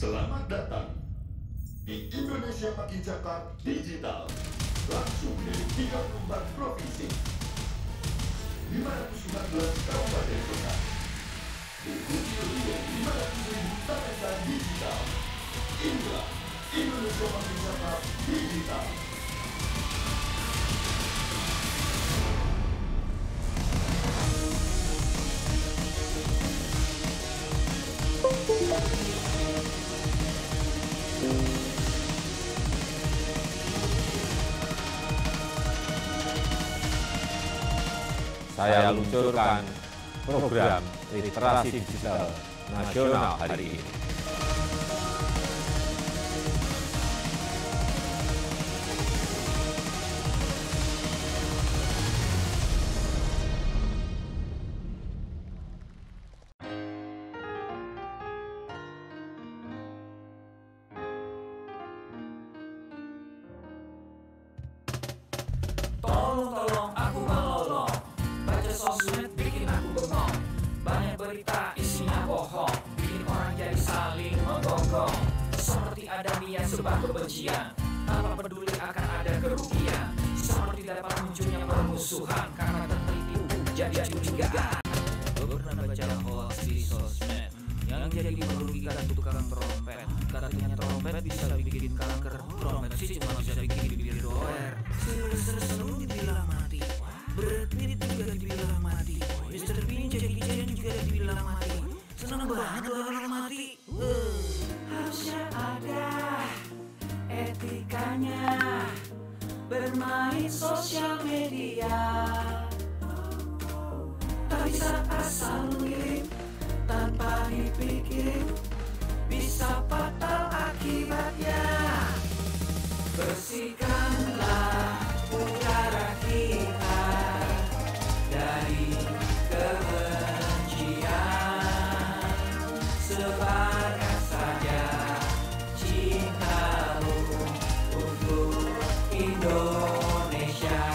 Selamat datang di Indonesia Makin Cakap Digital. Langsung dari 34 provinsi, 514 kabupaten kota. Diikuti oleh 500.000 tarekat digital. Inilah Indonesia Makin Cakap Digital. Saya luncurkan program literasi digital nasional hari ini. Tolong aku melolong, baca sosmed bikin aku bengong. Banyak berita isinya bohong, bikin orang jadi saling menggonggong. Seperti ada niat sebar kebencian, tanpa peduli akan ada kerugian. Seperti dapat munculnya permusuhan karena tertipu jadi curigaan. Pernah baca hoax di sosmed yang jadi merugikan tukang trompet. Katanya trompet bisa bikin kanker, trompet sih cuma bisa bikin bibir doer. Seru dibilang mati, Brad Pitt juga dibilang mati, Mr. Bean Jackie Chan juga dibilang mati. Senang banget orang mati. Harusnya ada etikanya bermain sosial media. Tak bisa asal ngirim tanpa dipikir, bisa fatal akibatnya. Bersihkanlah udara kita dari kebencian. Sebarkan saja cintamu untuk Indonesia.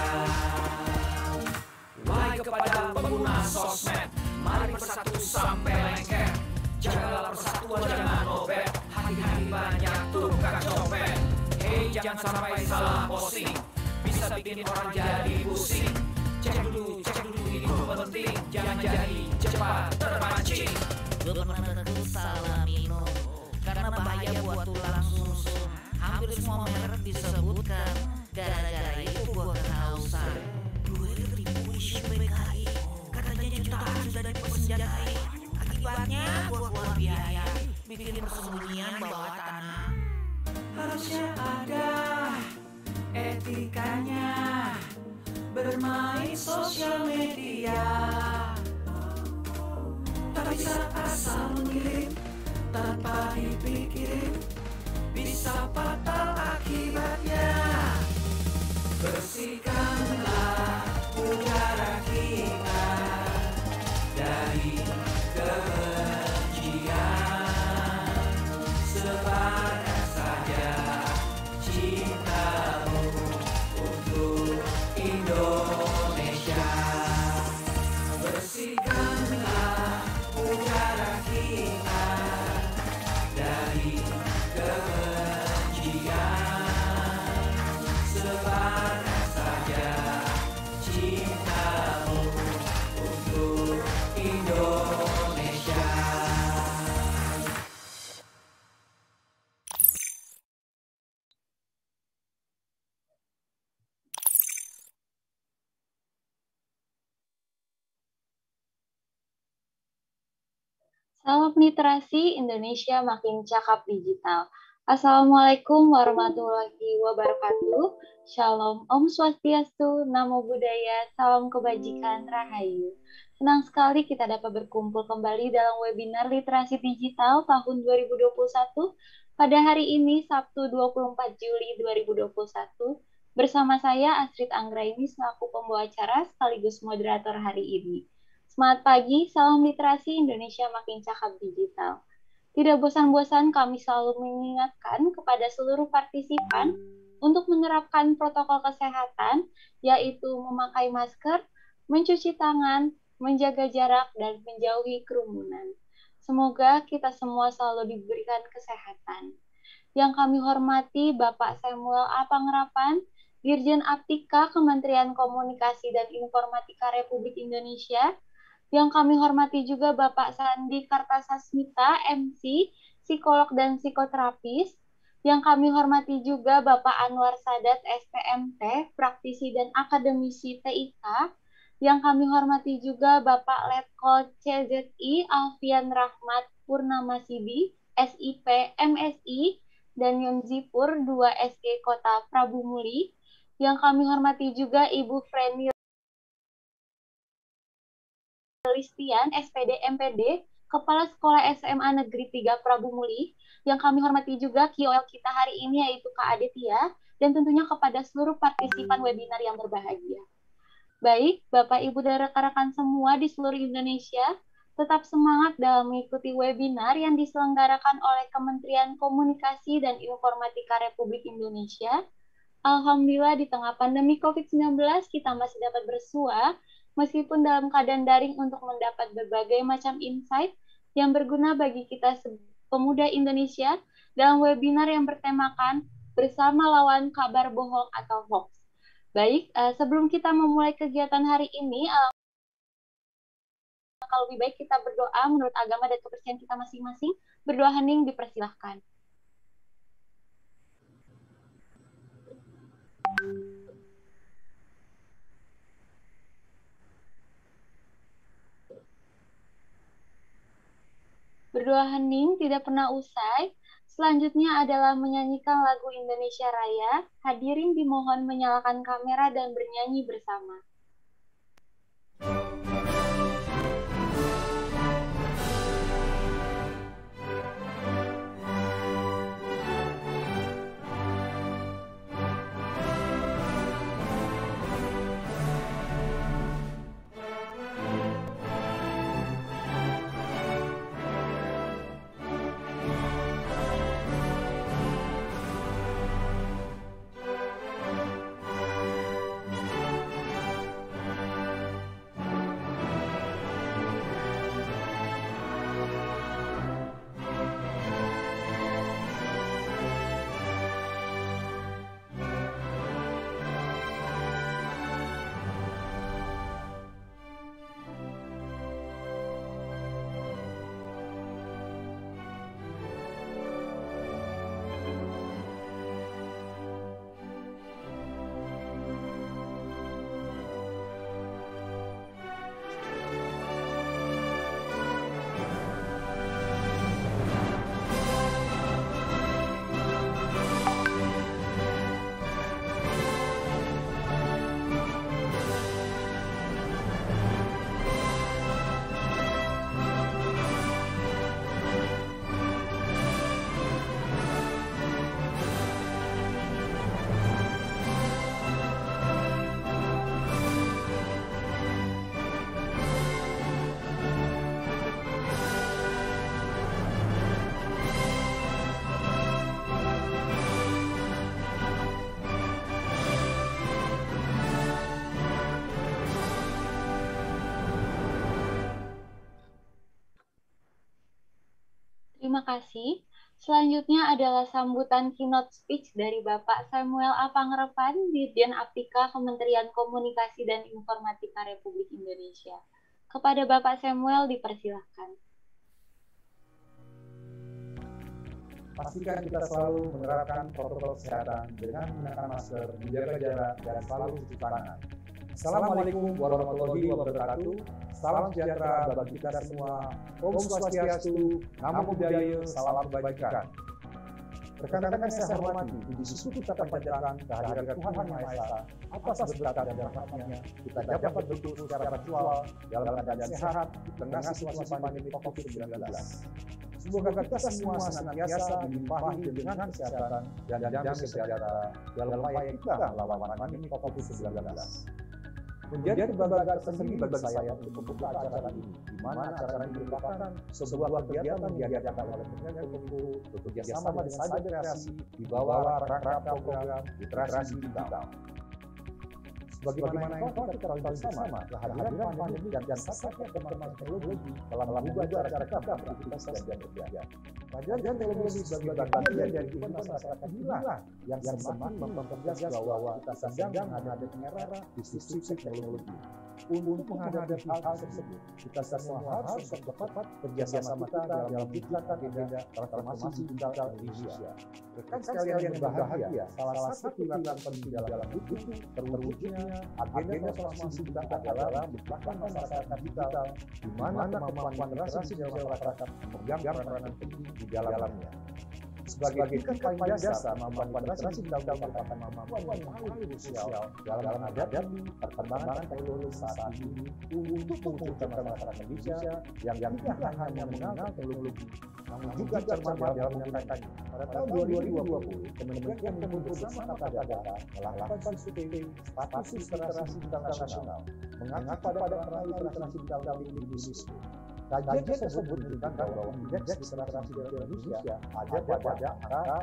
Wahai kepada pengguna sosmed, mari bersatu sampai lengket. Jagalah persatuan, jangan lobet. Hati-hati banyak tukang copet. Hei, jangan sampai salah posting, bisa bikin orang jadi pusing. Cek dulu itu penting, jangan jadi cepat terpancing. Gue pernah teguh salah minum karena bahaya buat tulang sumsum. Hampir semua merek disebutkan, gara-gara itu gue kehausan. Gue tertipu isu PKI, katanya jutaan sudah dipersenjatai. Akibatnya gue keluar biaya, bikin persembunyian bawah tanah. Harusnya ada etikanya bermain sosial media. Tak bisa asal ngirim tanpa dipikir, bisa fatal akibatnya. Bersihkanlah udara kita dari kebencian. Sebarkan saja cintamu untuk Indonesia. Bersihkanlah udara kita dari kebencian. Sebarkan saja cintamu untuk Indonesia. Salam literasi Indonesia Makin Cakap Digital. Assalamualaikum warahmatullahi wabarakatuh. Shalom, Om Swastiastu, Namo Buddhaya, Salam Kebajikan, Rahayu. Senang sekali kita dapat berkumpul kembali dalam webinar Literasi Digital tahun 2021 pada hari ini, Sabtu 24 Juli 2021, bersama saya Astrid Anggraini selaku pembawa acara sekaligus moderator hari ini. Selamat pagi, salam literasi Indonesia Makin Cakap Digital. Tidak bosan-bosan kami selalu mengingatkan kepada seluruh partisipan untuk menerapkan protokol kesehatan, yaitu memakai masker, mencuci tangan, menjaga jarak, dan menjauhi kerumunan. Semoga kita semua selalu diberikan kesehatan. Yang kami hormati Bapak Samuel A. Pangrapan, Dirjen Aptika Kementerian Komunikasi dan Informatika Republik Indonesia. Yang kami hormati juga Bapak Sandi Kartasasmita, MC, psikolog dan psikoterapis. Yang kami hormati juga Bapak Anwar Sadat, SPMT, praktisi dan akademisi TIK. Yang kami hormati juga Bapak Letkol CZI Alfian Rahmat Purnamasidi, SIP, MSI, dan Yonzipur 2 SG Kota Prabu Muli. Yang kami hormati juga Ibu Freni Listian, SPD MPD, Kepala Sekolah SMA Negeri 3 Prabu Muli. Yang kami hormati juga KOL kita hari ini yaitu Kak Aditya, dan tentunya kepada seluruh partisipan webinar yang berbahagia. Baik, Bapak, Ibu, dan rekan-rekan semua di seluruh Indonesia, tetap semangat dalam mengikuti webinar yang diselenggarakan oleh Kementerian Komunikasi dan Informatika Republik Indonesia. Alhamdulillah di tengah pandemi COVID-19 kita masih dapat bersua, meskipun dalam keadaan daring untuk mendapat berbagai macam insight yang berguna bagi kita pemuda Indonesia dalam webinar yang bertemakan Bersama Lawan Kabar Bohong atau Hoax. Baik, sebelum kita memulai kegiatan hari ini, kalau lebih baik kita berdoa menurut agama dan kepercayaan kita masing-masing. Berdoa hening dipersilahkan. Berdoa hening tidak pernah usai. Selanjutnya adalah menyanyikan lagu Indonesia Raya. Hadirin dimohon menyalakan kamera dan bernyanyi bersama. Terima kasih. Selanjutnya adalah sambutan keynote speech dari Bapak Samuel A. Pangrapan, Dirjen Aptika Kementerian Komunikasi dan Informatika Republik Indonesia. Kepada Bapak Samuel dipersilahkan. Pastikan kita selalu menerapkan protokol kesehatan dengan menggunakan masker, menjaga jarak, dan selalu cuci tangan. Assalamualaikum warahmatullahi wabarakatuh. Salam sejahtera bagi kita semua. Om Swastiastu, Namo Buddhaya, salam kebajikan. Rekan-rekan yang saya hormati, di situ kita panjatkan kehadiran Tuhan Yang Maha Esa atas berkat dan rahmat-Nya kita dapat berkumpul secara virtual dalam keadaan sehat di tengah situasi pandemi COVID-19. Semoga kita semua senantiasa dilimpahi dengan kesehatan dan damai sejahtera dalam upaya kita melawan pandemi COVID-19. Menjadi kebanggaan tersendiri bagi saya untuk membuka acara ini, di mana acara ini merupakan sebuah kegiatan yang diadakan oleh Kementerian Kominfo bekerjasama dengan Cyber Kreasi di bawah rangka program literasi digital. Sebagaimana yang telah kita ketahui bersama, kehadiran pandemi dan pesatnya perkembangan teknologi telah mengubah cara kita beraktivitas dan bekerja. Kehadiran teknologi sebagai bagian dari kehidupan masyarakat inilah yang semakin mempertegas bahwa kita sedang menghadapi era disrupsi teknologi. Untuk menghadapi hal tersebut, kita semua harus tepat kerjasama kita dalam menciptakan agenda transformasi digital Indonesia. Rekan sekalian yang berbahagia, salah satu pilar penting dalam terwujudnya agenda transformasi digital adalah menciptakan masyarakat digital di mana kemampuan literasi masyarakat memegang peranan penting di dalamnya. Sebagai tingkat paling dasar, kemampuan literasi digital merupakan kemampuan yang paling krusial dalam menghadapi perkembangan teknologi saat ini untuk mewujudkan masyarakat Indonesia yang tidak hanya mengenal teknologi, namun juga cermat dalam menggunakannya. Pada tahun 2020, Kementerian Kominfo bersama Kata Data melakukan survei status literasi digital nasional mengacu pada peranan literasi digital di Indonesia. Kajian tersebut menunjukkan bahwa indeks literasi di Indonesia ada pada angka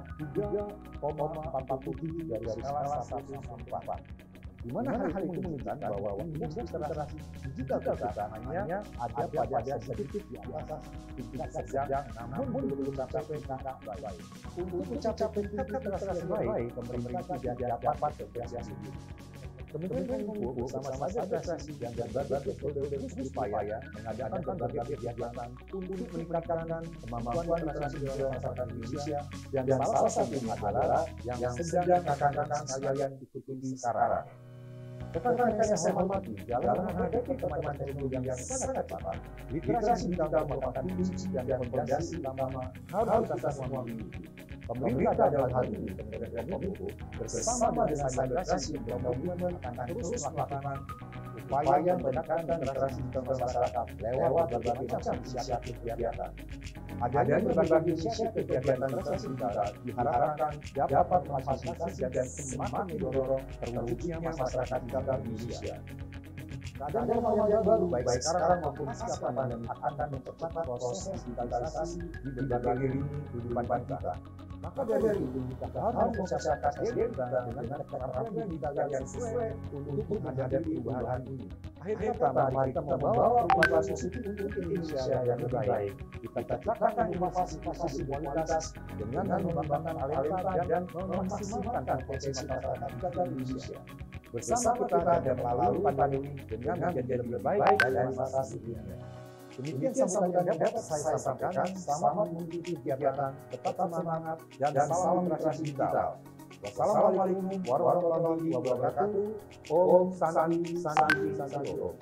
3,47 dari skala 1 sampai 4. Di mana hal itu menunjukkan bahwa indeks literasi digital kita hanya ada pada sedikit di atas tingkat sedang, namun belum mencapai tingkat baik. Untuk mencapai tingkat literasi baik, pemerintah tidak dapat bekerja sendiri. Kementerian Kominfo bersama literasi dan berbagai stakeholder berupaya mengadakan berbagai kegiatan untuk meningkatkan kemampuan literasi digital masyarakat Indonesia, dan salah satunya adalah yang sedang rekan-rekan sekalian ikuti sekarang. Rekan-rekan yang saya hormati, dalam menghadapi perkembangan teknologi yang sangat cepat, literasi digital merupakan kunci dan fondasi utama harus kita semua miliki. Pemerintah dalam hal ini, Kementerian Kominfo bersama dengan literasi dan komitmen akan terus melakukan upaya meningkatkan literasi digital masyarakat lewat berbagai macam inisiatif kegiatan. Adanya berbagai inisiatif kegiatan literasi digital diharapkan dapat memfasilitasi dan semakin mendorong terwujudnya masyarakat digital Indonesia. Keadaan normal yang baru, baik sekarang maupun pasca pandemi, akan mempercepat proses digitalisasi di berbagai lini kehidupan kita. Maka dari itu, kita harus mempersiapkan SDM dengan keterampilan digital yang sesuai untuk menghadapi perubahan ini. Akhir kata, mari kita membawa perubahan positif untuk Indonesia yang lebih baik. Kita ciptakan inovasi kualitas dengan mengembangkan aleta dan memaksimalkan potensi masyarakat digital Indonesia. Bersama kita dan melalui pandemi dengan menjadi lebih baik dari masa sebelumnya. Demikian sambutan yang dapat saya sampaikan. Selamat mengikuti kegiatan, tetap semangat, dan salam literasi digital. Wassalamualaikum warahmatullahi wabarakatuh. Om Santi Santi Santi Om.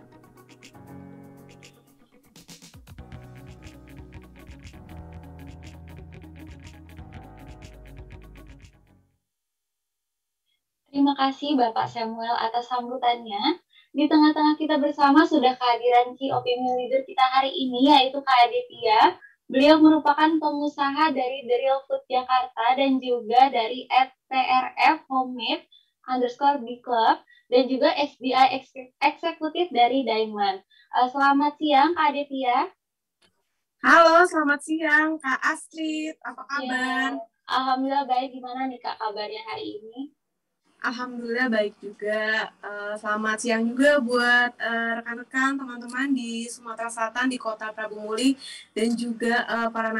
Terima kasih Bapak Samuel atas sambutannya. Di tengah-tengah kita bersama sudah kehadiran Key Opinion Leader kita hari ini, yaitu Kak Aditya. Beliau merupakan pengusaha dari The Real Food Jakarta dan juga dari @trf homemade _ @club dan juga SDI eksekutif dari Diamond. Selamat siang Kak Aditya. Halo, selamat siang Kak Astrid. Apa kabar? Ya, alhamdulillah baik. Gimana nih Kak kabarnya hari ini? Alhamdulillah baik juga. Selamat siang juga buat rekan-rekan, teman-teman di Sumatera Selatan, di Kota Prabu Muli, dan juga para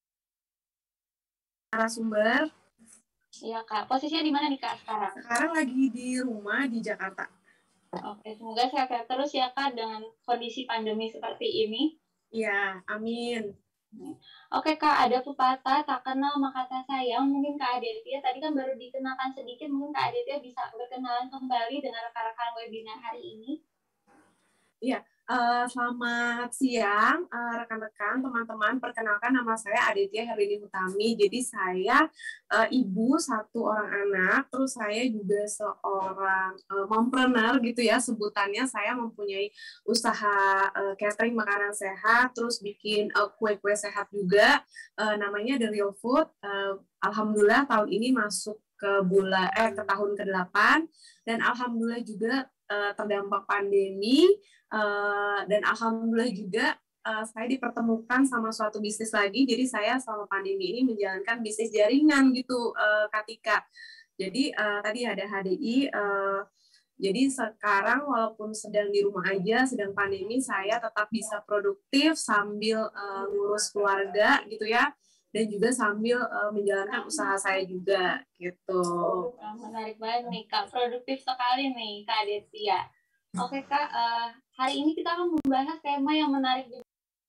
narasumber. Iya Kak, posisinya di mana nih Kak sekarang? Sekarang lagi di rumah di Jakarta. Oke, semoga sehat-sehat terus ya Kak dengan kondisi pandemi seperti ini. Iya, amin. Oke Kak, ada pepatah tak kenal maka tak sayang. Mungkin Kak Aditya tadi kan baru dikenalkan sedikit, mungkin Kak Aditya bisa berkenalan kembali dengan rekan-rekan webinar hari ini. Iya, selamat siang rekan-rekan, teman-teman. Perkenalkan, nama saya Aditya Herlini Hutami. Jadi saya ibu 1 orang anak, terus saya juga seorang mompreneur gitu ya sebutannya. Saya mempunyai usaha catering makanan sehat, terus bikin kue-kue sehat juga. Namanya The Real Food. Alhamdulillah tahun ini masuk ke tahun ke-8, dan alhamdulillah juga terdampak pandemi, dan alhamdulillah juga saya dipertemukan sama suatu bisnis lagi. Jadi saya selama pandemi ini menjalankan bisnis jaringan gitu, Kak Tika. Jadi tadi ada HDI, Jadi sekarang walaupun sedang di rumah aja, sedang pandemi, saya tetap bisa produktif sambil ngurus keluarga gitu ya, dan juga sambil menjalankan usaha saya juga gitu. Menarik banget nih Kak, produktif sekali nih Kak Desia. Oke Kak, hari ini kita akan membahas tema yang menarik juga.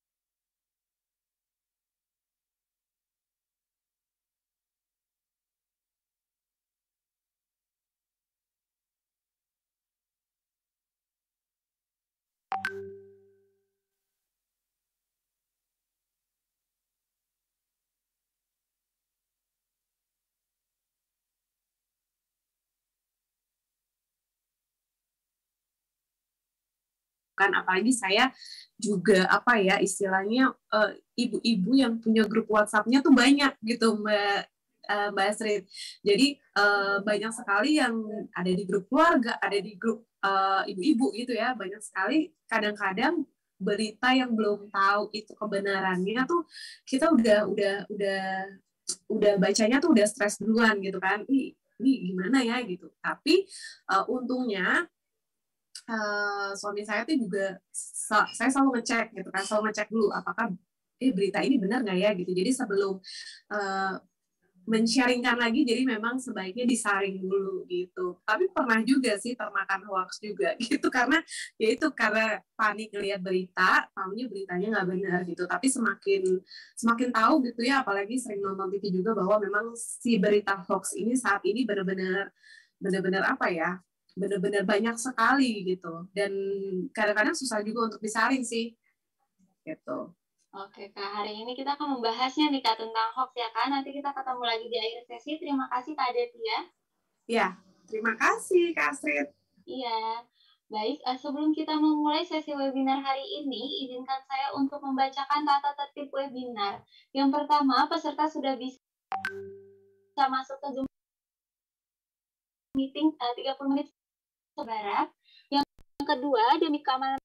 Kan apalagi saya juga apa ya istilahnya ibu-ibu yang punya grup WhatsApp-nya tuh banyak gitu Mbak Astrid. Jadi banyak sekali yang ada di grup keluarga, ada di grup ibu-ibu gitu ya. Banyak sekali kadang-kadang berita yang belum tahu itu kebenarannya tuh kita udah bacanya tuh udah stres duluan gitu kan. Ini gimana ya gitu. Tapi untungnya suami saya tuh juga saya selalu ngecek gitu kan, selalu ngecek dulu apakah berita ini benar nggak ya gitu. Jadi sebelum men-sharingkan lagi, jadi memang sebaiknya disaring dulu gitu. Tapi pernah juga sih termakan hoax juga gitu, karena ya itu karena panik lihat berita, tahunya beritanya nggak benar gitu. Tapi semakin tahu gitu ya, apalagi sering nonton TV juga bahwa memang si berita hoax ini saat ini benar-benar apa ya, benar-benar banyak sekali gitu. Dan kadang-kadang susah juga untuk disaring sih gitu. Oke Kak, hari ini kita akan membahasnya nih Kak tentang hoax ya Kak. Nanti kita ketemu lagi di akhir sesi. Terima kasih Kak Detia. Ya, terima kasih Kak Astrid. Iya, baik. Sebelum kita memulai sesi webinar hari ini, izinkan saya untuk membacakan tata tertib webinar. Yang pertama, peserta sudah bisa masuk ke Zoom meeting 30 menit sebarat. Yang kedua, demi keamanan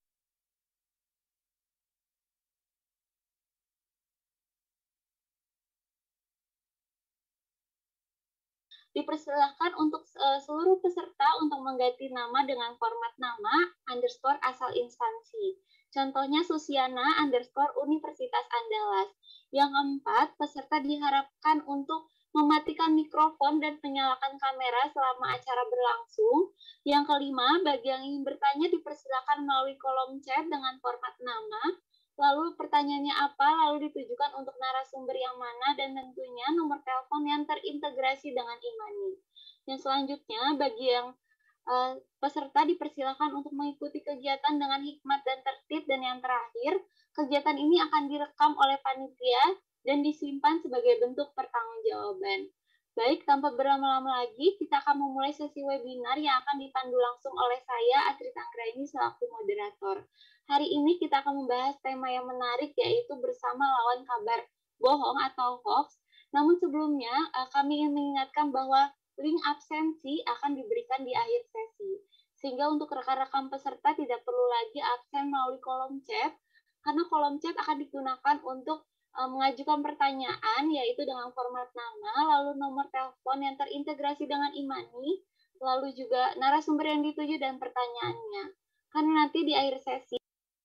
dipersilahkan untuk seluruh peserta untuk mengganti nama dengan format nama underscore asal instansi. Contohnya Susiana underscore Universitas Andalas. Yang keempat, peserta diharapkan untuk mematikan mikrofon dan menyalakan kamera selama acara berlangsung. Yang kelima, bagi yang ingin bertanya dipersilakan melalui kolom chat dengan format nama. Lalu pertanyaannya apa, lalu ditujukan untuk narasumber yang mana, dan tentunya nomor telepon yang terintegrasi dengan e-money. Yang selanjutnya, bagi yang peserta dipersilakan untuk mengikuti kegiatan dengan hikmat dan tertib, dan yang terakhir, kegiatan ini akan direkam oleh panitia dan disimpan sebagai bentuk pertanggungjawaban. Baik, tanpa berlama-lama lagi, kita akan memulai sesi webinar yang akan dipandu langsung oleh saya, Astrid Anggraini, selaku moderator. Hari ini kita akan membahas tema yang menarik, yaitu bersama lawan kabar bohong atau hoax. Namun sebelumnya, kami ingin mengingatkan bahwa link absensi akan diberikan di akhir sesi. Sehingga untuk rekan-rekan peserta tidak perlu lagi absen melalui kolom chat, karena kolom chat akan digunakan untuk mengajukan pertanyaan, yaitu dengan format nama, lalu nomor telepon yang terintegrasi dengan e-money, lalu juga narasumber yang dituju dan pertanyaannya. Karena nanti di akhir sesi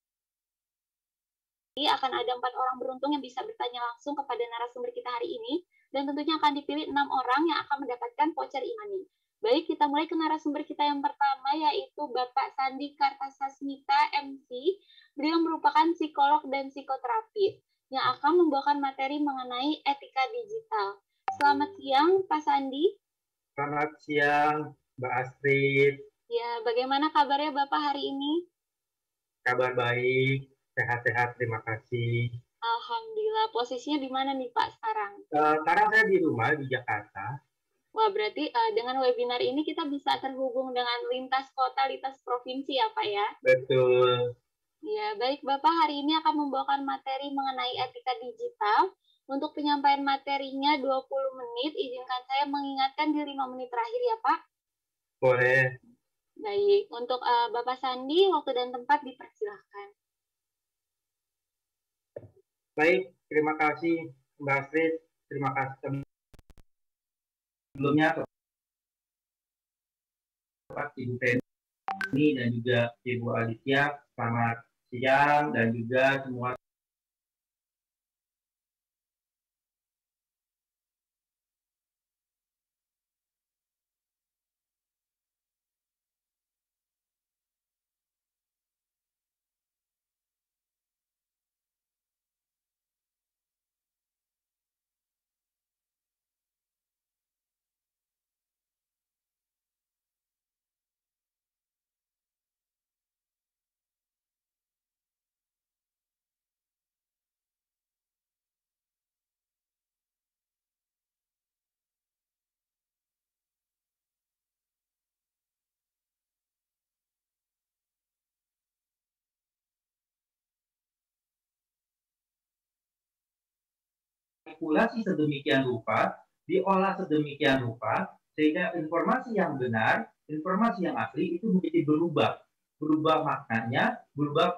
akan ada 4 orang beruntung yang bisa bertanya langsung kepada narasumber kita hari ini, dan tentunya akan dipilih 6 orang yang akan mendapatkan voucher e-money. Baik, kita mulai ke narasumber kita yang pertama, yaitu Bapak Sandi Kartasasmita, MC. Beliau merupakan psikolog dan psikoterapi yang akan membawakan materi mengenai etika digital. Selamat siang, Pak Sandi. Selamat siang, Mbak Astrid. Ya, bagaimana kabarnya Bapak hari ini? Kabar baik, sehat-sehat, terima kasih. Alhamdulillah. Posisinya di mana nih Pak sekarang? Sekarang saya di rumah di Jakarta. Wah, berarti dengan webinar ini kita bisa terhubung dengan lintas kota, lintas provinsi ya Pak ya? Betul. Ya, baik Bapak, hari ini akan membawakan materi mengenai etika digital. Untuk penyampaian materinya 20 menit, izinkan saya mengingatkan di 5 menit terakhir ya Pak. Boleh. Baik, untuk Bapak Sandi, waktu dan tempat dipersilahkan. Baik, terima kasih Mbak Astrid, terima kasih sebelumnya Ibu Penny Ini dan juga Ibu Aditya, selamat siang dan juga semua. Manipulasi sedemikian rupa, diolah sedemikian rupa, sehingga informasi yang benar, informasi yang asli itu menjadi berubah maknanya, berubah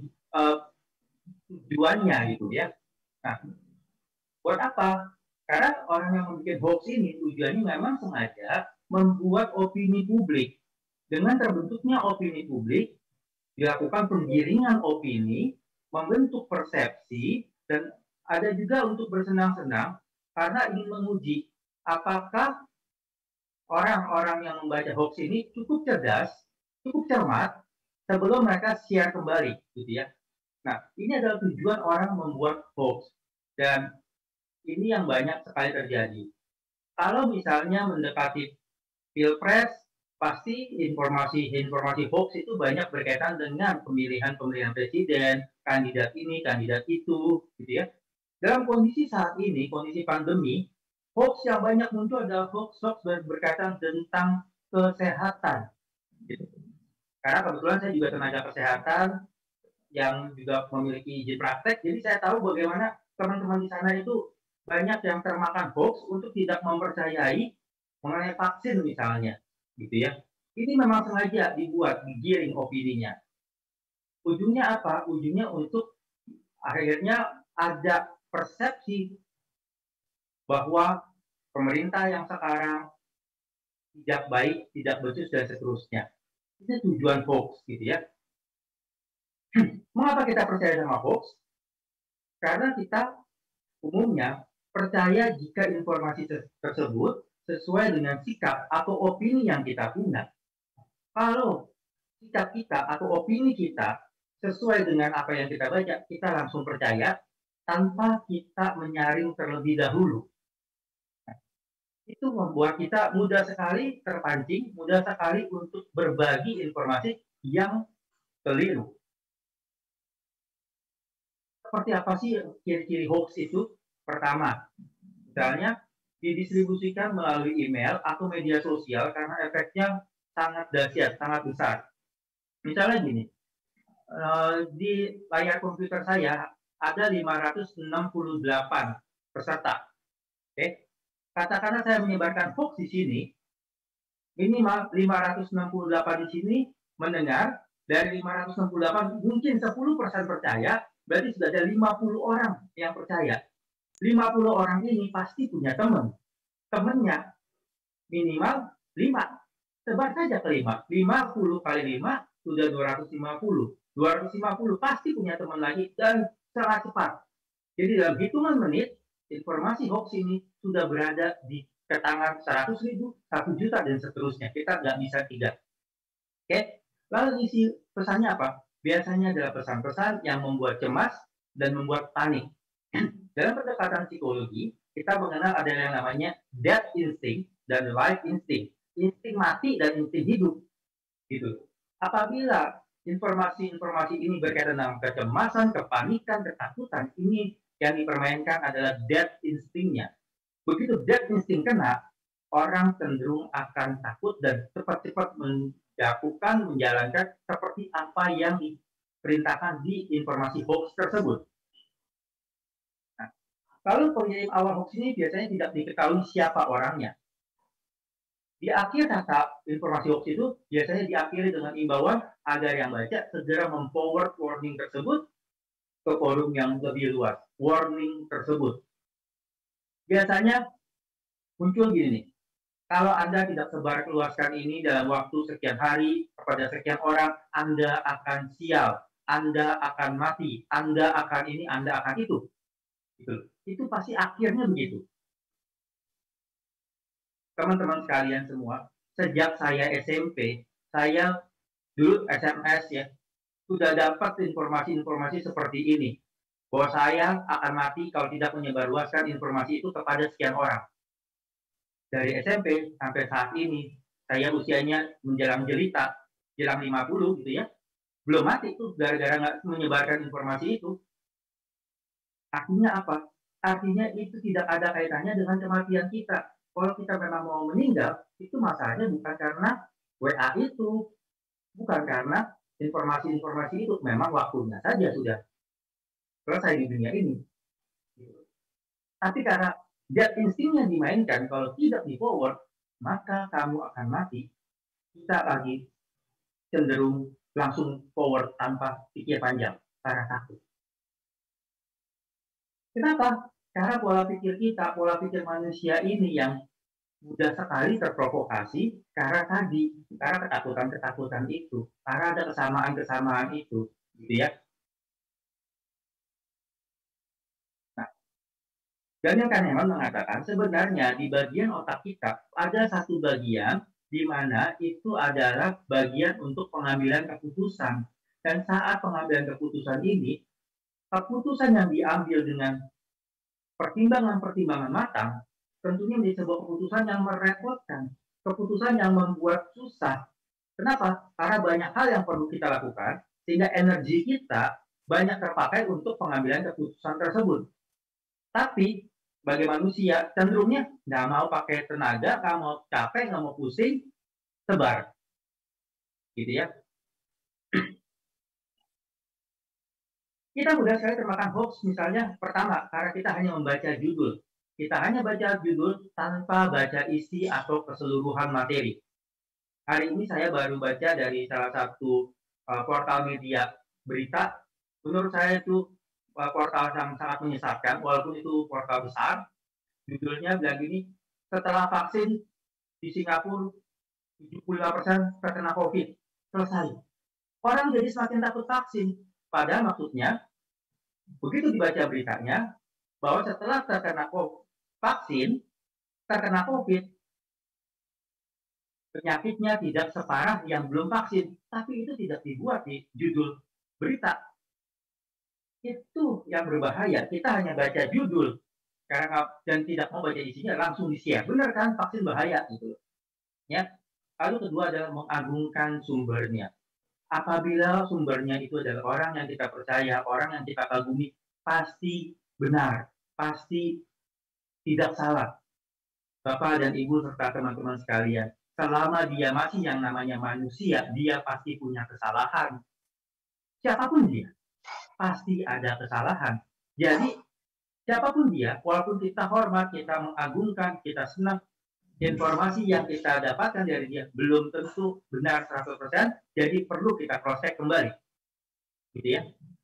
tujuannya gitu ya. Nah, buat apa? Karena orang yang membuat hoax ini tujuannya memang sengaja membuat opini publik. Dengan terbentuknya opini publik, dilakukan penggiringan opini, membentuk persepsi, dan ada juga untuk bersenang-senang karena ingin menguji apakah orang-orang yang membaca hoax ini cukup cerdas, cukup cermat sebelum mereka share kembali, gitu ya. Nah, ini adalah tujuan orang membuat hoax dan ini yang banyak sekali terjadi. Kalau misalnya mendekati Pilpres, pasti informasi hoax itu banyak berkaitan dengan pemilihan presiden, kandidat ini, kandidat itu, gitu ya. Dalam kondisi saat ini, kondisi pandemi, hoax yang banyak muncul adalah hoax berkaitan tentang kesehatan. Gitu. Karena kebetulan saya juga tenaga kesehatan yang juga memiliki izin praktek, jadi saya tahu bagaimana teman-teman di sana itu banyak yang termakan hoax untuk tidak mempercayai mengenai vaksin misalnya, gitu ya. Ini memang sengaja dibuat, digiring opininya. Ujungnya apa? Ujungnya untuk akhirnya ada persepsi bahwa pemerintah yang sekarang tidak baik, tidak becus, dan seterusnya. Itu tujuan hoax, gitu ya. Mengapa kita percaya sama hoax? Karena kita umumnya percaya jika informasi tersebut sesuai dengan sikap atau opini yang kita punya. Kalau sikap kita atau opini kita sesuai dengan apa yang kita baca, kita langsung percaya tanpa kita menyaring terlebih dahulu. Itu membuat kita mudah sekali terpancing, mudah sekali untuk berbagi informasi yang keliru. Seperti apa sih ciri-ciri hoax itu? Pertama, misalnya didistribusikan melalui email atau media sosial karena efeknya sangat dahsyat, sangat besar. Misalnya gini, di layar komputer saya ada 568 peserta. Oke, katakanlah saya menyebarkan hoax di sini, minimal 568 di sini mendengar, dari 568 mungkin 10% percaya, berarti sudah ada 50 orang yang percaya. 50 orang ini pasti punya teman. Temannya minimal 5. Sebar saja ke 5. 50 kali 5 sudah 250. 250 pasti punya teman lagi dan sangat cepat. Jadi dalam hitungan menit, informasi hoax ini sudah berada di tangan 100.000, 1 juta, dan seterusnya. Kita nggak bisa tidak. Oke? Lalu isi pesannya apa? Biasanya adalah pesan-pesan yang membuat cemas dan membuat panik. Dalam pendekatan psikologi, kita mengenal ada yang namanya death instinct dan life instinct. Insting mati dan insting hidup. Gitu. Apabila informasi-informasi ini berkaitan dengan kecemasan, kepanikan, ketakutan, ini yang dipermainkan adalah death instingnya. Begitu death instinct kena, orang cenderung akan takut dan cepat-cepat menjalankan seperti apa yang diperintahkan di informasi hoax tersebut. Nah, kalau pengirim awal hoax ini biasanya tidak diketahui siapa orangnya. Di akhir kata informasi hoax itu biasanya diakhiri dengan imbauan agar yang baca segera memforward warning tersebut ke forum yang lebih luas. Warning tersebut biasanya muncul gini nih. Kalau Anda tidak sebarluaskan ini dalam waktu sekian hari kepada sekian orang, Anda akan sial, Anda akan mati, Anda akan ini, Anda akan itu. Itu pasti akhirnya begitu. Teman-teman sekalian semua, sejak saya SMP, saya dulu SMS ya, sudah dapat informasi-informasi seperti ini. Bahwa saya akan mati kalau tidak menyebarluaskan informasi itu kepada sekian orang. Dari SMP sampai saat ini, saya usianya menjelang jelita, jelang 50 gitu ya, belum mati tuh gara-gara nggak menyebarkan informasi itu. Artinya apa? Artinya itu tidak ada kaitannya dengan kematian kita. Kalau kita memang mau meninggal, itu masalahnya bukan karena WA itu, bukan karena informasi-informasi itu, memang waktunya saja sudah selesai di dunia ini. Tapi karena dia instingnya dimainkan, kalau tidak di forward, maka kamu akan mati. Kita lagi cenderung langsung forward tanpa pikir panjang, karena takut. Kenapa? Karena pola pikir kita, pola pikir manusia ini yang mudah sekali terprovokasi karena ketakutan-ketakutan itu, karena ada kesamaan-kesamaan itu, gitu ya. Daniel Kahneman mengatakan sebenarnya di bagian otak kita ada satu bagian di mana itu adalah bagian untuk pengambilan keputusan. Dan saat pengambilan keputusan ini, keputusan yang diambil dengan pertimbangan-pertimbangan matang tentunya menjadi sebuah keputusan yang merepotkan, keputusan yang membuat susah. Kenapa? Karena banyak hal yang perlu kita lakukan sehingga energi kita banyak terpakai untuk pengambilan keputusan tersebut. Tapi sebagai manusia cenderungnya nggak mau pakai tenaga, nggak mau capek, nggak mau pusing, sebar, gitu ya. Kita mudah sekali termakan hoax, misalnya pertama karena kita hanya membaca judul, kita hanya baca judul tanpa baca isi atau keseluruhan materi. Hari ini saya baru baca dari salah satu portal media berita, menurut saya itu portal yang sangat menyesatkan, walaupun itu portal besar. Judulnya bilang gini, setelah vaksin di Singapura 75% terkena COVID, selesai. Orang jadi semakin takut vaksin. Padahal maksudnya, begitu dibaca beritanya, bahwa setelah terkena vaksin, terkena COVID, penyakitnya tidak separah yang belum vaksin. Tapi itu tidak dibuat di judul berita. Itu yang berbahaya. Kita hanya baca judul dan tidak mau baca isinya, langsung di-share. Benar kan, vaksin bahaya gitu. Ya. Lalu kedua adalah mengagungkan sumbernya. Apabila sumbernya itu adalah orang yang kita percaya, orang yang kita kagumi, pasti benar, pasti tidak salah. Bapak dan Ibu serta teman-teman sekalian, selama dia masih yang namanya manusia, dia pasti punya kesalahan. Siapapun dia, pasti ada kesalahan. Jadi, siapapun dia, walaupun kita hormat, kita mengagungkan, kita senang, informasi yang kita dapatkan dari dia belum tentu benar 100%, jadi perlu kita cross-check kembali. Gitu ya.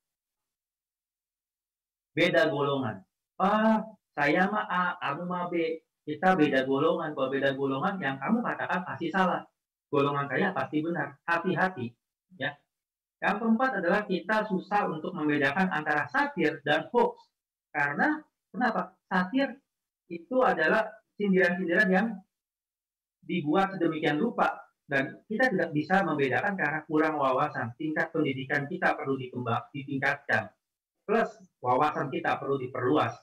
Beda golongan. Saya mah A, kamu mah B. Kita beda golongan. Kalau beda golongan, yang kamu katakan pasti salah. Golongan saya pasti benar. Hati-hati. Ya. Yang keempat adalah kita susah untuk membedakan antara satir dan hoax. Karena, kenapa? Satir itu adalah sindiran-sindiran yang dibuat sedemikian rupa. Dan kita tidak bisa membedakan karena kurang wawasan. Tingkat pendidikan kita perlu ditingkatkan. Plus, wawasan kita perlu diperluas.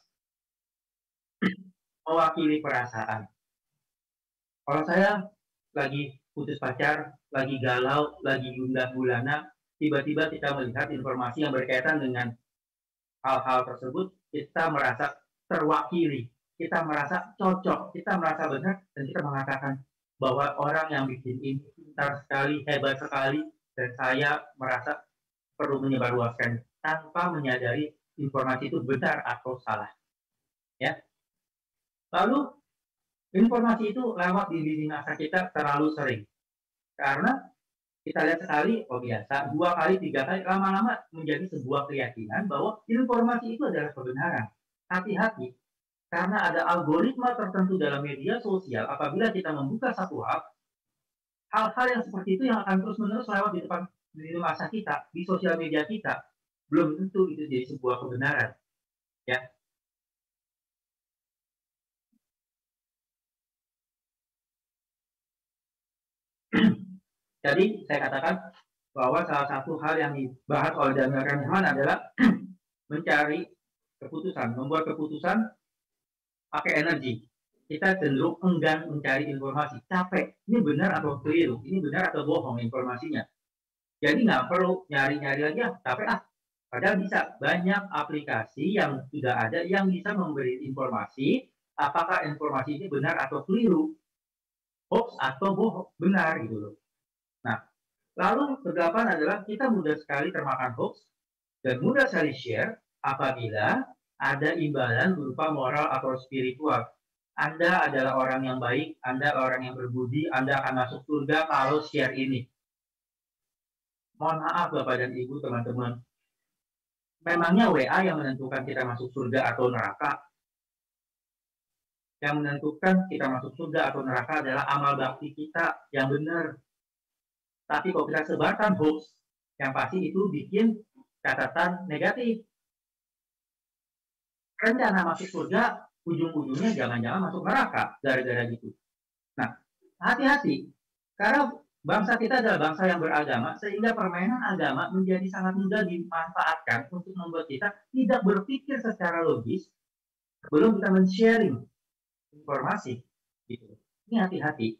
Mewakili perasaan. Kalau saya lagi putus pacar, lagi galau, lagi gundah gulana, tiba-tiba kita melihat informasi yang berkaitan dengan hal-hal tersebut, kita merasa terwakili, kita merasa cocok, kita merasa benar, dan kita mengatakan bahwa orang yang bikin ini pintar sekali, hebat sekali, dan saya merasa perlu menyebarluaskan tanpa menyadari informasi itu benar atau salah. Ya. Lalu, informasi itu lewat di lini masa kita terlalu sering. Karena kita lihat sekali, oh biasa, 2 kali, 3 kali, lama-lama menjadi sebuah keyakinan bahwa informasi itu adalah kebenaran. Hati-hati. Karena ada algoritma tertentu dalam media sosial, apabila kita membuka satu hal-hal yang seperti itu yang akan terus-menerus lewat di depan di masa kita, di sosial media kita. Belum tentu itu jadi sebuah kebenaran. Ya. Jadi saya katakan bahwa salah satu hal yang dibahas oleh Daniel Kahneman adalah mencari keputusan, membuat keputusan pakai energi. Kita cenderung enggan mencari informasi, capek. Ini benar atau keliru, ini benar atau bohong informasinya. Jadi nggak perlu nyari-nyari lagi, capek ah. Padahal bisa banyak aplikasi yang sudah ada yang bisa memberi informasi apakah informasi ini benar atau keliru, hoax atau bohong, benar gitu loh. Nah, lalu kedelapan adalah kita mudah sekali termakan hoax dan mudah sekali share apabila ada imbalan berupa moral atau spiritual. Anda adalah orang yang baik, Anda orang yang berbudi, Anda akan masuk surga kalau share ini. Mohon maaf Bapak dan Ibu, teman-teman. Memangnya WA yang menentukan kita masuk surga atau neraka? Yang menentukan kita masuk surga atau neraka adalah amal bakti kita yang benar. Tapi kalau kita sebarkan hoax, yang pasti itu bikin catatan negatif. Rencana masuk surga, ujung-ujungnya jangan-jangan masuk neraka gara-gara gitu. Nah, hati-hati. Karena bangsa kita adalah bangsa yang beragama, sehingga permainan agama menjadi sangat mudah dimanfaatkan untuk membuat kita tidak berpikir secara logis sebelum kita men-sharing informasi. Gitu. Ini hati-hati.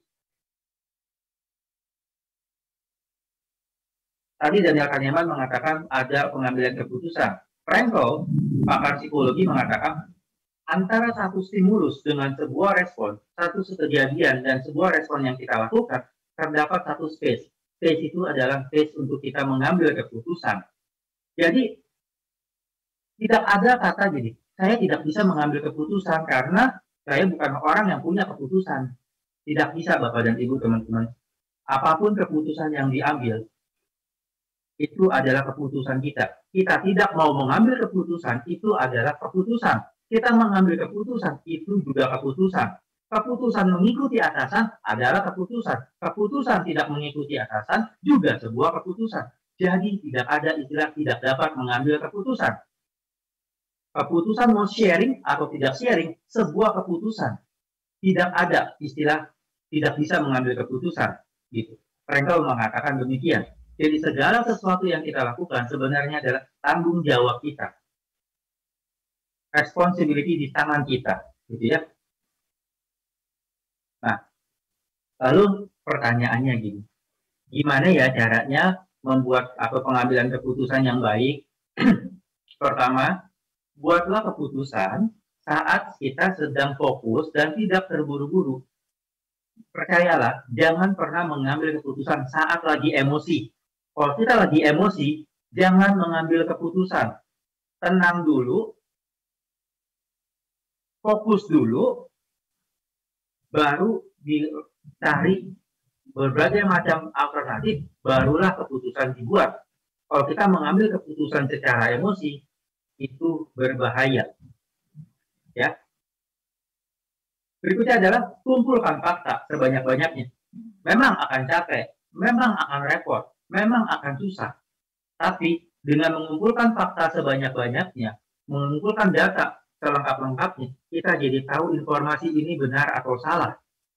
Tadi Daniel Kahneman mengatakan ada pengambilan keputusan. Frankl, pakar psikologi, mengatakan antara satu stimulus dengan sebuah respon, satu kejadian dan sebuah respon yang kita lakukan, terdapat satu space. Space itu adalah space untuk kita mengambil keputusan. Jadi, tidak ada kata jadi, saya tidak bisa mengambil keputusan karena saya bukan orang yang punya keputusan. Tidak bisa Bapak dan Ibu, teman-teman. Apapun keputusan yang diambil, itu adalah keputusan kita. Kita tidak mau mengambil keputusan, itu adalah keputusan. Kita mengambil keputusan, itu juga keputusan. Keputusan mengikuti atasan adalah keputusan. Keputusan tidak mengikuti atasan juga sebuah keputusan. Jadi tidak ada istilah tidak dapat mengambil keputusan. Keputusan mau sharing atau tidak sharing, sebuah keputusan. Tidak ada istilah tidak bisa mengambil keputusan. Gitu. Frankl mengatakan demikian. Jadi segala sesuatu yang kita lakukan sebenarnya adalah tanggung jawab kita. Responsibility di tangan kita, gitu ya. Nah, lalu pertanyaannya gini. Gimana ya caranya membuat atau pengambilan keputusan yang baik? Pertama, buatlah keputusan saat kita sedang fokus dan tidak terburu-buru. Percayalah, jangan pernah mengambil keputusan saat lagi emosi. Kalau kita lagi emosi, jangan mengambil keputusan. Tenang dulu, fokus dulu, baru dicari berbagai macam alternatif, barulah keputusan dibuat. Kalau kita mengambil keputusan secara emosi, itu berbahaya. Ya. Berikutnya adalah kumpulkan fakta sebanyak-banyaknya. Memang akan capek, memang akan repot, memang akan susah. Tapi dengan mengumpulkan fakta sebanyak-banyaknya, mengumpulkan data selengkap-lengkapnya, kita jadi tahu informasi ini benar atau salah.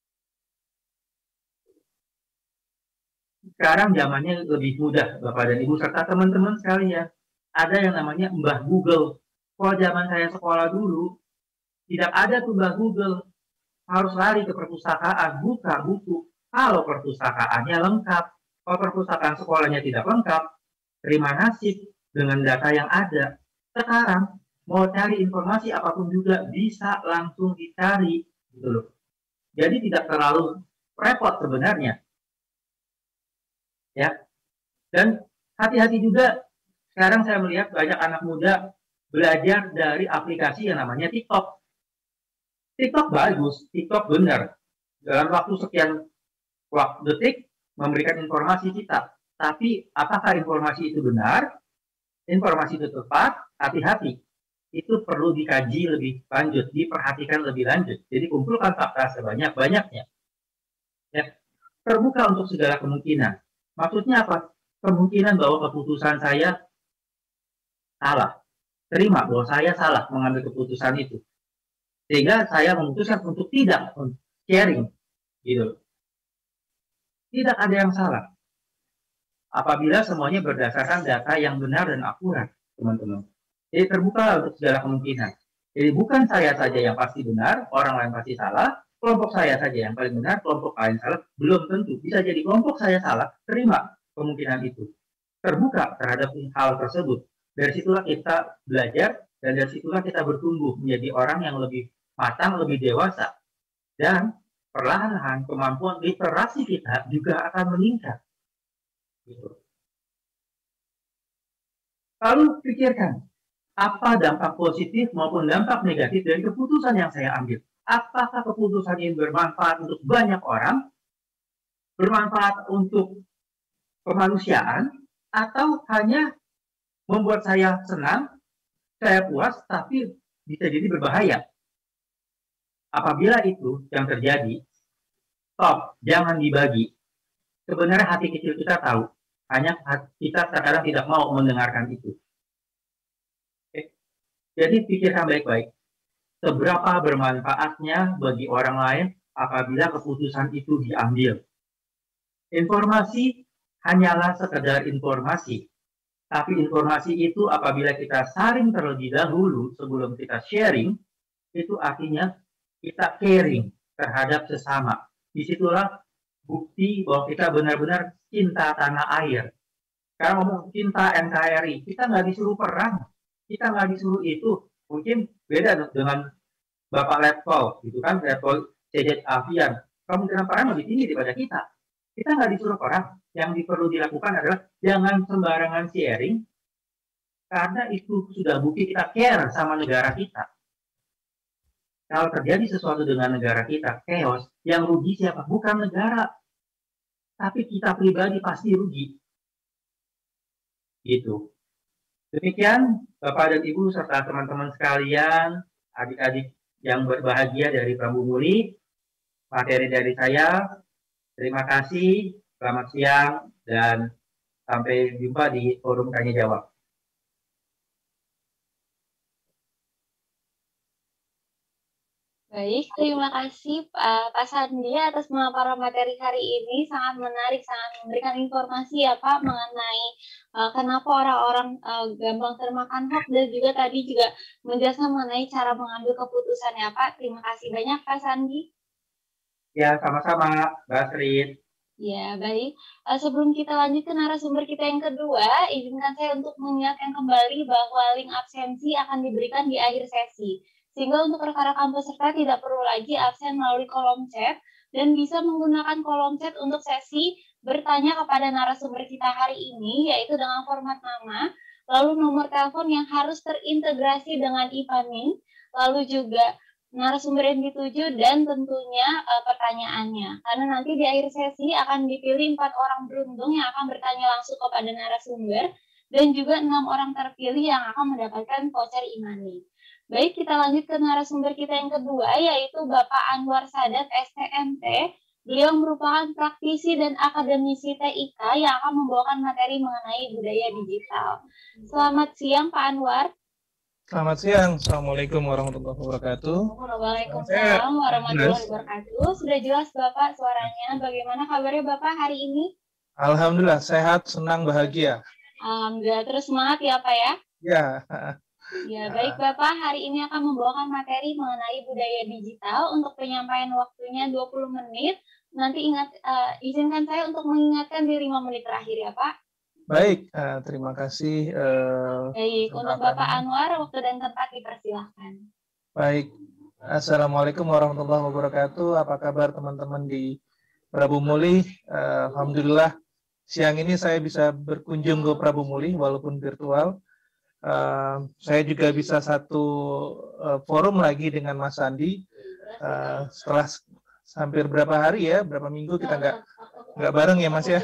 Sekarang zamannya lebih mudah, Bapak dan Ibu serta teman-teman sekalian. Ada yang namanya Mbah Google. Kalau zaman saya sekolah dulu, tidak ada tuh Mbah Google. Harus lari ke perpustakaan, buka buku. Kalau perpustakaannya lengkap, kalau perpustakaan sekolahnya tidak lengkap, terima nasib dengan data yang ada. Sekarang, mau cari informasi apapun juga bisa langsung dicari. Gitu loh. Jadi tidak terlalu repot sebenarnya. Ya. Dan hati-hati juga, sekarang saya melihat banyak anak muda belajar dari aplikasi yang namanya TikTok. TikTok bagus, TikTok benar. Dalam waktu sekian detik memberikan informasi kita. Tapi apakah informasi itu benar? Informasi itu tepat? Hati-hati. itu perlu dikaji lebih lanjut, diperhatikan lebih lanjut. Jadi kumpulkan fakta sebanyak-banyaknya. Ya, terbuka untuk segala kemungkinan. Maksudnya apa? Kemungkinan bahwa keputusan saya salah. Terima bahwa saya salah mengambil keputusan itu. Sehingga saya memutuskan untuk tidak sharing. Gitu. Tidak ada yang salah. Apabila semuanya berdasarkan data yang benar dan akurat, teman-teman. Jadi terbuka untuk segala kemungkinan. Jadi bukan saya saja yang pasti benar, orang lain pasti salah, kelompok saya saja yang paling benar, kelompok lain salah, belum tentu. Bisa jadi kelompok saya salah, terima kemungkinan itu. Terbuka terhadap hal tersebut. Dari situlah kita belajar, dan dari situlah kita bertumbuh menjadi orang yang lebih matang, lebih dewasa. Dan perlahan-lahan kemampuan literasi kita juga akan meningkat. Gitu. Lalu pikirkan, apa dampak positif maupun dampak negatif dari keputusan yang saya ambil? Apakah keputusan ini bermanfaat untuk banyak orang, bermanfaat untuk kemanusiaan, atau hanya membuat saya senang, saya puas, tapi bisa jadi berbahaya? Apabila itu yang terjadi, stop, jangan dibagi. Sebenarnya hati kecil kita tahu, hanya kita terkadang tidak mau mendengarkan itu. Oke. Jadi pikirkan baik-baik, seberapa bermanfaatnya bagi orang lain apabila keputusan itu diambil. Informasi hanyalah sekedar informasi, tapi informasi itu apabila kita saring terlebih dahulu sebelum kita sharing, itu artinya kita caring terhadap sesama. Disitulah bukti bahwa kita benar-benar cinta tanah air. Karena ngomong cinta NKRI, kita nggak disuruh perang, kita nggak disuruh itu. Mungkin beda dengan Bapak Letkol, gitu kan, Letkol CJ Avian. Kemungkinan perang lebih tinggi daripada kita. Kita nggak disuruh perang. Yang perlu dilakukan adalah jangan sembarangan sharing, karena itu sudah bukti kita care sama negara kita. Kalau terjadi sesuatu dengan negara kita, chaos, yang rugi siapa? Bukan negara, tapi kita pribadi pasti rugi. Gitu. Demikian, Bapak dan Ibu serta teman-teman sekalian, adik-adik yang berbahagia dari Prabu Muli, materi dari saya. Terima kasih, selamat siang, dan sampai jumpa di forum tanya jawab. Baik, terima kasih Pak Sandi atas pemaparan materi hari ini. Sangat menarik, sangat memberikan informasi ya Pak mengenai kenapa orang-orang gampang termakan hoax, dan juga tadi juga menjelaskan mengenai cara mengambil keputusan ya Pak. Terima kasih banyak Pak Sandi. Ya, sama-sama Mbak Astrid. Ya, baik. Sebelum kita lanjut ke narasumber kita yang kedua, izinkan saya untuk mengingatkan kembali bahwa link absensi akan diberikan di akhir sesi. Sehingga untuk rekan-rekan peserta tidak perlu lagi absen melalui kolom chat, dan bisa menggunakan kolom chat untuk sesi bertanya kepada narasumber kita hari ini, yaitu dengan format nama, lalu nomor telepon yang harus terintegrasi dengan e-paning, lalu juga narasumber yang dituju, dan tentunya pertanyaannya. Karena nanti di akhir sesi akan dipilih 4 orang beruntung yang akan bertanya langsung kepada narasumber, dan juga 6 orang terpilih yang akan mendapatkan voucher e-money. Baik, kita lanjut ke narasumber kita yang kedua, yaitu Bapak Anwar Sadat, STMT. Beliau merupakan praktisi dan akademisi TIK yang akan membawakan materi mengenai budaya digital. Selamat siang, Pak Anwar. Selamat siang. Assalamualaikum warahmatullahi wabarakatuh. Waalaikumsalam warahmatullahi wabarakatuh. Sudah jelas Bapak suaranya. Bagaimana kabarnya Bapak hari ini? Alhamdulillah, sehat, senang, bahagia. Alhamdulillah, terus semangat ya Pak ya? Ya. Ya, baik Bapak, hari ini akan membawakan materi mengenai budaya digital. Untuk penyampaian waktunya 20 menit. Nanti izinkan saya untuk mengingatkan di 5 menit terakhir ya Pak. Baik, terima kasih. Baik, untuk Bapak Anwar, waktu dan tempat dipersilahkan. Baik, Assalamualaikum warahmatullahi wabarakatuh. Apa kabar teman-teman di Prabu Muli? Alhamdulillah, siang ini saya bisa berkunjung ke Prabu Muli walaupun virtual. Saya juga bisa satu forum lagi dengan Mas Sandi. Setelah hampir berapa hari ya, berapa minggu kita nggak bareng ya Mas ya.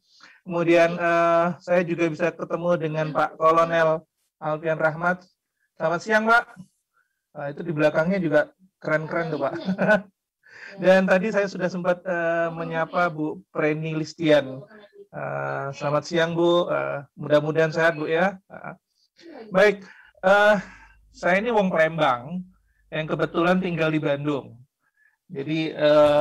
Kemudian saya juga bisa ketemu dengan Pak Kolonel Alfian Rahmat Selamat siang, Pak. Itu di belakangnya juga keren-keren tuh, Pak. Dan tadi saya sudah sempat menyapa Bu Preni Listian. Selamat siang, Bu. Mudah-mudahan sehat, Bu, ya. Baik, saya ini wong Palembang yang kebetulan tinggal di Bandung. Jadi,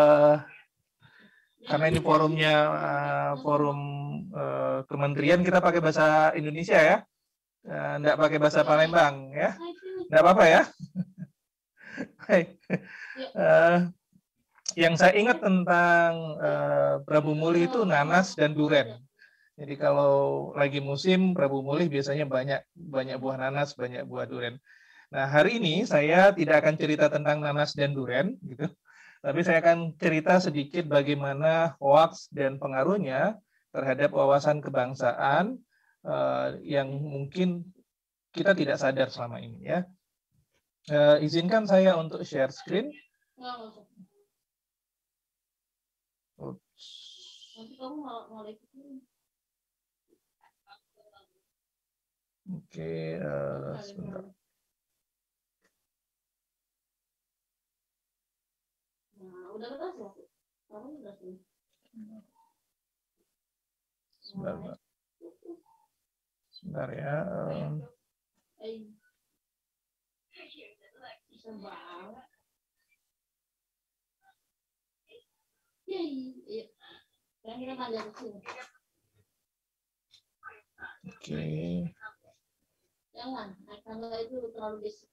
karena ini forumnya forum kementerian, kita pakai bahasa Indonesia ya. Nggak pakai bahasa Palembang ya. Nggak apa-apa ya. Yang saya ingat tentang Prabu Muli itu nanas dan duren. Jadi kalau lagi musim Prabu Muli biasanya banyak buah nanas, banyak buah duren. Nah, hari ini saya tidak akan cerita tentang nanas dan duren gitu. Tapi saya akan cerita sedikit bagaimana hoaks dan pengaruhnya terhadap wawasan kebangsaan yang mungkin kita tidak sadar selama ini ya. Izinkan saya untuk share screen. Oke, sebentar. Sebentar ya. Oke. Jangan, kalau itu terlalu besar.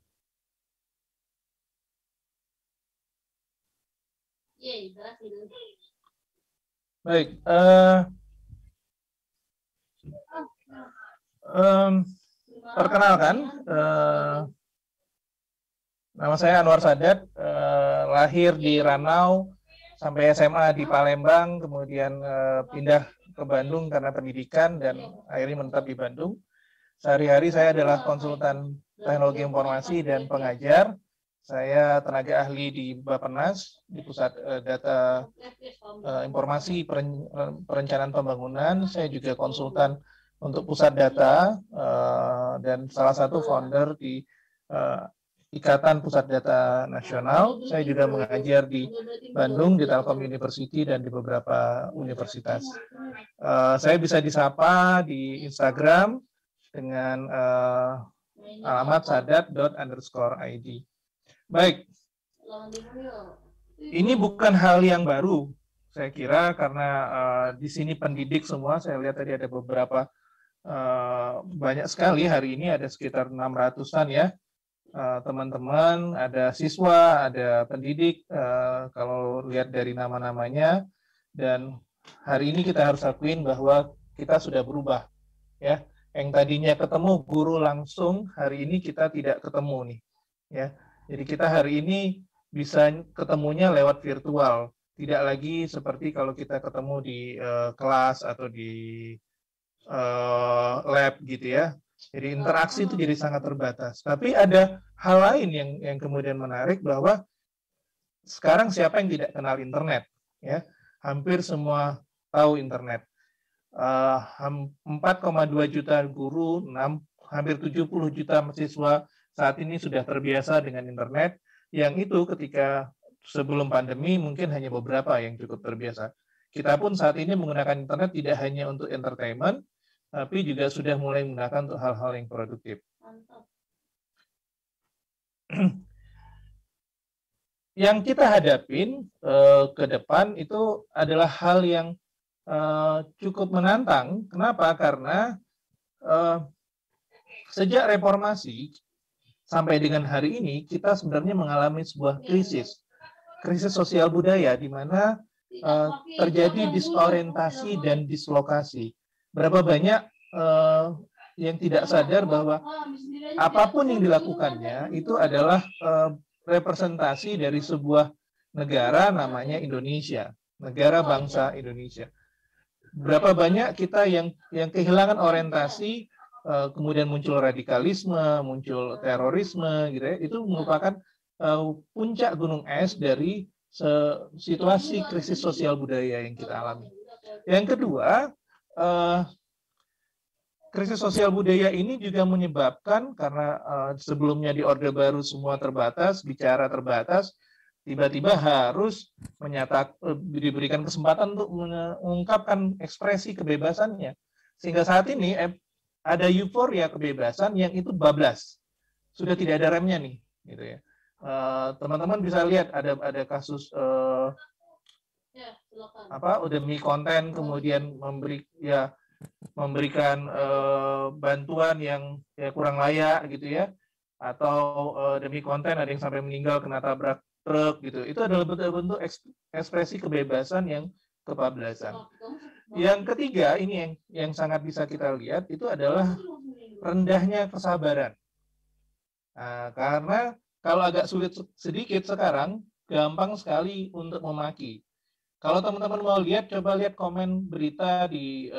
Baik, perkenalkan, nama saya Anwar Sadat, lahir di Ranau, sampai SMA di Palembang, kemudian pindah ke Bandung karena pendidikan dan akhirnya menetap di Bandung. Sehari-hari saya adalah konsultan teknologi informasi dan pengajar. Saya tenaga ahli di Bappenas, di Pusat Data Informasi Perencanaan Pembangunan. Saya juga konsultan untuk Pusat Data dan salah satu founder di Ikatan Pusat Data Nasional. Saya juga mengajar di Bandung, di Telkom University, dan di beberapa universitas. Saya bisa disapa di Instagram dengan alamat sadat._id. Baik, ini bukan hal yang baru, saya kira, karena di sini pendidik semua. Saya lihat tadi ada beberapa, banyak sekali hari ini, ada sekitar 600-an ya, teman-teman, ada siswa, ada pendidik, kalau lihat dari nama-namanya. Dan hari ini kita harus akuin bahwa kita sudah berubah, ya. Yang tadinya ketemu guru langsung, hari ini kita tidak ketemu nih, ya. Jadi kita hari ini bisa ketemunya lewat virtual, tidak lagi seperti kalau kita ketemu di kelas atau di lab gitu ya. Jadi interaksi itu jadi sangat terbatas. Tapi ada hal lain yang kemudian menarik, bahwa sekarang siapa yang tidak kenal internet, ya? Hampir semua tahu internet. 4,2 juta guru, hampir 70 juta mahasiswa saat ini sudah terbiasa dengan internet, yang itu ketika sebelum pandemi mungkin hanya beberapa yang cukup terbiasa. Kita pun saat ini menggunakan internet tidak hanya untuk entertainment, tapi juga sudah mulai menggunakan untuk hal-hal yang produktif. Yang kita hadapin ke depan itu adalah hal yang cukup menantang. Kenapa? Karena sejak reformasi sampai dengan hari ini, kita sebenarnya mengalami sebuah krisis sosial budaya, di mana terjadi disorientasi dan dislokasi. Berapa banyak yang tidak sadar bahwa apapun yang dilakukannya itu adalah representasi dari sebuah negara namanya Indonesia, negara bangsa Indonesia. Berapa banyak kita yang kehilangan orientasi, kemudian muncul radikalisme, muncul terorisme, gitu ya. Itu merupakan puncak gunung es dari situasi krisis sosial budaya yang kita alami. Yang kedua, krisis sosial budaya ini juga menyebabkan karena sebelumnya di Orde Baru semua terbatas, bicara terbatas, tiba-tiba harus diberikan kesempatan untuk mengungkapkan ekspresi kebebasannya. Sehingga saat ini ada euforia kebebasan yang itu bablas. Sudah tidak ada remnya nih, gitu ya. Teman-teman bisa lihat ada kasus demi konten kemudian memberikan bantuan yang kurang layak gitu ya, atau demi konten ada yang sampai meninggal kena tabrak truk gitu. Itu adalah bentuk ekspresi kebebasan yang kebablasan. Yang ketiga ini yang sangat bisa kita lihat itu adalah rendahnya kesabaran. Nah, karena kalau agak sulit sedikit sekarang, gampang sekali untuk memaki. Kalau teman-teman mau lihat, coba lihat komen berita di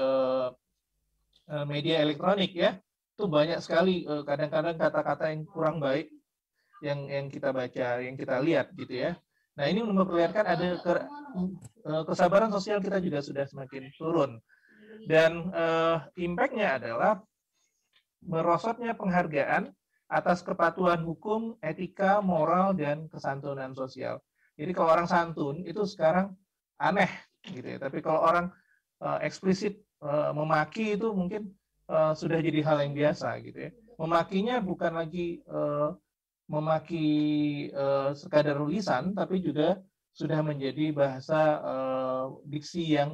media elektronik ya. Itu banyak sekali kadang-kadang kata-kata yang kurang baik yang kita baca, yang kita lihat gitu ya. Nah, ini memperlihatkan ada kesabaran sosial kita juga sudah semakin turun. Dan impact-nya adalah merosotnya penghargaan atas kepatuhan hukum, etika, moral, dan kesantunan sosial. Jadi kalau orang santun itu sekarang aneh gitu ya. Tapi kalau orang eksplisit memaki itu mungkin sudah jadi hal yang biasa gitu ya. Memakinya bukan lagi memaki sekadar lisan, tapi juga sudah menjadi bahasa diksi yang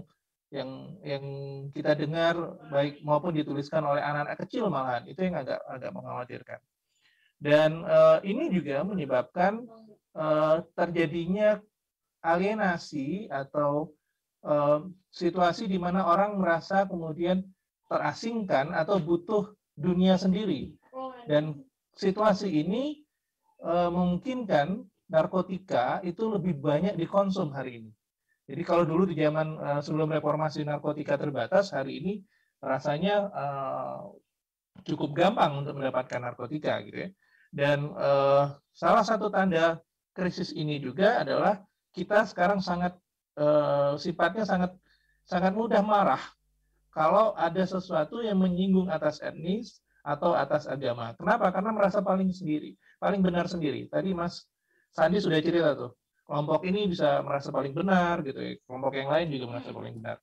kita dengar baik maupun dituliskan oleh anak-anak kecil malahan. Itu yang agak mengkhawatirkan. Dan ini juga menyebabkan terjadinya alienasi atau situasi di mana orang merasa kemudian terasingkan atau butuh dunia sendiri. Dan situasi ini memungkinkan narkotika itu lebih banyak dikonsum hari ini. Jadi kalau dulu di zaman sebelum reformasi narkotika terbatas, hari ini rasanya cukup gampang untuk mendapatkan narkotika gitu ya. Dan salah satu tanda krisis ini juga adalah kita sekarang sifatnya sangat mudah marah kalau ada sesuatu yang menyinggung atas etnis atau atas agama. Kenapa? Karena merasa paling benar sendiri. Tadi Mas Sandi sudah cerita tuh, kelompok ini bisa merasa paling benar gitu ya, kelompok yang lain juga merasa paling benar.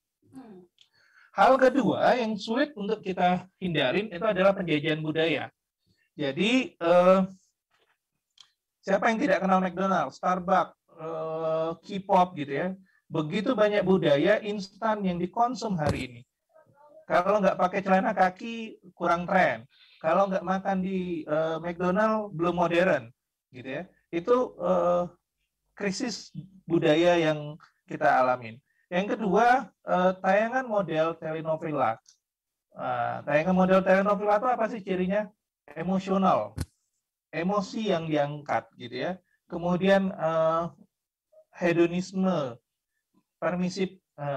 Hal kedua yang sulit untuk kita hindarin itu adalah penjajahan budaya. Jadi siapa yang tidak kenal McDonald's, Starbucks, K-pop gitu ya. Begitu banyak budaya instan yang dikonsum hari ini. Kalau nggak pakai celana kaki kurang tren. Kalau nggak makan di McDonald's belum modern, gitu ya. Itu krisis budaya yang kita alamin. Yang kedua, tayangan model telenovela. Tayangan model telenovela itu apa sih cirinya? Emosional, emosi yang diangkat, gitu ya. Kemudian hedonisme, permisif,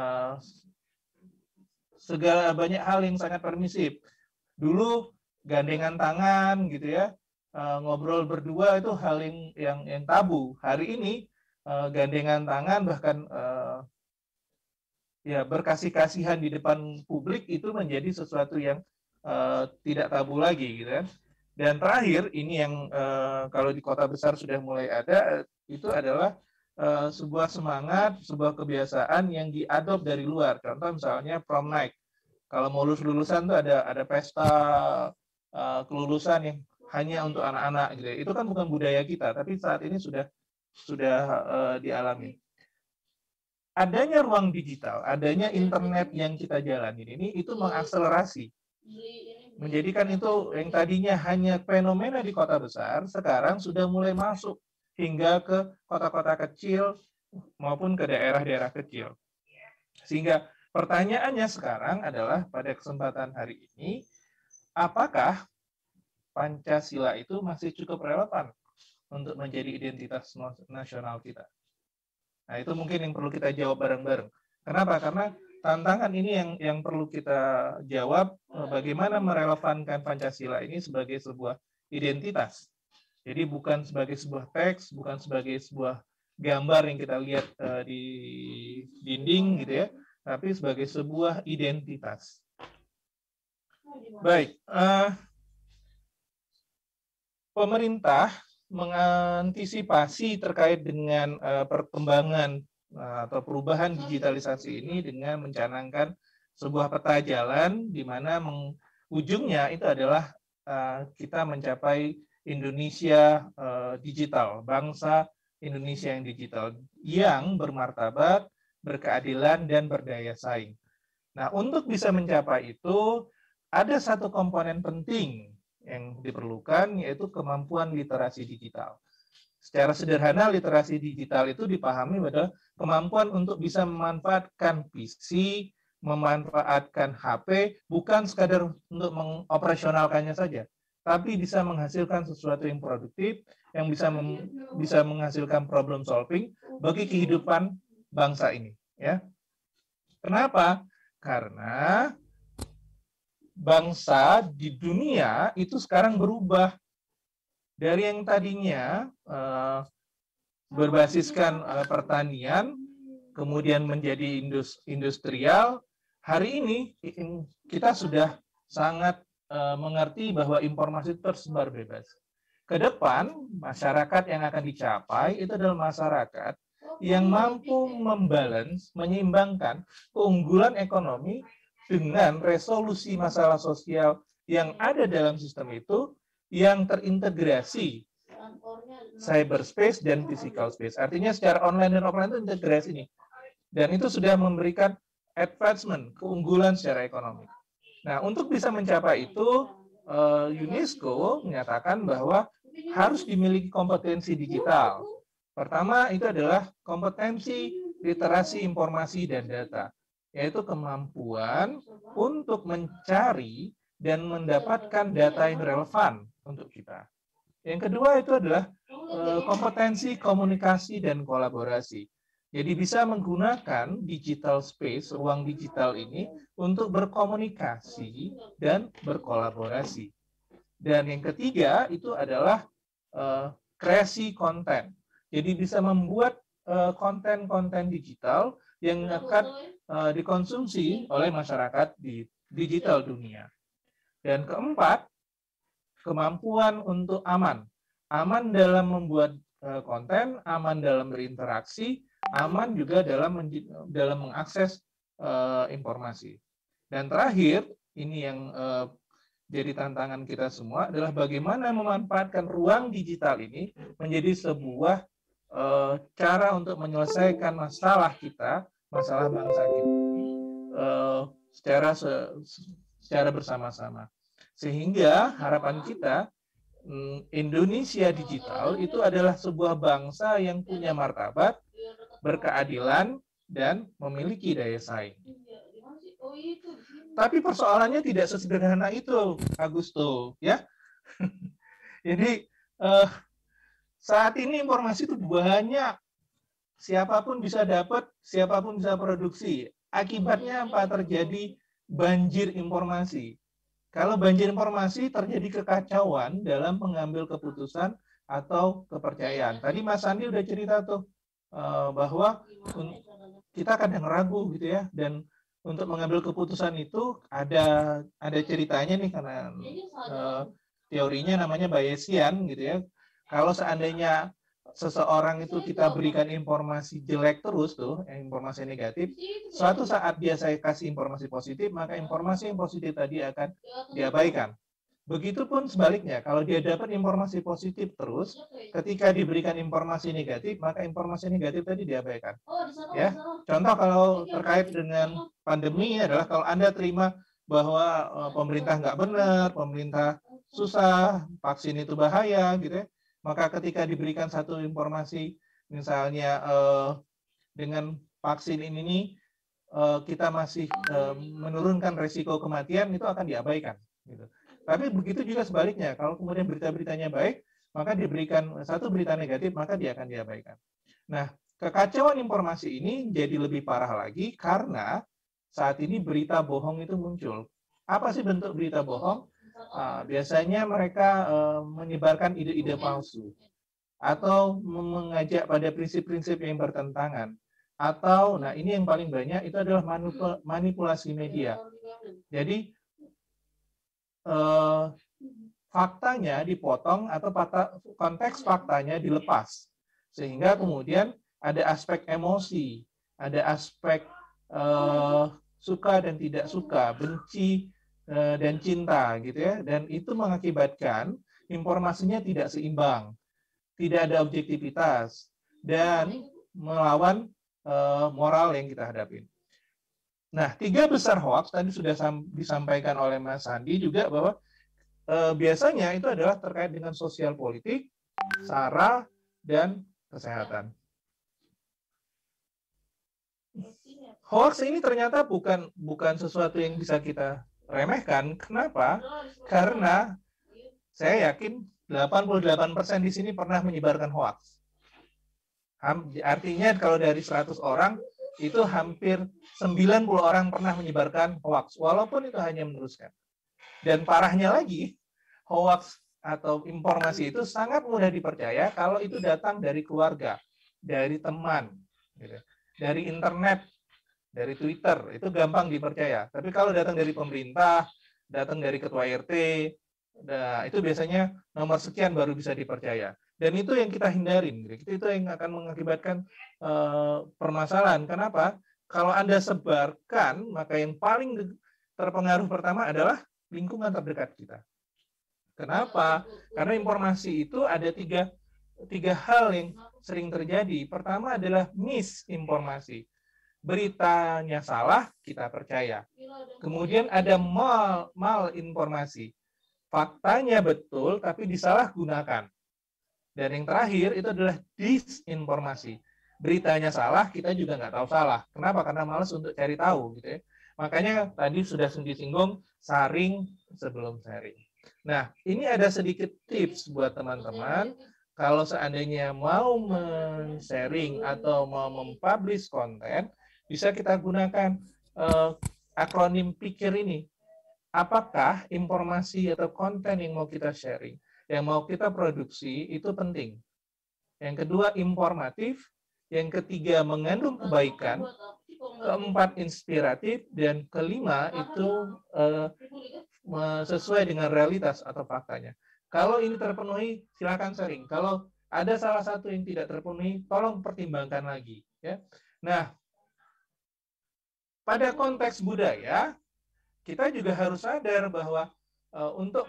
segala banyak hal yang sangat permisif. Dulu gandengan tangan gitu ya, ngobrol berdua itu hal yang tabu. Hari ini gandengan tangan bahkan ya berkasih-kasihan di depan publik itu menjadi sesuatu yang tidak tabu lagi gitu kan. Dan terakhir ini yang kalau di kota besar sudah mulai ada, itu adalah sebuah semangat, sebuah kebiasaan yang diadop dari luar. Contoh misalnya prom night. Kalau mau lulusan tuh ada pesta kelulusan yang hanya untuk anak-anak gitu. Itu kan bukan budaya kita, tapi saat ini sudah dialami. Adanya ruang digital, adanya internet yang kita jalani ini itu mengakselerasi. Menjadikan itu yang tadinya hanya fenomena di kota besar, sekarang sudah mulai masuk hingga ke kota-kota kecil maupun ke daerah-daerah kecil. Sehingga pertanyaannya sekarang adalah pada kesempatan hari ini, apakah Pancasila itu masih cukup relevan untuk menjadi identitas nasional kita? Nah, itu mungkin yang perlu kita jawab bareng-bareng. Kenapa? Karena tantangan ini yang perlu kita jawab, bagaimana merelevankan Pancasila ini sebagai sebuah identitas. Jadi bukan sebagai sebuah teks, bukan sebagai sebuah gambar yang kita lihat di dinding gitu ya, tapi sebagai sebuah identitas. Baik, pemerintah mengantisipasi terkait dengan perkembangan atau perubahan digitalisasi ini dengan mencanangkan sebuah peta jalan di mana ujungnya itu adalah kita mencapai Indonesia digital, bangsa Indonesia yang digital, yang bermartabat, berkeadilan, dan berdaya saing. Nah, untuk bisa mencapai itu, ada satu komponen penting yang diperlukan, yaitu kemampuan literasi digital. Secara sederhana, literasi digital itu dipahami adalah kemampuan untuk bisa memanfaatkan PC, memanfaatkan HP, bukan sekadar untuk mengoperasionalkannya saja, tapi bisa menghasilkan sesuatu yang produktif, yang bisa menghasilkan problem solving bagi kehidupan bangsa ini. Ya, kenapa? Karena bangsa di dunia itu sekarang berubah dari yang tadinya berbasiskan pertanian, kemudian menjadi industrial. Hari ini kita sudah sangat mengerti bahwa informasi tersebar bebas. Ke depan, masyarakat yang akan dicapai itu adalah masyarakat yang mampu membalance, menyeimbangkan keunggulan ekonomi dengan resolusi masalah sosial yang ada dalam sistem itu, yang terintegrasi cyberspace dan physical space. Artinya secara online dan offline itu integrasi ini. Dan itu sudah memberikan advancement, keunggulan secara ekonomi. Nah, untuk bisa mencapai itu, UNESCO menyatakan bahwa harus dimiliki kompetensi digital. Pertama, itu adalah kompetensi literasi informasi dan data, yaitu kemampuan untuk mencari dan mendapatkan data yang relevan untuk kita. Yang kedua itu adalah kompetensi komunikasi dan kolaborasi. Jadi bisa menggunakan digital space, ruang digital ini untuk berkomunikasi dan berkolaborasi. Dan yang ketiga itu adalah kreasi konten. Jadi bisa membuat konten-konten digital yang akan dikonsumsi oleh masyarakat di digital dunia. Dan keempat, kemampuan untuk aman. Aman dalam membuat konten, aman dalam berinteraksi, aman juga dalam mengakses informasi. Dan terakhir, ini yang jadi tantangan kita semua adalah bagaimana memanfaatkan ruang digital ini menjadi sebuah cara untuk menyelesaikan masalah kita, masalah bangsa kita secara bersama-sama. Sehingga harapan kita Indonesia digital itu adalah sebuah bangsa yang punya martabat, berkeadilan, dan memiliki daya saing. Tapi persoalannya tidak sesederhana itu, Agusto, ya. Jadi saat ini informasi itu banyak, siapapun bisa dapat, siapapun bisa produksi. Akibatnya apa? Terjadi banjir informasi. Kalau banjir informasi, terjadi kekacauan dalam mengambil keputusan atau kepercayaan. Tadi Mas Andi udah cerita tuh bahwa kita kadang ragu gitu ya, dan untuk mengambil keputusan itu ada ceritanya nih, karena teorinya namanya Bayesian gitu ya. Kalau seandainya seseorang itu kita berikan informasi jelek terus tuh, informasi negatif, suatu saat saya kasih informasi positif, maka informasi yang positif tadi akan diabaikan. Begitupun sebaliknya, kalau dia dapat informasi positif terus, ketika diberikan informasi negatif, maka informasi negatif tadi diabaikan. Ya, contoh kalau terkait dengan pandemi adalah kalau Anda terima bahwa pemerintah nggak benar, pemerintah susah, vaksin itu bahaya, gitu ya. Maka ketika diberikan satu informasi, misalnya dengan vaksin ini kita masih menurunkan risiko kematian, itu akan diabaikan. Gitu. Tapi begitu juga sebaliknya, kalau kemudian berita-beritanya baik, maka diberikan satu berita negatif, maka dia akan diabaikan. Nah, kekacauan informasi ini jadi lebih parah lagi karena saat ini berita bohong itu muncul. Apa sih bentuk berita bohong? Biasanya mereka menyebarkan ide-ide palsu atau mengajak pada prinsip-prinsip yang bertentangan, atau nah ini yang paling banyak itu adalah manipulasi media. Jadi faktanya dipotong atau konteks faktanya dilepas. Sehingga kemudian ada aspek emosi, ada aspek suka dan tidak suka, benci dan cinta gitu ya. Dan itu mengakibatkan informasinya tidak seimbang, tidak ada objektivitas, dan melawan moral yang kita hadapi. Nah, 3 besar hoax tadi sudah disampaikan oleh Mas Sandi juga bahwa biasanya itu adalah terkait dengan sosial politik, SARA, dan kesehatan. Hoax ini ternyata bukan sesuatu yang bisa kita remehkan. Kenapa? Karena saya yakin 88% di sini pernah menyebarkan hoax. Artinya kalau dari 100 orang, itu hampir 90 orang pernah menyebarkan hoax, walaupun itu hanya meneruskan. Dan parahnya lagi, hoax atau informasi itu sangat mudah dipercaya kalau itu datang dari keluarga, dari teman, gitu. Dari internet, dari Twitter, itu gampang dipercaya. Tapi kalau datang dari pemerintah, datang dari ketua RT, nah, itu biasanya nomor sekian baru bisa dipercaya. Dan itu yang kita hindarin. Itu yang akan mengakibatkan permasalahan. Kenapa? Kalau Anda sebarkan, maka yang paling terpengaruh pertama adalah lingkungan terdekat kita. Kenapa? Karena informasi itu ada tiga hal yang sering terjadi. Pertama adalah misinformasi. Beritanya salah, kita percaya. Kemudian ada malinformasi. Faktanya betul, tapi disalahgunakan. Dan yang terakhir itu adalah disinformasi. Beritanya salah, kita juga nggak tahu salah. Kenapa? Karena malas untuk cari tahu. Gitu ya. Makanya tadi sudah disinggung, saring sebelum sharing. Nah, ini ada sedikit tips buat teman-teman. Kalau seandainya mau men-sharing atau mau mempublish konten, bisa kita gunakan akronim PIKIR ini. Apakah informasi atau konten yang mau kita sharing, yang mau kita produksi itu penting. Yang kedua, informatif. Yang ketiga, mengandung kebaikan. Keempat, inspiratif. Dan kelima, itu sesuai dengan realitas atau faktanya. Kalau ini terpenuhi, silakan sharing. Kalau ada salah satu yang tidak terpenuhi, tolong pertimbangkan lagi. Ya. Nah, pada konteks budaya, kita juga harus sadar bahwa untuk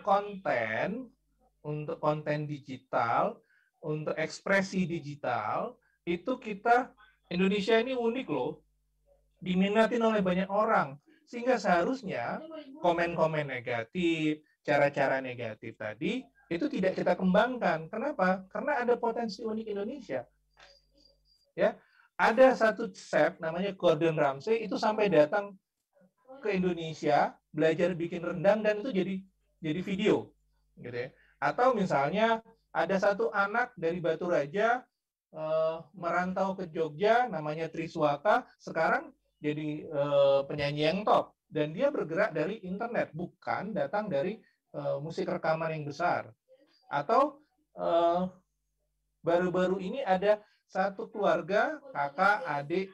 konten digital, untuk ekspresi digital, itu kita, Indonesia ini unik loh, diminatin oleh banyak orang. Sehingga seharusnya komen-komen negatif, cara-cara negatif tadi, itu tidak kita kembangkan. Kenapa? Karena ada potensi unik Indonesia. Ya, ada satu chef namanya Gordon Ramsay, itu sampai datang ke Indonesia, belajar bikin rendang, dan itu jadi video. Gitu ya. Atau misalnya, ada satu anak dari Batu Raja, merantau ke Jogja, namanya Triswaka, sekarang jadi penyanyi yang top. Dan dia bergerak dari internet, bukan datang dari musik rekaman yang besar. Atau baru-baru ini ada satu keluarga, kakak, adik,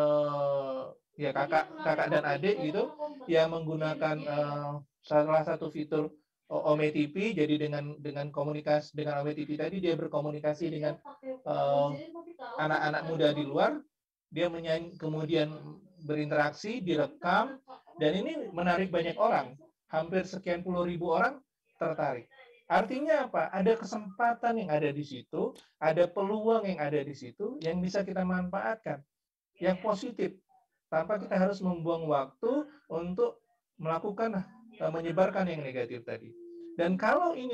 kakak dan adik gitu, yang menggunakan salah satu fitur Ome TV. Jadi dengan komunikasi dengan Ome TV tadi, dia berkomunikasi dengan anak-anak muda di luar. Dia menyanyi, kemudian berinteraksi, direkam, dan ini menarik banyak orang. Hampir sekian puluh ribu orang tertarik. Artinya apa? Ada kesempatan yang ada di situ, ada peluang yang ada di situ, yang bisa kita manfaatkan, yang positif, tanpa kita harus membuang waktu untuk melakukan, menyebarkan yang negatif tadi. Dan kalau ini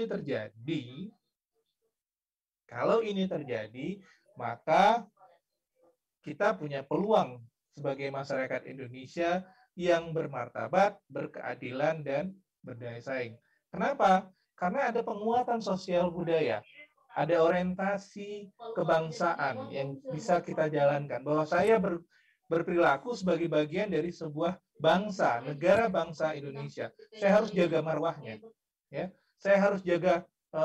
terjadi, maka kita punya peluang sebagai masyarakat Indonesia yang bermartabat, berkeadilan, dan berdaya saing. Kenapa? Karena ada penguatan sosial budaya, ada orientasi kebangsaan yang bisa kita jalankan. Bahwa saya berperilaku sebagai bagian dari sebuah bangsa, negara bangsa Indonesia. Saya harus jaga marwahnya. Ya, saya harus jaga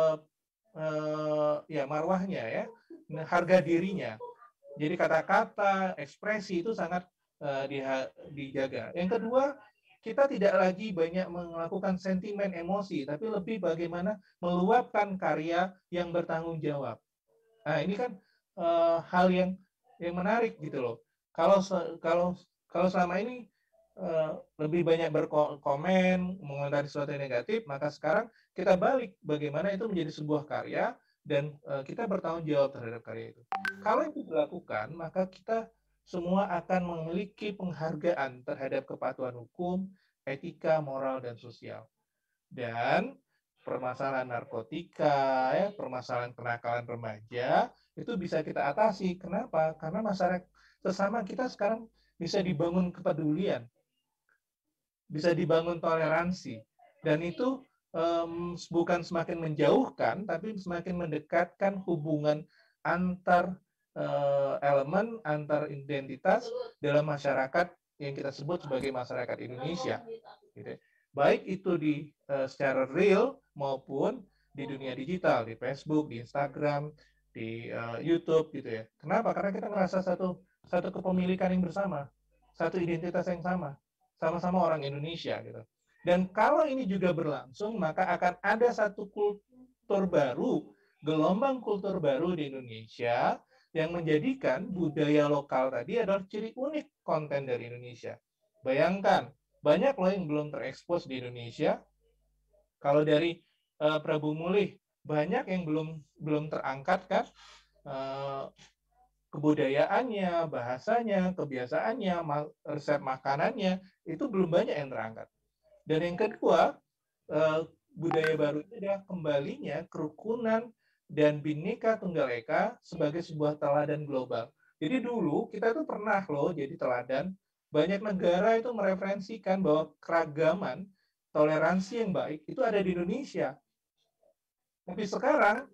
marwahnya, ya, harga dirinya. Jadi kata-kata, ekspresi itu sangat dijaga. Yang kedua, kita tidak lagi banyak melakukan sentimen emosi, tapi lebih bagaimana meluapkan karya yang bertanggung jawab. Nah, ini kan hal yang menarik gitu loh. Kalau selama ini lebih banyak berkomen, mengomentari sesuatu yang negatif, maka sekarang kita balik bagaimana itu menjadi sebuah karya dan kita bertanggung jawab terhadap karya itu. Kalau itu dilakukan, maka kita semua akan memiliki penghargaan terhadap kepatuhan hukum, etika, moral, dan sosial. Dan permasalahan narkotika, ya, permasalahan kenakalan remaja, itu bisa kita atasi. Kenapa? Karena masyarakat sesama kita sekarang bisa dibangun kepedulian, bisa dibangun toleransi. Dan itu bukan semakin menjauhkan, tapi semakin mendekatkan hubungan antar elemen, antar identitas dalam masyarakat yang kita sebut sebagai masyarakat Indonesia. Gitu. Baik itu secara real maupun di dunia digital, di Facebook, di Instagram, di YouTube gitu ya. Kenapa? Karena kita merasa satu kepemilikan yang bersama, satu identitas yang sama-sama orang Indonesia gitu. Dan kalau ini juga berlangsung, maka akan ada satu kultur baru, gelombang kultur baru di Indonesia yang menjadikan budaya lokal tadi adalah ciri unik konten dari Indonesia. Bayangkan, banyak loh yang belum terekspos di Indonesia. Kalau dari Prabu Mulih, banyak yang belum terangkat kan, kebudayaannya, bahasanya, kebiasaannya, resep makanannya, itu belum banyak yang terangkat. Dan yang kedua, budaya baru itu adalah kembalinya kerukunan dan Bhinneka Tunggal Ika sebagai sebuah teladan global. Jadi dulu kita tuh pernah loh jadi teladan. Banyak negara itu mereferensikan bahwa keragaman, toleransi yang baik itu ada di Indonesia. Tapi sekarang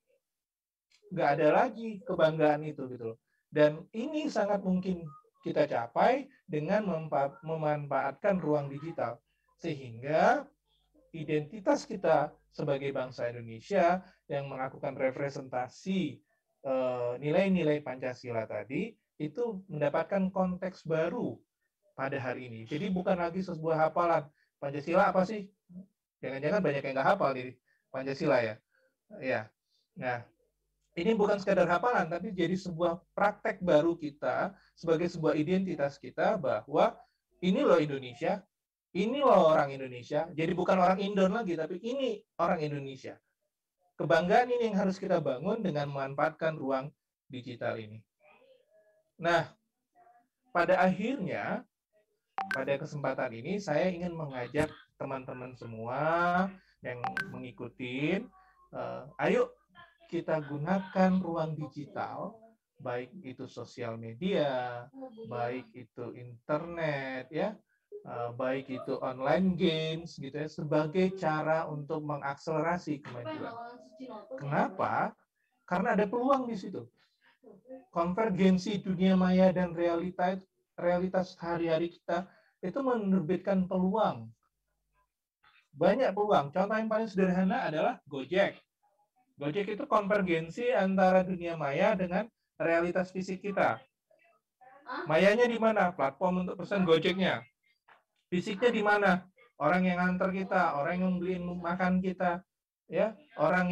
nggak ada lagi kebanggaan itu gitu loh. Dan ini sangat mungkin kita capai dengan memanfaatkan ruang digital. Sehingga identitas kita sebagai bangsa Indonesia yang melakukan representasi nilai-nilai Pancasila tadi itu mendapatkan konteks baru pada hari ini. Jadi bukan lagi sebuah hafalan. Pancasila apa sih? Jangan-jangan banyak yang nggak hafal di Pancasila ya. Ya. Nah, ini bukan sekadar hafalan, tapi jadi sebuah praktek baru kita sebagai sebuah identitas kita bahwa ini loh Indonesia, ini loh orang Indonesia. Jadi bukan orang Indon lagi, tapi ini orang Indonesia. Kebanggaan ini yang harus kita bangun dengan memanfaatkan ruang digital ini. Nah, pada akhirnya, pada kesempatan ini saya ingin mengajak teman-teman semua yang mengikuti, ayo kita gunakan ruang digital, baik itu sosial media, baik itu internet, ya, baik itu online games, gitu ya, sebagai cara untuk mengakselerasi kemajuan. Kenapa? Karena ada peluang di situ. Konvergensi dunia maya dan realitas hari-hari kita itu menerbitkan peluang. Banyak peluang. Contoh yang paling sederhana adalah Gojek. Gojek itu konvergensi antara dunia maya dengan realitas fisik kita. Mayanya di mana? Platform untuk pesan Gojeknya. Fisiknya di mana? Orang yang nganter kita, orang yang beliin makan kita, ya, orang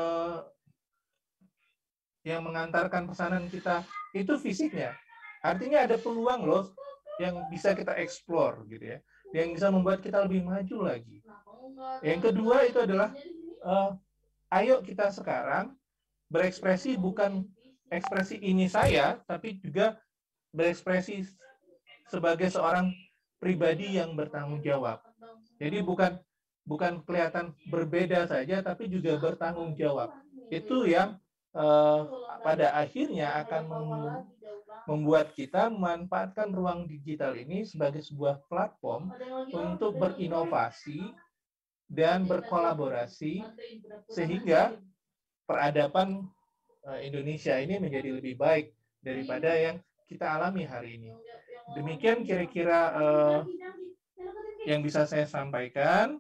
yang mengantarkan pesanan kita, itu fisiknya. Artinya ada peluang loh yang bisa kita explore gitu ya, yang bisa membuat kita lebih maju lagi. Yang kedua itu adalah ayo kita sekarang berekspresi, bukan ekspresi ini saya, tapi juga berekspresi sebagai seorang pribadi yang bertanggung jawab. Jadi bukan kelihatan berbeda saja, tapi juga bertanggung jawab. Itu yang pada akhirnya akan membuat kita memanfaatkan ruang digital ini sebagai sebuah platform untuk berinovasi dan berkolaborasi sehingga peradaban Indonesia ini menjadi lebih baik daripada yang kita alami hari ini. Demikian kira-kira yang bisa saya sampaikan.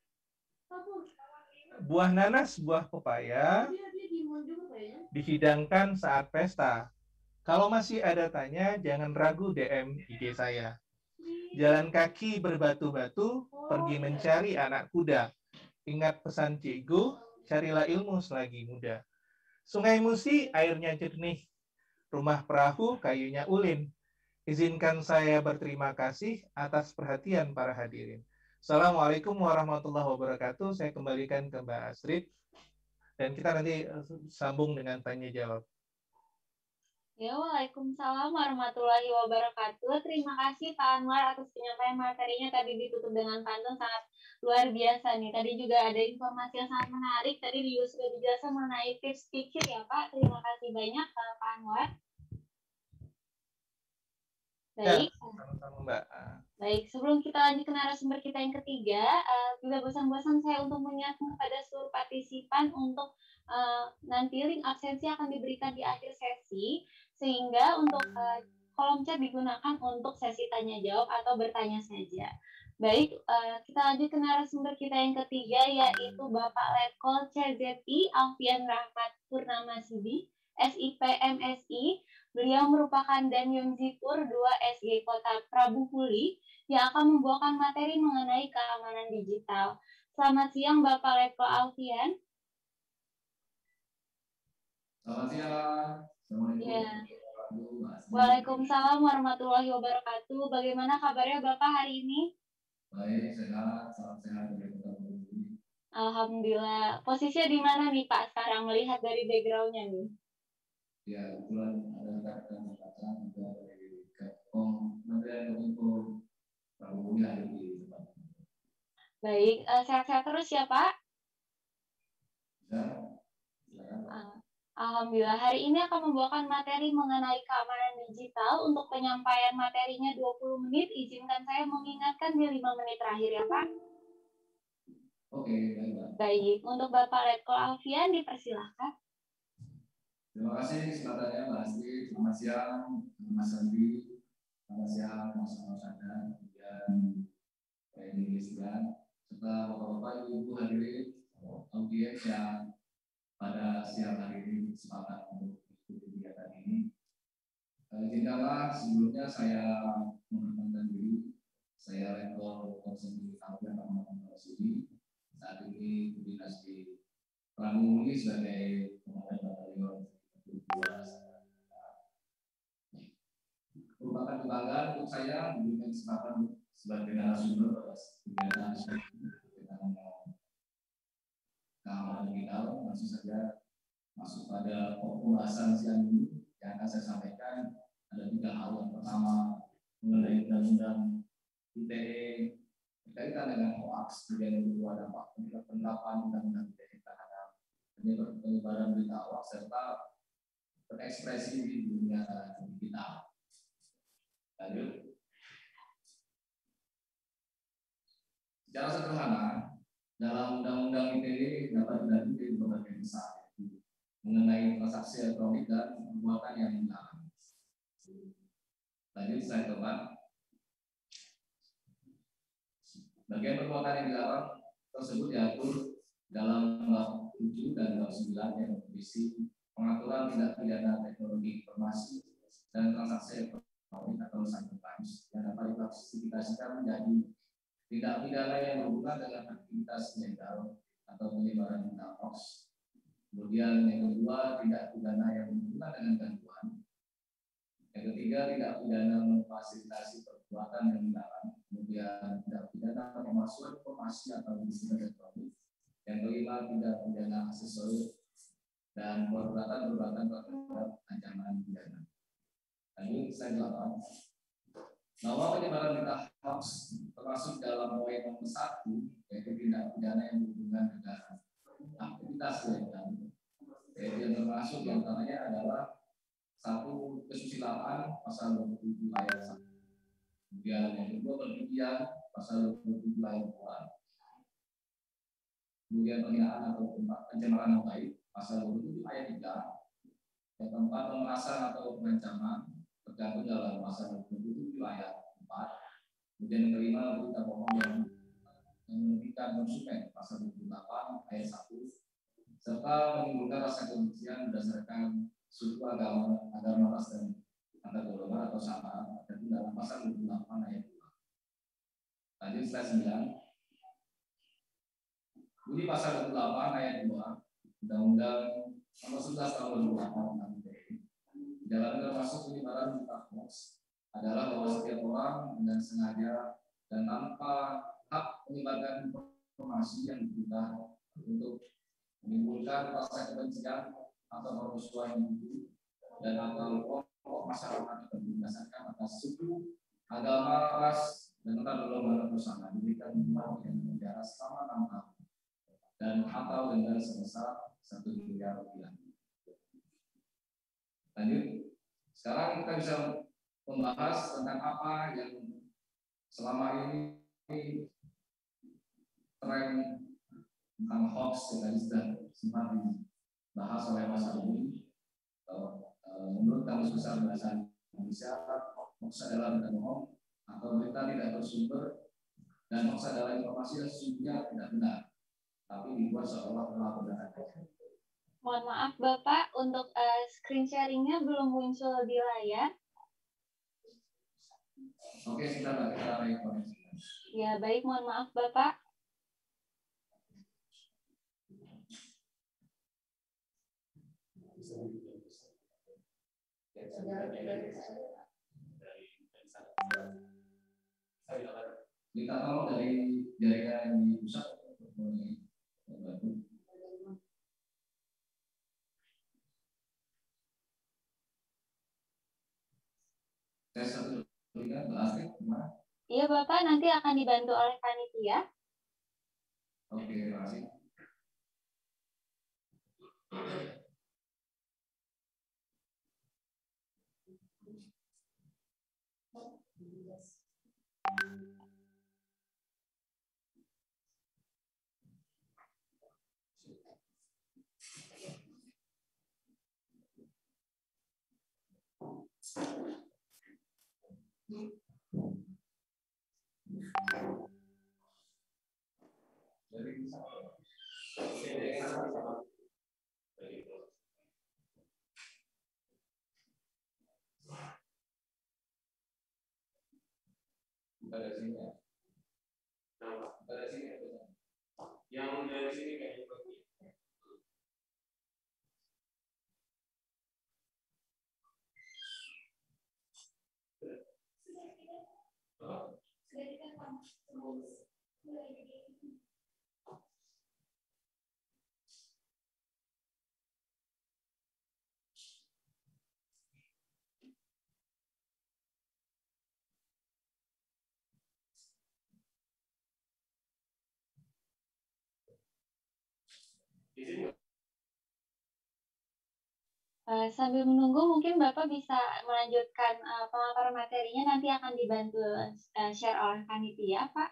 Buah nanas, buah pepaya dihidangkan saat pesta. Kalau masih ada tanya, jangan ragu DM IG saya. Jalan kaki berbatu-batu, pergi mencari anak kuda. Ingat pesan Cikgu, carilah ilmu selagi muda. Sungai Musi airnya jernih, rumah perahu kayunya ulin. Izinkan saya berterima kasih atas perhatian para hadirin. Assalamualaikum warahmatullahi wabarakatuh. Saya kembalikan ke Mbak Astrid. Dan kita nanti sambung dengan tanya jawab. Ya, waalaikumsalam warahmatullahi wabarakatuh. Terima kasih Pak Anwar atas penyampaian materinya, tadi ditutup dengan pantun sangat luar biasa nih. Tadi juga ada informasi yang sangat menarik. Tadi juga sudah dijelaskan mengenai tips speaker ya Pak. Terima kasih banyak Pak Anwar. Baik. Ya, sama-sama Mbak. Baik, sebelum kita lanjut ke narasumber kita yang ketiga, tidak bosan-bosan saya untuk mengingatkan kepada seluruh partisipan untuk nanti link absensi akan diberikan di akhir sesi, sehingga untuk kolom chat digunakan untuk sesi tanya jawab atau bertanya saja. Baik, kita lanjut ke narasumber kita yang ketiga, yaitu Bapak Letkol CZI Alfian Rahmat Purnamasidi, SIP MSI. Beliau merupakan Danyon Zipur 2 SG Kota Prabu Muli yang akan membawakan materi mengenai keamanan digital. Selamat siang Bapak Letkol Alfian. Selamat siang. Assalamualaikum. Ya. Waalaikumsalam warahmatullahi wabarakatuh. Bagaimana kabarnya Bapak hari ini? Baik, sehat. Salam sehat dari Kota Prabu Muli. Alhamdulillah. Posisinya di mana nih Pak sekarang melihat dari background-nya nih? Ya, kebetulan ada rekan-rekan juga dari Kementerian Kominfo Prabu Muli hari di tempat. Baik, sehat-sehat terus ya Pak? Ya. Alhamdulillah, hari ini akan membawakan materi mengenai keamanan digital. Untuk penyampaian materinya 20 menit, izinkan saya mengingatkan di 5 menit terakhir ya Pak. Oke, baik. Baik, untuk Bapak Letkol Alfian dipersilahkan. Terima kasih kesempatannya Mbak Asti. Selamat siang Mas Andi. Selamat siang Mas Sada. Kemudian Pak Edi Lisgan. Serta Bapak-Bapak, Ibu-Ibu hadirin audiens yang pada siang hari ini kesempatan untuk mengikuti kegiatan ini. Izinkanlah sebelumnya saya memperkenalkan diri. Saya Letkol Konsumsi Alfian Rahmat Purnamasidi. Saat ini berdinas di Prabu Muli sebagai Komandan Batalion. Merupakan kebanggaan untuk saya diberikan kesempatan sebagai narasumber pada kegiatan keamanan digital. Langsung saja masuk pada pembahasan siang ini yang akan saya sampaikan. Ada 3 hal. Yang pertama mengenai undang-undang ITE berkaitan dengan hoax, kemudian yang kedua dampak penerapan undang-undang ITE terhadap penyebaran berita hoax serta berekspresi di dunia digital. Lanjut. Secara sederhana, dalam undang-undang ITE dapat dibagi menjadi berbagai besar, mengenai transaksi elektronik dan perbuatan yang dilarang. Lanjut, saya coba. Bagian perbuatan yang dilarang tersebut diatur dalam bab 7 dan bab 9 yang berisi pengaturan tindak pidana teknologi informasi dan transaksi elektronik atau cybercrimes yang dapat diklasifikasikan menjadi tindak pidana yang berhubungan dengan aktivitas ilegal atau penyebaran berita hoax. Kemudian yang kedua, tindak pidana yang berhubungan dengan gangguan. Yang ketiga, tindak pidana memfasilitasi perbuatan yang dilarang. Kemudian tindak pidana pemalsuan informasi atau bisnis elektronik. Yang kelima, tindak pidana aksesori dan perbuatan terhadap ancaman pidana. Lanjut, saya jelaskan bahwa penyebaran berita hoax termasuk dalam poin nomor 1, yaitu tindak pidana yang berhubungan dengan aktivitas ilegal. Yaitu yang termasuk diantaranya adalah 1. Kesusilaan pasal 27 ayat 1. Kemudian yang kedua perjudian pasal 27 ayat 2. Kemudian penghinaan atau pencemaran nama baik pasal 27 ayat 3. Yang keempat, pemerasan atau pengancaman tergantung dalam pasal 27 ayat 4. Kemudian yang kelima, berita bohong yang merugikan konsumen pasal 28 ayat 1, serta menimbulkan rasa kebencian berdasarkan suku, agama, ras, dan antar golongan atau sama tergantung dalam pasal 28 ayat 2. Lanjut slide 9. Bunyi pasal 28 ayat 2 Undang-Undang Nomor 11 Tahun 2008 tentang ITE. Di dalamnya termasuk penyebaran berita hoax adalah bahwa setiap orang dengan sengaja dan tanpa hak menyebarkan informasi yang dibutuhkan untuk menimbulkan rasa kebencian atau permusuhan individu dan atau kelompok masyarakat yang berdasarkan atas suku, agama, ras, dan antar golongan usaha diberikan hukuman yang penjara selama 6 tahun dan atau denda sebesar 1 miliar rupiah. Lanjut. Sekarang kita bisa membahas tentang apa yang selama ini tren tentang hoax yang tadi sudah sempat dibahas oleh Mas Aruni. Menurut Kamus Besar Bahasa Indonesia, hoax adalah berita bohong atau berita tidak bersumber, dan hoax adalah informasi yang sesungguhnya tidak benar, tapi dibuat seolah-olah benar. Mohon maaf Bapak, untuk screen sharingnya belum muncul di layar. Oke, kita rekoneksi. Ya, baik, mohon maaf Bapak. Kita tolong dari jaringan di pusat membantu. Tes 1, 2, 3, Mbak gimana? Iya Bapak, nanti akan dibantu oleh panitia. Oke, terima kasih. Dari sini ya. Dari sini ya. Yang dari sini kayaknya bagus. Sambil menunggu, mungkin Bapak bisa melanjutkan pemaparan materinya, nanti akan dibantu share oleh panitia, Pak.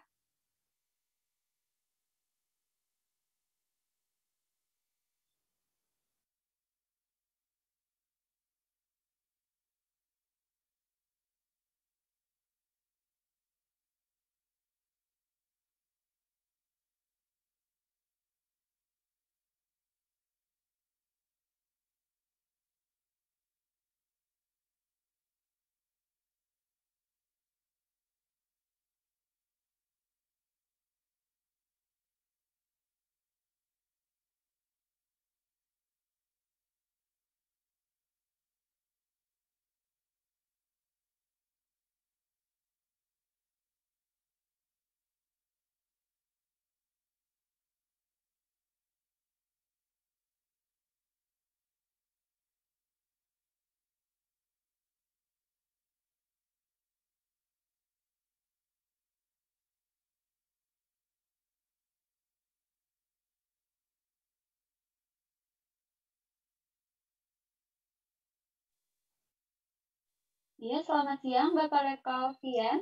Iya, selamat siang Bapak Letko Alfian.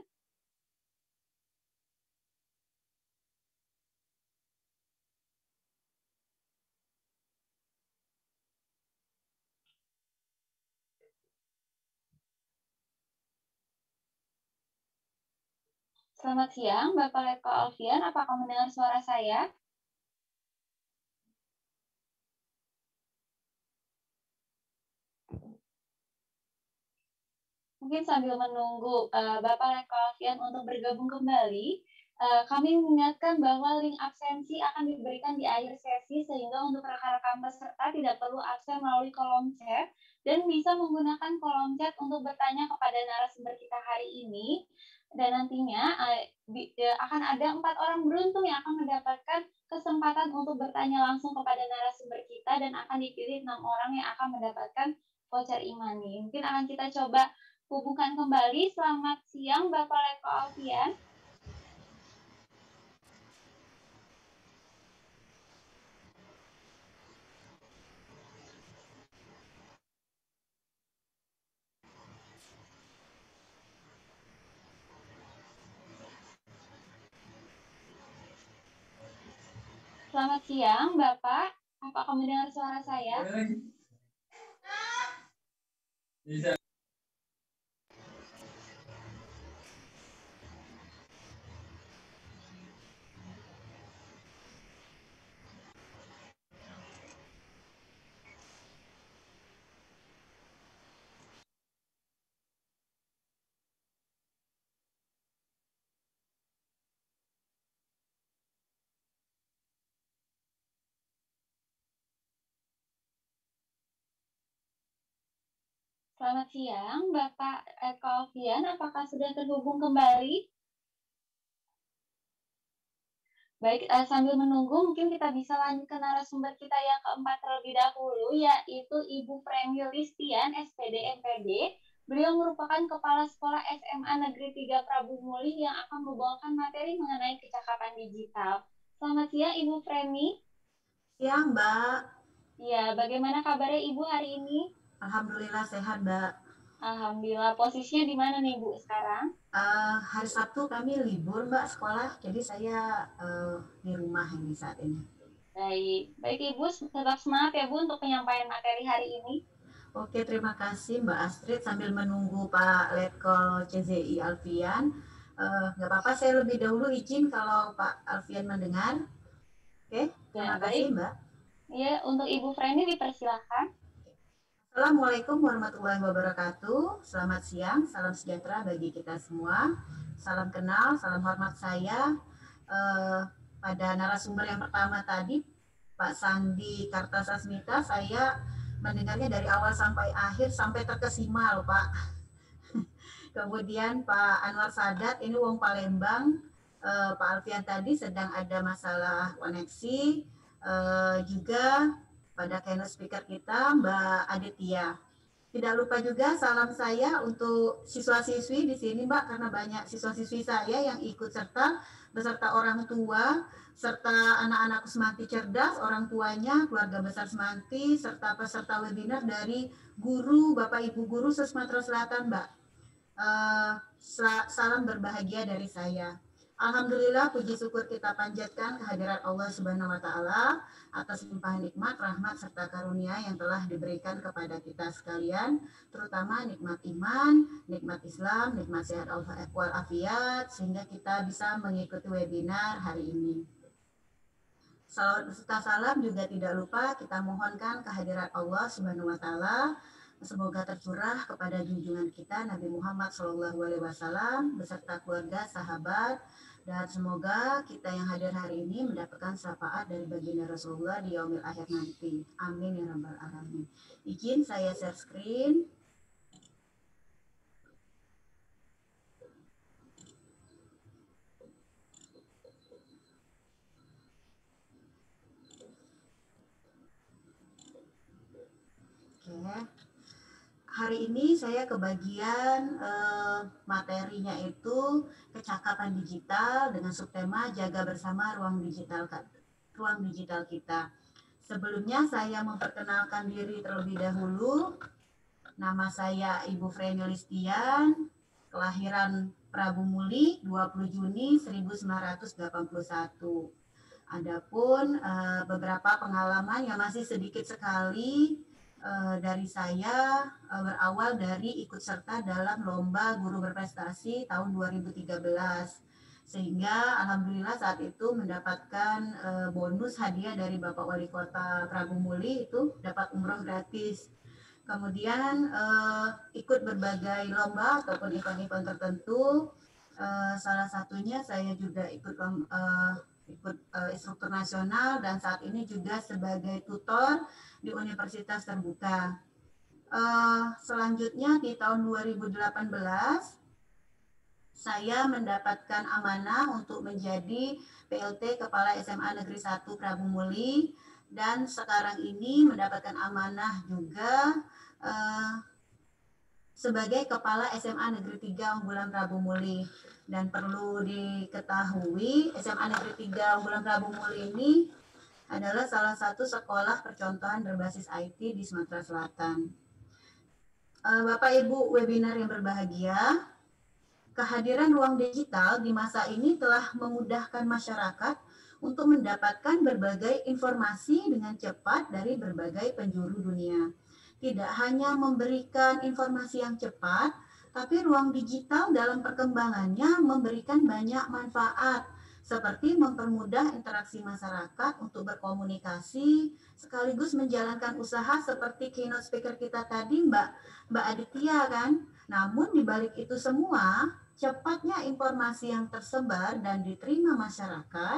Selamat siang Bapak Letko Alfian, apakah mendengar suara saya? Mungkin sambil menunggu Bapak Letko Alfian untuk bergabung kembali, Kami mengingatkan bahwa link absensi akan diberikan di akhir sesi sehingga untuk rekan-rekan peserta tidak perlu absen melalui kolom chat dan bisa menggunakan kolom chat untuk bertanya kepada narasumber kita hari ini. Dan nantinya akan ada 4 orang beruntung yang akan mendapatkan kesempatan untuk bertanya langsung kepada narasumber kita dan akan dipilih 6 orang yang akan mendapatkan voucher e-money. Mungkin akan kita coba hubungkan kembali. Selamat siang Bapak Leko Alfian. Selamat siang, Bapak. Apakah mendengar suara saya? Bisa. Selamat siang, Bapak Eko Alfian. Apakah sudah terhubung kembali? Baik, sambil menunggu mungkin kita bisa lanjut ke narasumber kita yang keempat terlebih dahulu, yaitu Ibu Premi Listian, SPD MPD. Beliau merupakan Kepala Sekolah SMA Negeri 3 Prabu Mulih yang akan membawakan materi mengenai kecakapan digital. Selamat siang, Ibu Premi. Siang, Mbak. Ya, bagaimana kabarnya Ibu hari ini? Alhamdulillah sehat, Mbak. Alhamdulillah. Posisinya di mana nih, Bu, sekarang? Hari Sabtu kami libur, Mbak, sekolah. Jadi saya di rumah ini saat ini. Baik Ibu, tetap semangat ya Bu untuk penyampaian materi hari ini. Oke, terima kasih Mbak Astrid. Sambil menunggu Pak Letkol CZI Alfian, nggak apa-apa, saya lebih dahulu izin kalau Pak Alfian mendengar. Oke, terima kasih Mbak. Iya, untuk Ibu Freni dipersilahkan. Assalamualaikum warahmatullahi wabarakatuh. Selamat siang, salam sejahtera bagi kita semua. Salam kenal, salam hormat saya pada narasumber yang pertama tadi, Pak Sandi Kartasasmita. Saya mendengarnya dari awal sampai akhir, sampai terkesima loh Pak. Kemudian Pak Anwar Sadat, ini wong Palembang. Pak Alfian tadi sedang ada masalah koneksi. Juga pada keynote speaker kita Mbak Aditya. Tidak lupa juga salam saya untuk siswa-siswi di sini Mbak, karena banyak siswa-siswi saya yang ikut serta beserta orang tua serta anak-anak Semanti Cerdas, orang tuanya, keluarga besar Semanti, serta peserta webinar dari guru, Bapak Ibu guru se-Sumatera Selatan Mbak. Salam berbahagia dari saya. Alhamdulillah, puji syukur kita panjatkan kehadirat Allah Subhanahu wa Ta'ala atas limpahan nikmat, rahmat, serta karunia yang telah diberikan kepada kita sekalian, terutama nikmat iman, nikmat Islam, nikmat sehat walafiat, sehingga kita bisa mengikuti webinar hari ini. Salawat beserta salam juga tidak lupa kita mohonkan kehadirat Allah Subhanahu wa Ta'ala. Semoga tercurah kepada junjungan kita Nabi Muhammad SAW beserta keluarga, sahabat, dan semoga kita yang hadir hari ini mendapatkan syafaat dari baginda Rasulullah di yaumil akhir nanti. Amin ya rabbal alamin. Izin saya share screen. Oke. Hari ini saya kebagian materinya itu kecakapan digital dengan subtema jaga bersama ruang digital kita. Sebelumnya saya memperkenalkan diri terlebih dahulu. Nama saya Ibu Freni Listian, kelahiran Prabu Muli 20 Juni 1981. Adapun beberapa pengalaman yang masih sedikit sekali dari saya berawal dari ikut serta dalam lomba guru berprestasi tahun 2013, sehingga alhamdulillah saat itu mendapatkan bonus hadiah dari Bapak Wali Kota Prabu Muli, itu dapat umroh gratis. Kemudian ikut berbagai lomba ataupun event-event tertentu Salah satunya saya juga ikut instruktur nasional dan saat ini juga sebagai tutor di Universitas Terbuka. Selanjutnya di tahun 2018 saya mendapatkan amanah untuk menjadi PLT Kepala SMA Negeri 1 Prabu Muli dan sekarang ini mendapatkan amanah juga sebagai Kepala SMA Negeri 3 Unggulan Prabu Muli. Dan perlu diketahui SMA Negeri 3 Unggulan Prabu Muli ini adalah salah satu sekolah percontohan berbasis IT di Sumatera Selatan. Bapak Ibu webinar yang berbahagia, kehadiran ruang digital di masa ini telah memudahkan masyarakat untuk mendapatkan berbagai informasi dengan cepat dari berbagai penjuru dunia. Tidak hanya memberikan informasi yang cepat, tapi ruang digital dalam perkembangannya memberikan banyak manfaat, seperti mempermudah interaksi masyarakat untuk berkomunikasi, sekaligus menjalankan usaha seperti keynote speaker kita tadi, Mbak Aditya kan. Namun di balik itu semua, cepatnya informasi yang tersebar dan diterima masyarakat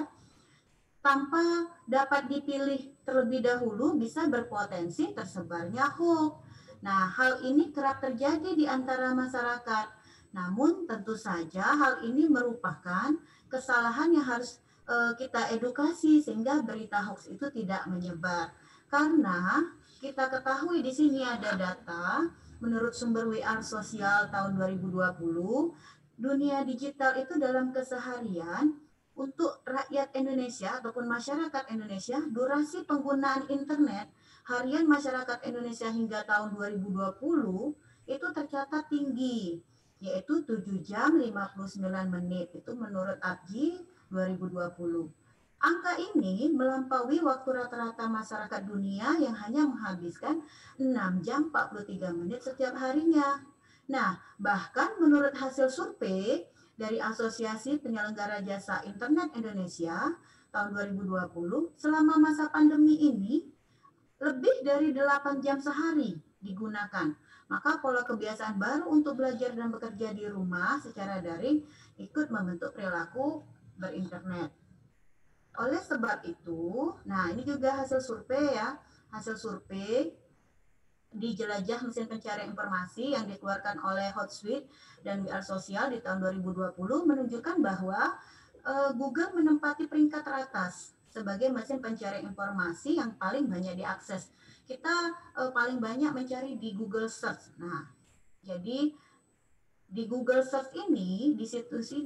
tanpa dapat dipilih terlebih dahulu bisa berpotensi tersebarnya hoax. Nah, hal ini kerap terjadi di antara masyarakat. Namun tentu saja hal ini merupakan kesalahan yang harus kita edukasi sehingga berita hoax itu tidak menyebar. Karena kita ketahui di sini ada data, menurut sumber WR Sosial tahun 2020, dunia digital itu dalam keseharian untuk rakyat Indonesia ataupun masyarakat Indonesia, durasi penggunaan internet harian masyarakat Indonesia hingga tahun 2020 itu tercatat tinggi, yaitu 7 jam 59 menit, itu menurut APJI 2020. Angka ini melampaui waktu rata-rata masyarakat dunia yang hanya menghabiskan 6 jam 43 menit setiap harinya. Nah, bahkan menurut hasil survei dari Asosiasi Penyelenggara Jasa Internet Indonesia tahun 2020, selama masa pandemi ini, lebih dari 8 jam sehari digunakan. Maka pola kebiasaan baru untuk belajar dan bekerja di rumah secara daring ikut membentuk perilaku berinternet. Oleh sebab itu, nah ini juga hasil survei ya, hasil survei di jelajah mesin pencarian informasi yang dikeluarkan oleh Hotsuite dan WR Sosial di tahun 2020 menunjukkan bahwa Google menempati peringkat teratas sebagai mesin pencarian informasi yang paling banyak diakses. Kita paling banyak mencari di Google Search. Nah, jadi di Google Search ini, di situs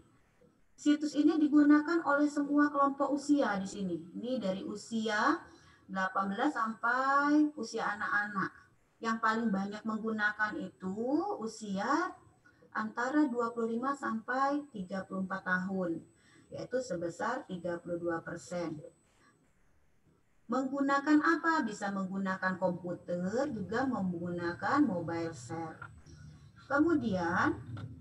ini digunakan oleh semua kelompok usia di sini. Ini dari usia 18 sampai usia anak-anak. Yang paling banyak menggunakan itu usia antara 25 sampai 34 tahun, yaitu sebesar 32%. Menggunakan apa? Bisa menggunakan komputer, juga menggunakan mobile share. Kemudian,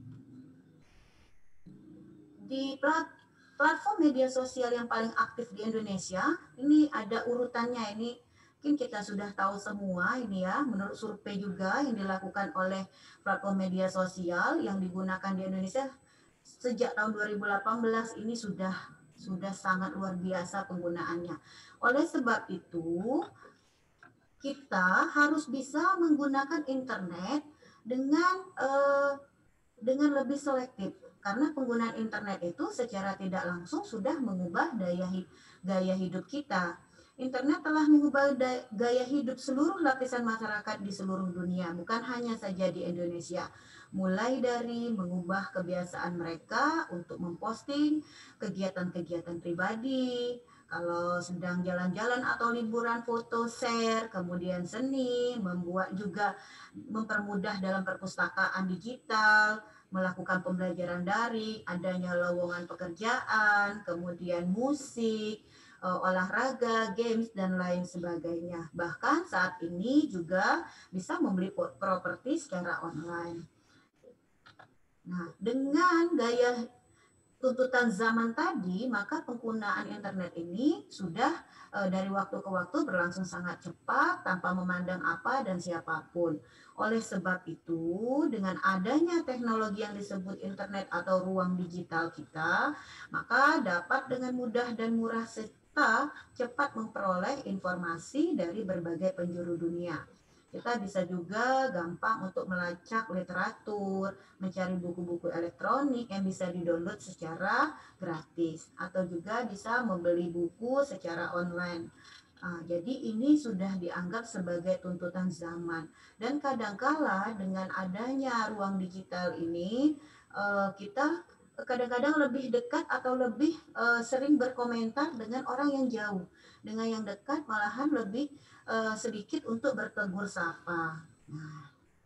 di platform media sosial yang paling aktif di Indonesia, ini ada urutannya, ini mungkin kita sudah tahu semua ini ya, menurut survei juga yang dilakukan oleh platform media sosial yang digunakan di Indonesia sejak tahun 2018 ini sudah sangat luar biasa penggunaannya. Oleh sebab itu, kita harus bisa menggunakan internet dengan lebih selektif. Karena penggunaan internet itu secara tidak langsung sudah mengubah gaya hidup kita. Internet telah mengubah gaya hidup seluruh lapisan masyarakat di seluruh dunia, bukan hanya saja di Indonesia. Mulai dari mengubah kebiasaan mereka untuk memposting kegiatan-kegiatan pribadi, kalau sedang jalan-jalan atau liburan foto share, kemudian seni, mempermudah dalam perpustakaan digital, melakukan pembelajaran daring, adanya lowongan pekerjaan, kemudian musik, olahraga, games, dan lain sebagainya. Bahkan saat ini juga bisa membeli properti secara online. Nah, dengan tuntutan zaman tadi, maka penggunaan internet ini sudah dari waktu ke waktu berlangsung sangat cepat tanpa memandang apa dan siapapun. Oleh sebab itu, dengan adanya teknologi yang disebut internet atau ruang digital kita, maka dapat dengan mudah dan murah serta cepat memperoleh informasi dari berbagai penjuru dunia. Kita bisa juga gampang untuk melacak literatur, mencari buku-buku elektronik yang bisa di-download secara gratis, atau juga bisa membeli buku secara online. Jadi ini sudah dianggap sebagai tuntutan zaman. Dan kadangkala dengan adanya ruang digital ini, kita kadang-kadang lebih dekat atau lebih sering berkomentar dengan orang yang jauh. Dengan yang dekat malahan lebih sedikit untuk bertegur sapa. Nah,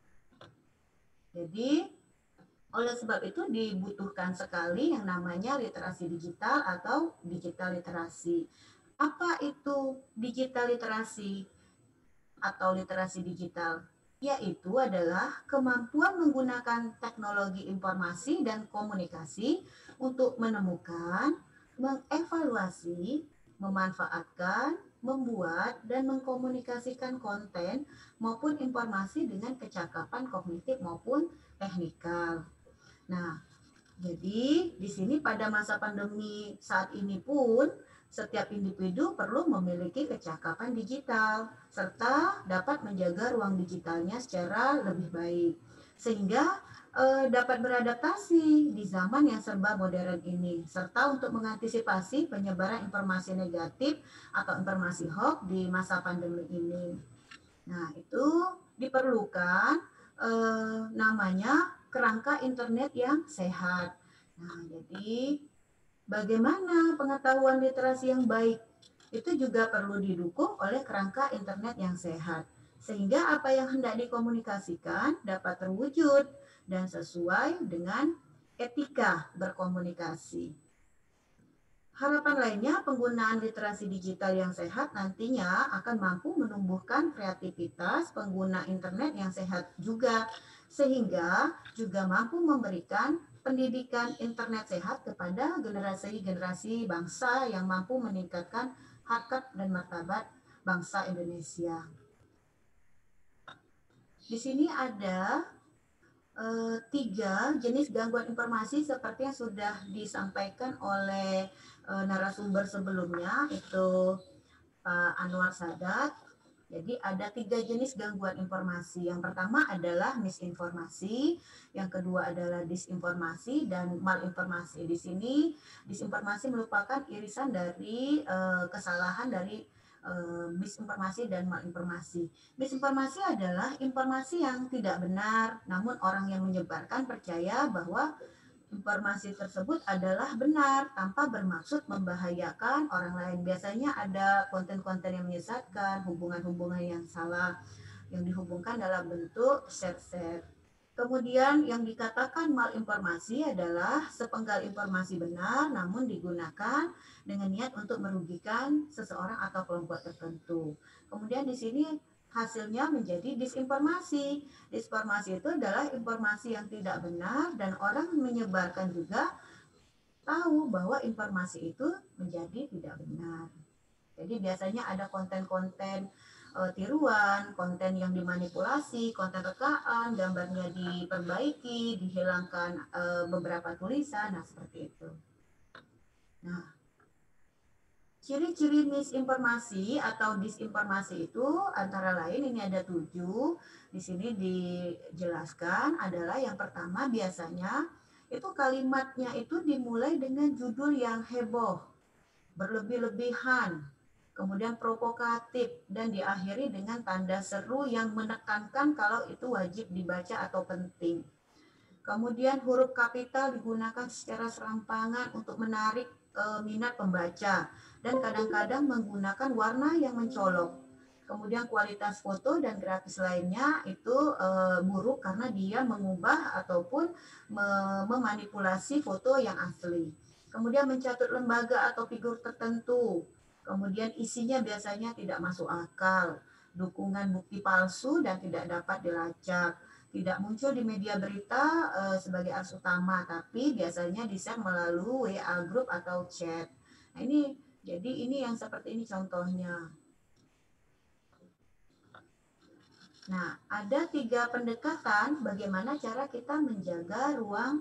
jadi oleh sebab itu dibutuhkan sekali yang namanya literasi digital atau digital literasi. Apa itu digital literasi atau literasi digital? Yaitu adalah kemampuan menggunakan teknologi informasi dan komunikasi untuk menemukan, mengevaluasi, memanfaatkan, membuat, dan mengkomunikasikan konten maupun informasi dengan kecakapan kognitif maupun teknikal. Nah, jadi di sini pada masa pandemi saat ini pun setiap individu perlu memiliki kecakapan digital serta dapat menjaga ruang digitalnya secara lebih baik sehingga dapat beradaptasi di zaman yang serba modern ini serta untuk mengantisipasi penyebaran informasi negatif atau informasi hoax di masa pandemi ini. Nah, itu diperlukan namanya kerangka internet yang sehat. Nah, jadi bagaimana pengetahuan literasi yang baik? Itu juga perlu didukung oleh kerangka internet yang sehat. Sehingga apa yang hendak dikomunikasikan dapat terwujud dan sesuai dengan etika berkomunikasi. Harapan lainnya, penggunaan literasi digital yang sehat nantinya akan mampu menumbuhkan kreativitas pengguna internet yang sehat juga, sehingga juga mampu memberikan pendidikan internet sehat kepada generasi-generasi bangsa yang mampu meningkatkan harkat dan martabat bangsa Indonesia. Di sini ada 3 jenis gangguan informasi seperti yang sudah disampaikan oleh narasumber sebelumnya, itu Pak Anwar Sadat. Jadi ada 3 jenis gangguan informasi. Yang pertama adalah misinformasi, yang kedua adalah disinformasi dan malinformasi. Di sini disinformasi merupakan irisan dari kesalahan dari misinformasi dan malinformasi. Misinformasi adalah informasi yang tidak benar, namun orang yang menyebarkan percaya bahwa informasi tersebut adalah benar tanpa bermaksud membahayakan orang lain. Biasanya ada konten-konten yang menyesatkan, hubungan-hubungan yang salah, yang dihubungkan dalam bentuk share-share. Kemudian yang dikatakan malinformasi adalah sepenggal informasi benar namun digunakan dengan niat untuk merugikan seseorang atau kelompok tertentu. Kemudian di sini hasilnya menjadi disinformasi. Disinformasi itu adalah informasi yang tidak benar dan orang menyebarkan juga tahu bahwa informasi itu menjadi tidak benar. Jadi biasanya ada konten-konten tiruan, konten yang dimanipulasi, konten rekaan, gambarnya diperbaiki, dihilangkan beberapa tulisan, nah seperti itu. Nah, ciri-ciri misinformasi atau disinformasi itu antara lain ini ada 7. Di sini dijelaskan adalah yang pertama biasanya itu kalimatnya itu dimulai dengan judul yang heboh, berlebih-lebihan, kemudian provokatif dan diakhiri dengan tanda seru yang menekankan kalau itu wajib dibaca atau penting. Kemudian huruf kapital digunakan secara serampangan untuk menarik minat pembaca dan kadang-kadang menggunakan warna yang mencolok. Kemudian kualitas foto dan grafis lainnya itu buruk karena dia mengubah ataupun memanipulasi foto yang asli. Kemudian mencatut lembaga atau figur tertentu. Kemudian isinya biasanya tidak masuk akal, dukungan bukti palsu dan tidak dapat dilacak. tidak muncul di media berita sebagai arus utama, tapi biasanya di-share melalui WA group atau chat. Nah, ini yang seperti ini contohnya. Nah, ada 3 pendekatan bagaimana cara kita menjaga ruang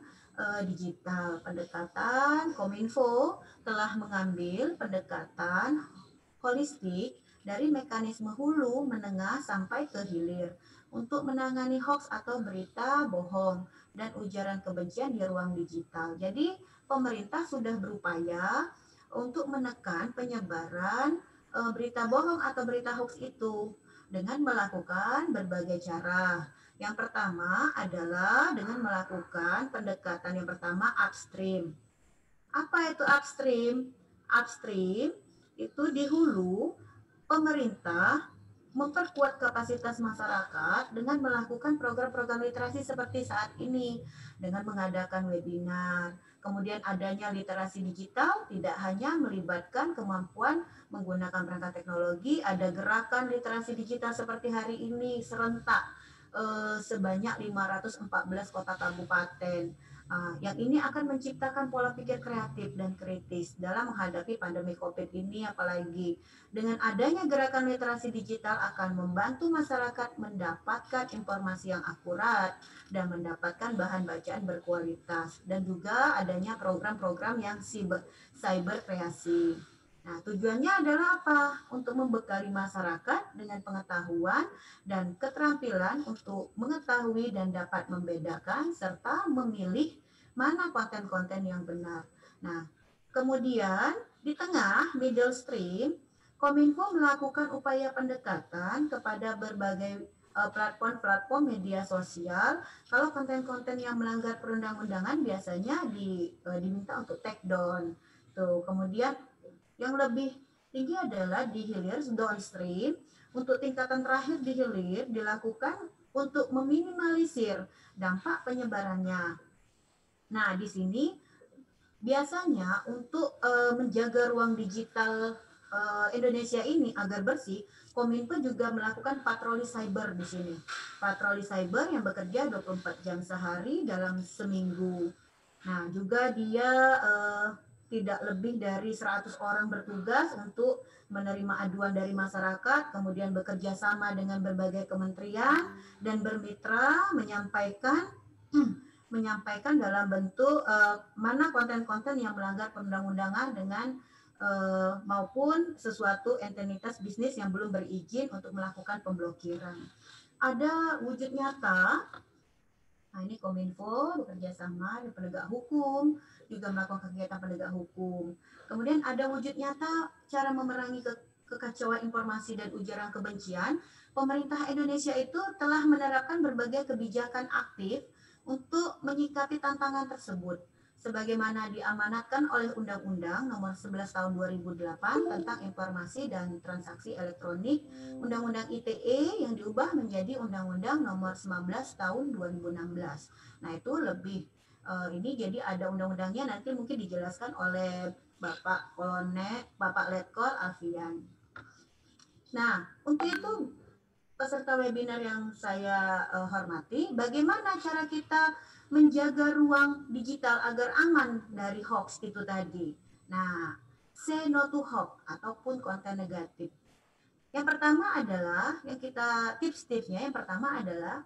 digital. Pendekatan Kominfo telah mengambil pendekatan holistik dari mekanisme hulu, menengah, sampai ke hilir untuk menangani hoax atau berita bohong dan ujaran kebencian di ruang digital. Jadi, pemerintah sudah berupaya untuk menekan penyebaran berita bohong atau berita hoax itu dengan melakukan berbagai cara. Yang pertama adalah dengan melakukan pendekatan yang pertama upstream. Apa itu upstream? Upstream itu di hulu, pemerintah memperkuat kapasitas masyarakat dengan melakukan program-program literasi seperti saat ini, dengan mengadakan webinar. Kemudian adanya literasi digital tidak hanya melibatkan kemampuan menggunakan perangkat teknologi, ada gerakan literasi digital seperti hari ini serentak sebanyak 514 kota kabupaten. Yang ini akan menciptakan pola pikir kreatif dan kritis dalam menghadapi pandemi COVID ini, apalagi dengan adanya gerakan literasi digital akan membantu masyarakat mendapatkan informasi yang akurat dan mendapatkan bahan bacaan berkualitas, dan juga adanya program-program yang cyber kreasi. Nah, tujuannya adalah apa? Untuk membekali masyarakat dengan pengetahuan dan keterampilan untuk mengetahui dan dapat membedakan serta memilih mana konten-konten yang benar. Nah, kemudian di tengah middle stream, Kominfo melakukan upaya pendekatan kepada berbagai platform-platform media sosial. Kalau konten-konten yang melanggar perundang-undangan biasanya diminta untuk take down. Tuh, kemudian yang lebih tinggi adalah di hilir downstream. Untuk tingkatan terakhir di hilir dilakukan untuk meminimalisir dampak penyebarannya. Nah, di sini biasanya untuk menjaga ruang digital Indonesia ini agar bersih, Kominfo juga melakukan patroli cyber di sini. Patroli cyber yang bekerja 24 jam sehari dalam seminggu. Nah, juga dia tidak lebih dari 100 orang bertugas untuk menerima aduan dari masyarakat, kemudian bekerja sama dengan berbagai kementerian dan bermitra menyampaikan dalam bentuk mana konten-konten yang melanggar perundang-undangan dengan maupun sesuatu entitas bisnis yang belum berizin untuk melakukan pemblokiran. Ada wujud nyata. Nah, ini Kominfo bekerja sama dengan penegak hukum, juga melakukan kegiatan penegak hukum. Kemudian ada wujud nyata cara memerangi kekacauan informasi dan ujaran kebencian. Pemerintah Indonesia itu telah menerapkan berbagai kebijakan aktif untuk menyikapi tantangan tersebut, sebagaimana diamanatkan oleh Undang-Undang Nomor 11 Tahun 2008 tentang Informasi dan Transaksi Elektronik, Undang-Undang ITE yang diubah menjadi Undang-Undang Nomor 19 Tahun 2016. Nah, itu lebih ini jadi ada undang-undangnya, nanti mungkin dijelaskan oleh Bapak Letkol Alfian. Nah, untuk itu peserta webinar yang saya hormati, bagaimana cara kita menjaga ruang digital agar aman dari hoax itu tadi. Nah, say no to hoax ataupun konten negatif. Yang pertama adalah, yang kita tips-tipsnya, yang pertama adalah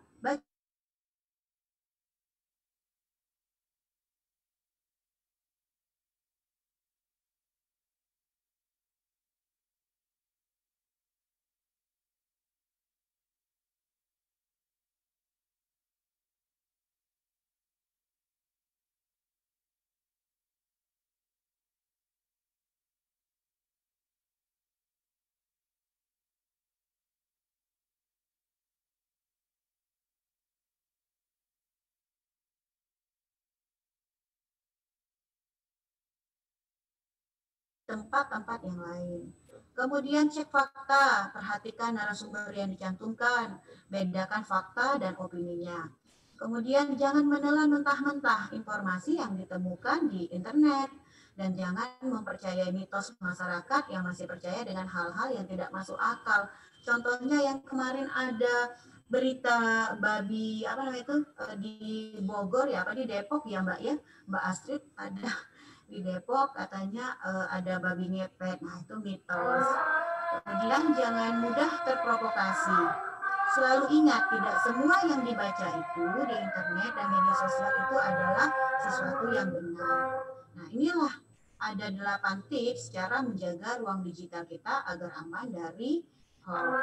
tempat-tempat yang lain. Kemudian cek fakta, perhatikan narasumber yang dicantumkan, bedakan fakta dan opininya. Kemudian jangan menelan mentah-mentah informasi yang ditemukan di internet, dan jangan mempercayai mitos masyarakat yang masih percaya dengan hal-hal yang tidak masuk akal. Contohnya yang kemarin ada berita babi apa namanya itu di Bogor ya, apa di Depok ya Mbak ya, Mbak Astrid, ada di Depok katanya ada babi ngepet. Nah itu mitos. Kemudian jangan mudah terprovokasi. Selalu ingat, tidak semua yang dibaca itu di internet dan media sosial itu adalah sesuatu yang benar. Nah inilah ada 8 tips cara menjaga ruang digital kita agar aman dari hoax.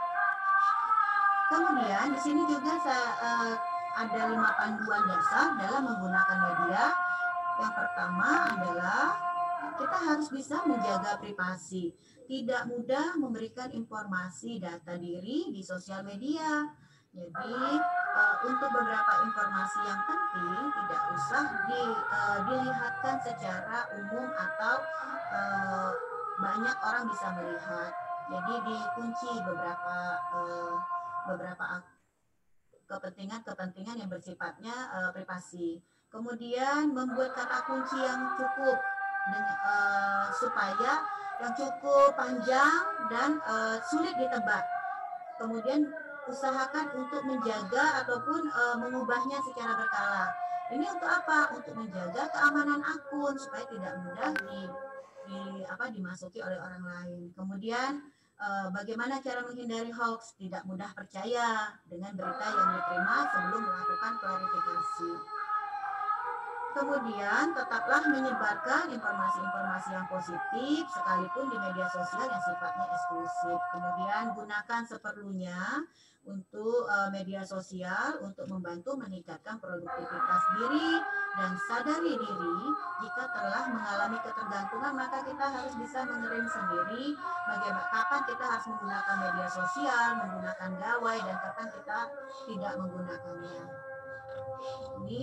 Kemudian di sini juga ada 5 panduan dasar dalam menggunakan media. Yang pertama adalah kita harus bisa menjaga privasi. Tidak mudah memberikan informasi data diri di sosial media. Jadi untuk beberapa informasi yang penting tidak usah dilihatkan secara umum atau banyak orang bisa melihat. Jadi dikunci beberapa kepentingan yang bersifatnya privasi. Kemudian membuat kata kunci yang cukup supaya yang cukup panjang dan sulit ditebak. Kemudian usahakan untuk menjaga ataupun mengubahnya secara berkala. Ini untuk apa? Untuk menjaga keamanan akun supaya tidak mudah dimasuki oleh orang lain. Kemudian bagaimana cara menghindari hoax? Tidak mudah percaya dengan berita yang diterima sebelum melakukan klarifikasi. Kemudian tetaplah menyebarkan informasi-informasi yang positif sekalipun di media sosial yang sifatnya eksklusif. Kemudian gunakan seperlunya untuk media sosial untuk membantu meningkatkan produktivitas diri dan sadari diri. Jika telah mengalami ketergantungan maka kita harus bisa mengerem sendiri bagaimana kapan kita harus menggunakan media sosial, menggunakan gawai dan kapan kita tidak menggunakannya. Ini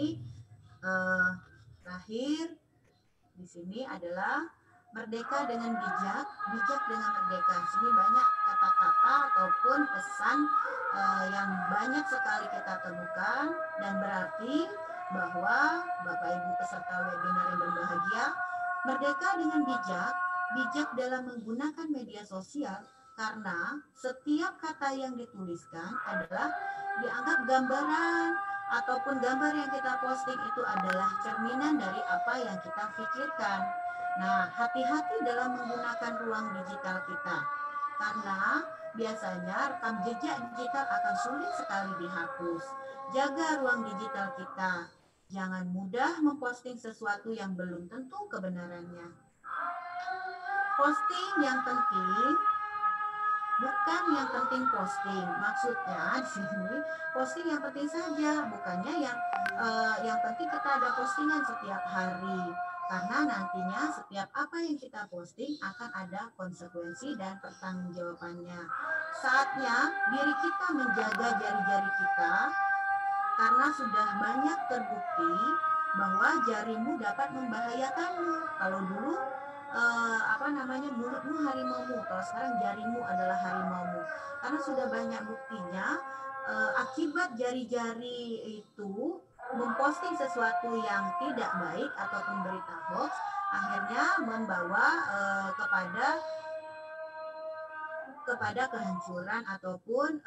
terakhir di sini adalah merdeka dengan bijak, bijak dengan merdeka. Di sini banyak kata-kata ataupun pesan yang banyak sekali kita temukan dan berarti bahwa Bapak Ibu peserta webinar yang berbahagia, merdeka dengan bijak, bijak dalam menggunakan media sosial karena setiap kata yang dituliskan adalah dianggap gambaran ataupun gambar yang kita posting itu adalah cerminan dari apa yang kita pikirkan. Nah, hati-hati dalam menggunakan ruang digital kita. Karena biasanya rekam jejak digital akan sulit sekali dihapus. Jaga ruang digital kita. Jangan mudah memposting sesuatu yang belum tentu kebenarannya. Posting yang penting bukan yang penting posting, maksudnya di sini posting yang penting saja, bukannya yang penting kita ada postingan setiap hari, karena nantinya setiap apa yang kita posting akan ada konsekuensi dan pertanggungjawabannya. Saatnya diri kita menjaga jari-jari kita, karena sudah banyak terbukti bahwa jarimu dapat membahayakanmu. Kalau dulu mulutmu harimaumu, kalau sekarang jarimu adalah harimaumu, karena sudah banyak buktinya akibat jari-jari itu memposting sesuatu yang tidak baik ataupun berita hoax akhirnya membawa kepada kehancuran ataupun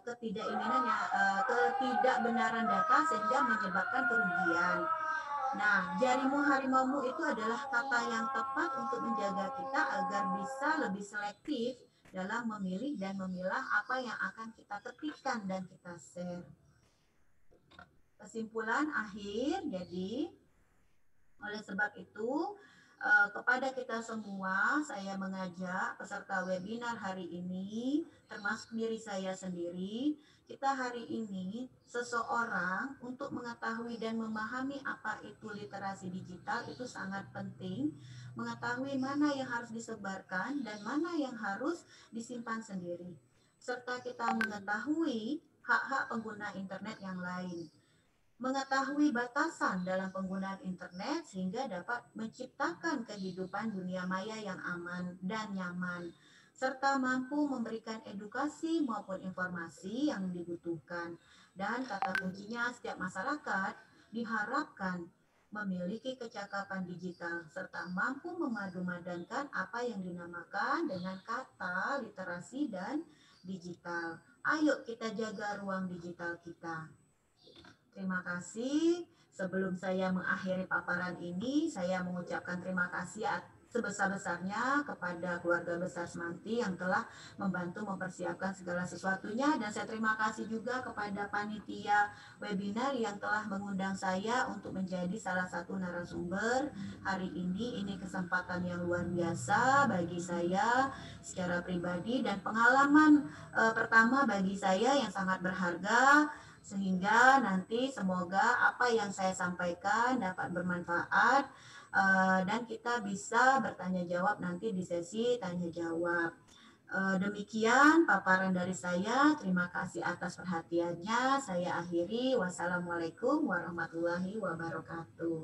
ketidakbenaran data sehingga menyebabkan kerugian. Nah, jarimu harimaumu itu adalah kata yang tepat untuk menjaga kita agar bisa lebih selektif dalam memilih dan memilah apa yang akan kita ketikkan dan kita share. Kesimpulan akhir, jadi oleh sebab itu kepada kita semua saya mengajak peserta webinar hari ini, termasuk diri saya sendiri, kita hari ini seseorang untuk mengetahui dan memahami apa itu literasi digital itu sangat penting, mengetahui mana yang harus disebarkan dan mana yang harus disimpan sendiri, serta kita mengetahui hak-hak pengguna internet yang lain, mengetahui batasan dalam penggunaan internet sehingga dapat menciptakan kehidupan dunia maya yang aman dan nyaman, serta mampu memberikan edukasi maupun informasi yang dibutuhkan. Dan kata kuncinya, setiap masyarakat diharapkan memiliki kecakapan digital serta mampu memadu-madankan apa yang dinamakan dengan kata literasi dan digital. Ayo kita jaga ruang digital kita. Terima kasih. Sebelum saya mengakhiri paparan ini, saya mengucapkan terima kasih sebesar-besarnya kepada keluarga besar Semanti yang telah membantu mempersiapkan segala sesuatunya, dan saya terima kasih juga kepada panitia webinar yang telah mengundang saya untuk menjadi salah satu narasumber hari ini. Ini kesempatan yang luar biasa bagi saya secara pribadi dan pengalaman pertama bagi saya yang sangat berharga, sehingga nanti semoga apa yang saya sampaikan dapat bermanfaat dan kita bisa bertanya jawab nanti di sesi tanya jawab. Demikian paparan dari saya. Terima kasih atas perhatiannya. Saya akhiri. Wassalamualaikum warahmatullahi wabarakatuh.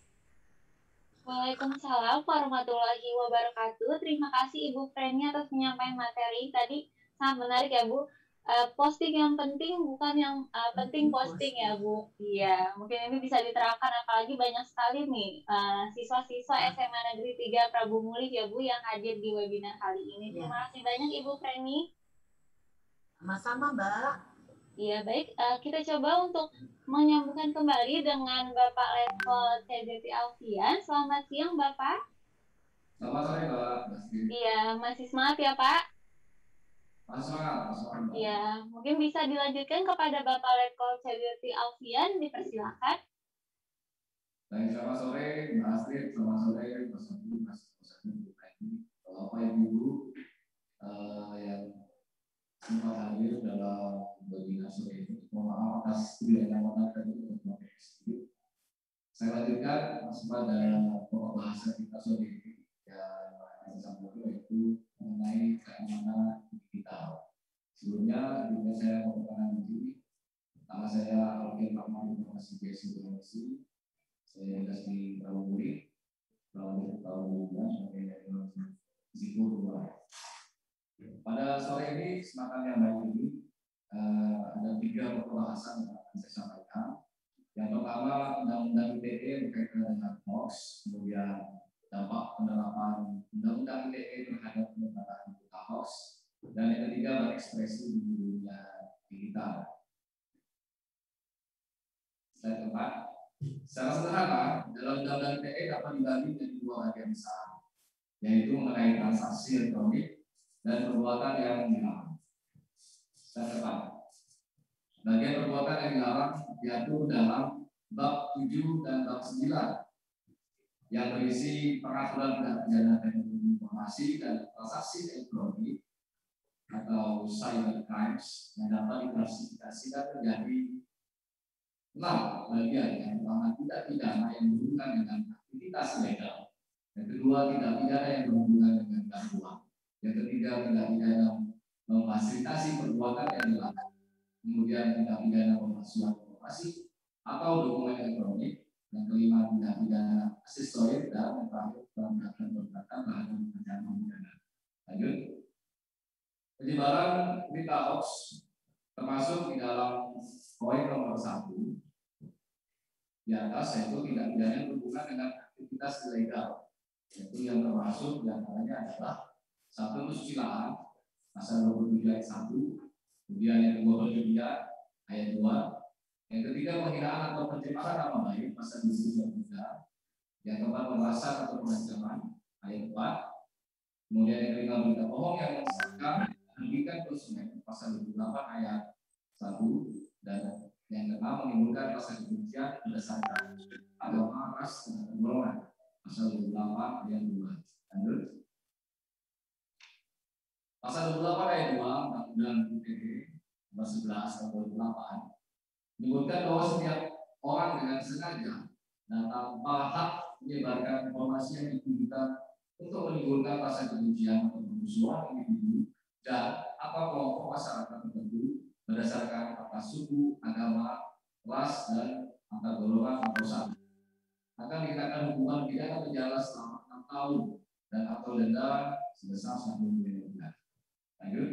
Waalaikumsalam warahmatullahi wabarakatuh. Terima kasih Ibu Freni atas penyampaian materi tadi, sangat menarik ya Bu. Posting yang penting bukan yang penting posting ya Bu. Iya, mungkin ini bisa diterapkan, apalagi banyak sekali nih siswa-siswa SMA Negeri 3 Prabu Muli ya Bu yang hadir di webinar kali ini. Terima kasih banyak Ibu Freni. Sama-sama Mbak. Iya baik, kita coba untuk menyambungkan kembali dengan Bapak Letkol CZT Alfian. Selamat siang Bapak. Selamat sore Mbak. Iya, masih semangat ya Pak? Semangat. Ya, mungkin bisa dilanjutkan kepada Bapak Letkol CZT Alfian, dipersilakan. Baik, selamat sore Mbak Astrid, selamat sore Mas Abi, Mas Abi, Bapak Ibu yang sempat hadir dalam webinar sore ini. Mohon maaf atas ketidaknyamanan tadi untuk sedikit. Saya lanjutkan pada pokok bahasa kita sore ini yang saya sampaikan, yaitu mengenai keamanan digital. Sebelumnya juga saya memperkenalkan diri. Nama saya Alfian Rahman Informasi BSI Indonesia. Saya dari Prabu Muli, tahun 2012 sebagai Ziku 2. Pada sore ini kesempatan yang baik ini ada 3 pembahasan yang akan saya sampaikan. Yang pertama, Undang-Undang ITE berkaitan dengan hoax, kemudian dampak penerapan Undang-Undang ITE terhadap penyebaran berita hoax, dan yang ketiga, berekspresi di dunia digital. Slide 4. Secara sederhana, dalam Undang-Undang ITE dapat dibagi menjadi 2 bagian besar, yaitu mengenai transaksi elektronik dan perbuatan yang dilarang. Slide 4. Bagian perbuatan yang dilarang diatur dalam bab 7 dan bab 9 yang berisi peraturan tindak pidana teknologi informasi dan transaksi elektronik atau cyber crimes yang dapat diklasifikasikan menjadi 6 bagian. Yang pertama, tindak pidana yang berhubungan dengan aktivitas ilegal. Yang kedua, tindak pidana yang berhubungan dengan gangguan. Yang ketiga, tindak pidana memfasilitasi perbuatan yang dilarang. Kemudian tindak pidana pemalsuan informasi atau dokumen elektronik. Yang kelima, tindak pidana aksesoris, dan yang terakhir perbuatan terhadap ancaman pidana. Lanjut. Penyebaran berita hoax termasuk di dalam poin nomor 1 di atas, yaitu tindak pidana yang berhubungan dengan aktivitas ilegal, yaitu yang termasuk diantaranya adalah 1. Kesusilaan pasal 27 ayat 1, kemudian yang kedua perjudian ayat 2, yang ketiga penghinaan atau pencemaran nama baik pasal 23, yang keempat pemerasan atau pengancaman ayat 4, kemudian yang kelima berita bohong yang menyesatkan merugikan konsumen pasal 28 ayat 1, dan yang keenam menimbulkan rasa kebencian berdasarkan agama, ras, dan golongan pasal 28 ayat 2. Lanjut. Pasal 28 ayat 2 Undang-Undang ITE nomor 11 tahun 2008 menyebutkan bahwa setiap orang dengan sengaja dan tanpa hak menyebarkan informasi yang ditujukan untuk menimbulkan rasa kebencian atau permusuhan individu dan atau kelompok masyarakat tertentu berdasarkan atas suku, agama, ras, dan antar golongan atau satu akan dikenakan hukuman pidana penjara selama 6 tahun dan atau denda sebesar 1 miliar rupiah. Lanjut.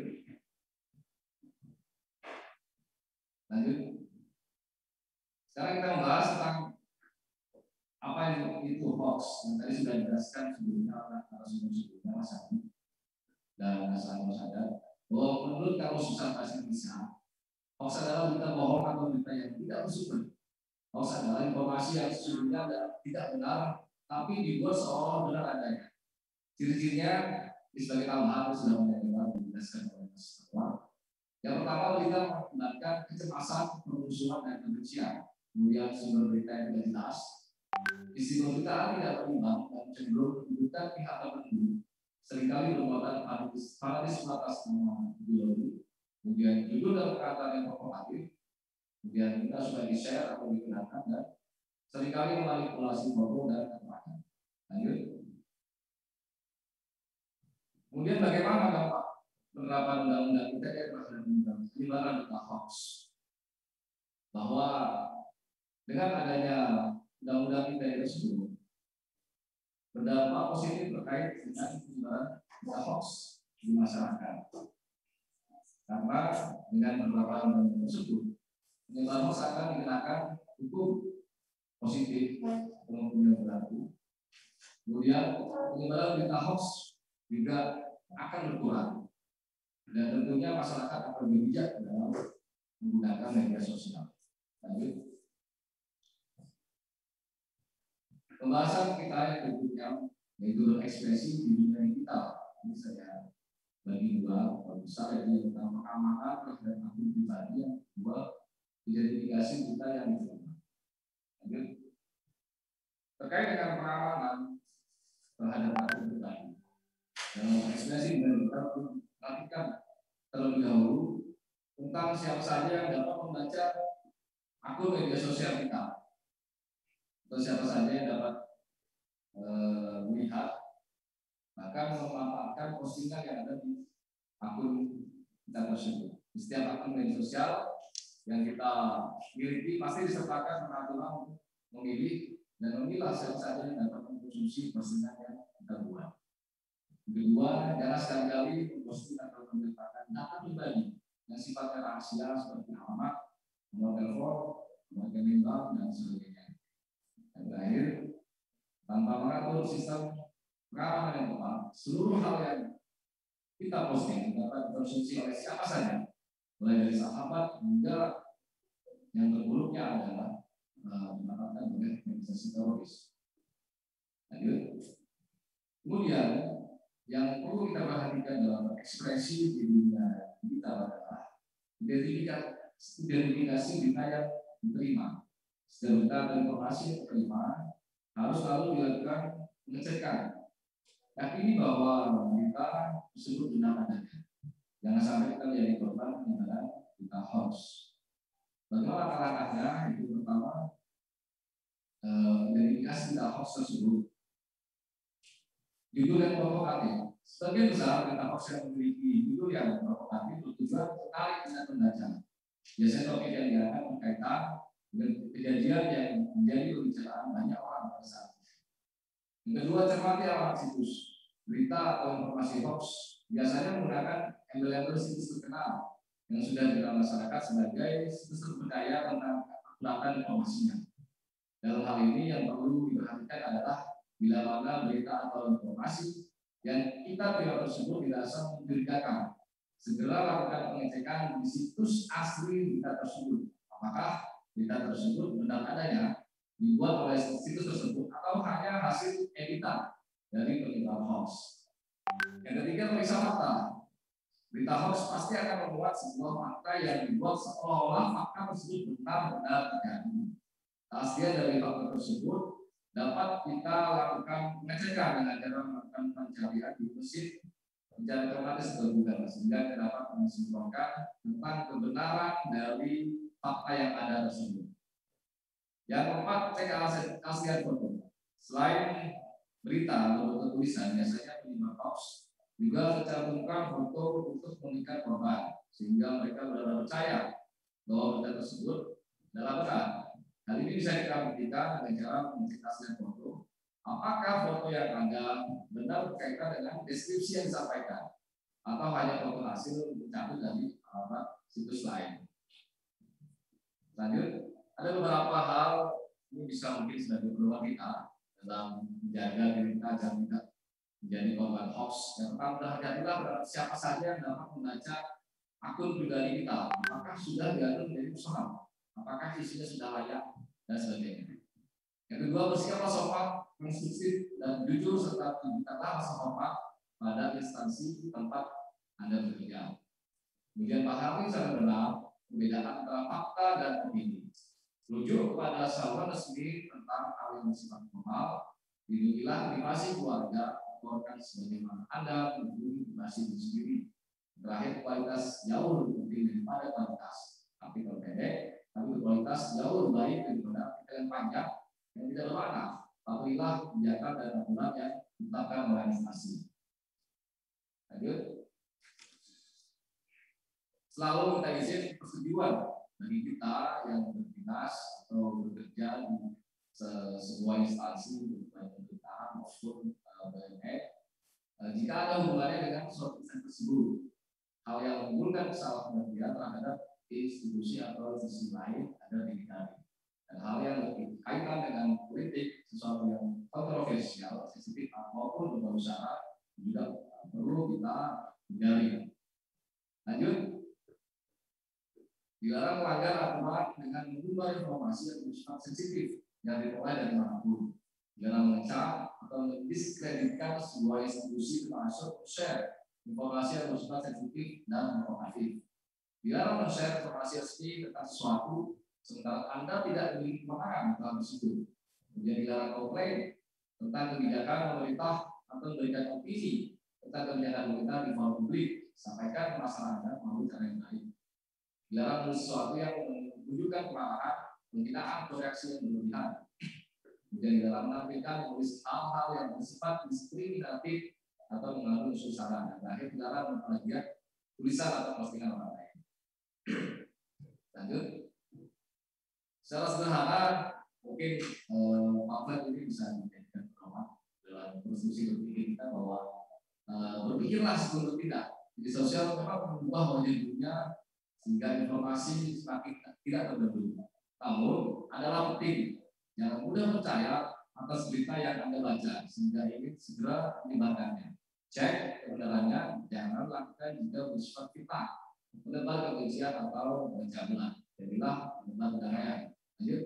Sekarang kita membahas tentang apa yang itu hoax. Yang tadi sudah dijelaskan sebelumnya oleh narasumber sebelumnya Mas Abi dan Mas Anu Sadar, bahwa menurut Kamus Besar Bahasa Indonesia, hoax adalah berita bohong atau berita yang tidak bersumber. Hoax adalah informasi yang sesungguhnya tidak benar, tapi dibuat seolah benar adanya. Ciri-cirinya sebagai tambahan sudah menjelaskan oleh Mas Fatwa. Yang pertama, berita mengakibatkan kecemasan, permusuhan, dan kebencian. Kemudian sumber berita yang tidak jelas. Isi pemberitaan tidak berimbang dan cenderung menyudutkan pihak tertentu. Seringkali bermuatan fanatisme atas nama ideologi. Kemudian judul dan perkataan yang provokatif. Kemudian kita sudah di-share atau digunakan dan seringkali memanipulasi foto dan keterangan. Lanjut. Kemudian bagaimana dampak penerapan undang-undang ITE terhadap penyebaran berita hoax? Bahwa dengan adanya undang-undang ITE tersebut berdampak positif terkait dengan penyebaran berita hoax di masyarakat. Karena dengan penerapan undang-undang tersebut, penyebaran hoax akan dikenakan hukum positif atau yang berlaku. Kemudian penyebaran berita hoax juga akan berkurang. Dan tentunya masyarakat akan lebih bijak dalam menggunakan media sosial. Lanjut. Pembahasan kita yang berikutnya yaitu berekspresi di dunia digital. Ini saya bagi dua besar, yaitu tentang keamanan terhadap akun pribadi, yang kedua identifikasi kita yang diterima. Lanjut. Terkait dengan pengamanan terhadap akun pribadi, dalam ekspresi dan kita perhatikan terlebih dahulu tentang siapa saja yang dapat membaca akun media sosial kita, atau siapa saja yang dapat melihat bahkan memanfaatkan postingan yang ada di akun kita tersebut. Di setiap akun media sosial yang kita miliki pasti disertakan peraturan untuk memilih dan memilah siapa saja yang dapat mengkonsumsi postingan yang kita buat. Kedua, jangan sekali-kali memposting atau menyebarkan data pribadi yang sifatnya rahasia seperti alamat, nomor telepon, nomor rekening bank, dan sebagainya. Dan terakhir, tanpa mengatur sistem pengamanan yang tepat, seluruh hal yang kita posting dapat dikonsumsi oleh siapa saja, mulai dari sahabat hingga yang terburuknya adalah mendapatkan oleh organisasi teroris. Lanjut. Kemudian yang perlu kita perhatikan dalam ekspresi di dunia digital adalah identifikasi berita yang diterima. Setiap berita atau informasi yang diterima harus selalu dilakukan pengecekan. Yakini bahwa berita tersebut benar adanya. Jangan sampai kita menjadi korban penyebaran berita hoax. Bagaimana langkah-langkahnya? Itu pertama, identifikasi berita hoax tersebut. Judul yang provokatif. Sebagian besar berita hoax yang memiliki judul yang provokatif bertujuan tertarik dengan pembaca. Biasanya topik yang diangkat berkaitan dengan kejadian yang menjadi pembicaraan banyak orang pada saat itu. Yang kedua, cermati alamat situs. Berita atau informasi hoax biasanya menggunakan embel-embel situs terkenal yang sudah dikenal masyarakat sebagai situs terpercaya tentang akuratan informasinya. Dalam hal ini yang perlu diperhatikan adalah bila mana berita atau informasi yang kita terima tersebut dirasa mencurigakan, segera lakukan pengecekan di situs asli berita tersebut. Apakah berita tersebut benar adanya, dibuat oleh situs tersebut, atau hanya hasil editan dari penyebar hoax. Yang ketiga, periksa fakta. Berita hoax pasti akan membuat sebuah fakta yang dibuat seolah-olah fakta tersebut benar-benar terjadi. Keaslian dari fakta tersebut dapat kita lakukan pengecekan dengan cara melakukan pencarian di mesin pencari otomatis atau Google, sehingga dapat menyimpulkan tentang kebenaran dari fakta yang ada tersebut. Yang keempat, cek keaslian foto. Selain berita atau tulisan, biasanya penyebar hoax juga mencantumkan foto untuk mengikat korban, sehingga mereka benar-benar percaya bahwa berita tersebut adalah benar. Hal ini bisa kita buktikan dengan cara mengecek keaslian foto. Apakah foto yang ada benar berkaitan dengan deskripsi yang disampaikan, atau hanya foto hasil dicabut dari alamat situs lain. Lanjut, ada beberapa hal ini bisa mungkin sebagai peluang kita dalam menjaga diri kita agar tidak menjadi korban hoax. Yang pertama, berhati-hatilah terhadap siapa saja yang dapat membaca akun pribadi kita. Apakah sudah diatur menjadi personal? Apakah isinya sudah layak dan sebagainya. Yang kedua, bersikaplah sopan, konstruktif dan jujur serta tunjukkanlah rasa hormat pada instansi tempat Anda bekerja. Kemudian pahami secara benar perbedaan antara fakta dan opini. Rujuk kepada saluran resmi tentang hal yang bersifat formal. Lindungilah privasi keluarga, laporkan sebagaimana Anda melindungi privasi itu sendiri. Terakhir, kualitas jauh lebih penting daripada kuantitas. Artikel pendek, tapi kualitas jauh lebih baik daripada artikel yang panjang yang tidak bermakna. Patuhilah kebijakan dan aturan yang ditetapkan oleh instansi. Lanjut. Selalu minta izin persetujuan bagi kita yang berdinas atau bekerja di sebuah instansi baik pemerintahan maupun BUMN jika ada hubungannya dengan suatu instansi tersebut. Hal yang menimbulkan kesalahan terhadap institusi atau institusi lain ada dihindari. Dan hal yang berkaitan dengan politik, sesuatu yang kontroversial, sensitif maupun berbau sara juga perlu kita hindari. Lanjut. Dilarang melanggar aturan dengan mengubah informasi yang bersifat sensitif yang diperoleh dari manapun. Dilarang mengecam atau mendiskreditkan sebuah institusi termasuk share informasi yang bersifat sensitif dan provokatif. Dilarang men-share informasi resmi tentang sesuatu sementara Anda tidak memiliki kewenangan dalam tersebut. Kemudian dilarang komplain tentang kebijakan pemerintah atau memberikan opini tentang kebijakan pemerintah di forum publik. Sampaikan masalah Anda melalui cara yang baik. Dilarang sesuatu yang menunjukkan kemarahan, penghinaan atau reaksi yang berlebihan. Kemudian dilarang menampilkan menulis hal-hal yang bersifat diskriminatif atau mengandung unsur sara. Dan terakhir dilarang memplagiat tulisan atau postingan orang lain. Lanjut. Secara sederhana, mungkin pamflet ini bisa dijadikan pedoman dalam konstruksi berpikir kita bahwa berpikirlah sebelum bertindak. Jadi sosial memang mengubah wajah dunia sehingga informasi semakin tidak terbendung. Namun adalah penting jangan mudah percaya atas berita yang Anda baca sehingga ingin segera menyebarkannya. Cek kebenarannya, jangan lakukan jika bersifat fitnah, menebar kebencian atau pencabulan. Jadilah menebar kedamaian. Lanjut.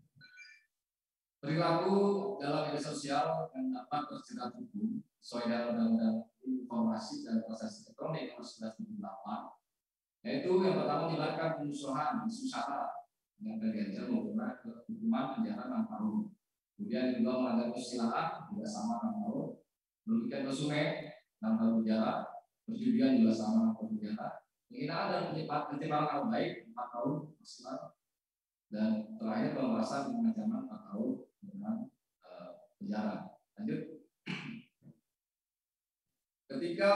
Perilaku dalam media sosial yang dapat terjerat hukum sesuai dengan Undang-Undang Informasi dan Transaksi Elektronik nomor 1978. Yaitu yang pertama menyebarkan pemusuhan, isu sara yang terganjal menggunakan hukuman penjara 6 tahun. Kemudian juga melanggar kesusilaan juga sama 6 tahun. Merugikan konsumen 6 tahun penjara. Perjudian juga sama 6 tahun penjara. Penghinaan dan pencemaran nama baik 4 tahun maksimal. Dan terakhir pemerasan dengan ancaman 4 tahun dengan penjara. Lanjut. Ketika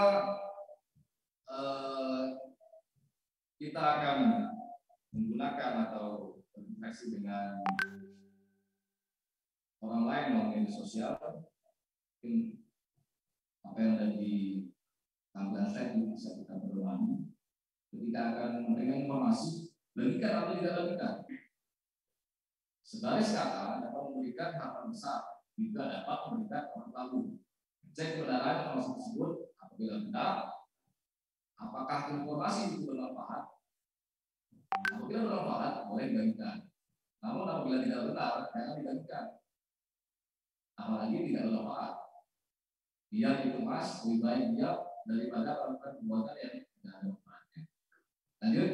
kita akan menggunakan atau berinteraksi dengan orang lain melalui media sosial, mungkin apa yang ada di tampilan slide ini bisa kita berdomani. Ketika akan memberikan informasi, bagikan atau tidak bagikan. Sebaris kata dapat memberikan harapan besar, juga dapat memberikan orang lalu. Cek kebenaran informasi tersebut apabila benar. Apakah informasi itu bermanfaat? Apabila bermanfaat, boleh dibagikan. Namun apabila tidak benar, jangan dibagikan. Apalagi tidak bermanfaat. Biar dikemas lebih baik dia daripada melakukan perbuatan yang tidak ada manfaatnya. Lanjut.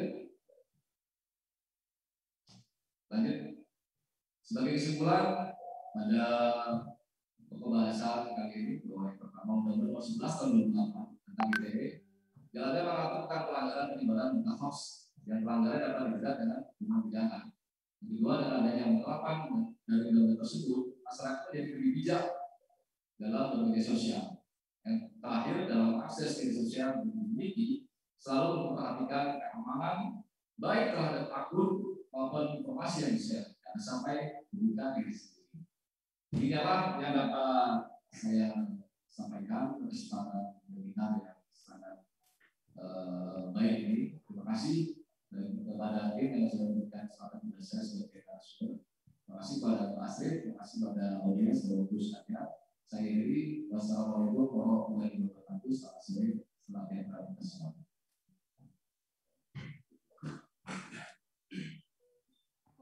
Sebagai kesimpulan, pada pembahasan kali ini bahwa yang pertama Undang-Undang Nomor 11 Tahun 2008 tentang ITE jalannya mengatur tentang pelanggaran penyebaran berita hoax yang pelanggaran dapat dijerat dengan hukuman pidana. Yang kedua, dengan adanya penerapan dari undang-undang tersebut, masyarakat menjadi lebih bijak dalam bermedia sosial. Yang terakhir, dalam akses media sosial yang dimiliki selalu memperhatikan keamanan baik terhadap akun maupun informasi yang di-share sampai merugikan diri sendiri. Inilah yang dapat saya sampaikan kesempatan webinar yang sangat baik ini. Terima kasih kepada tim yang sudah memberikan kesempatan kepada saya sebagai narasumber. Terima kasih kepada Pak Astrid, terima kasih kepada audiens seluruh sekalian. Saya Iri, wassalamualaikum warahmatullahi wabarakatuh.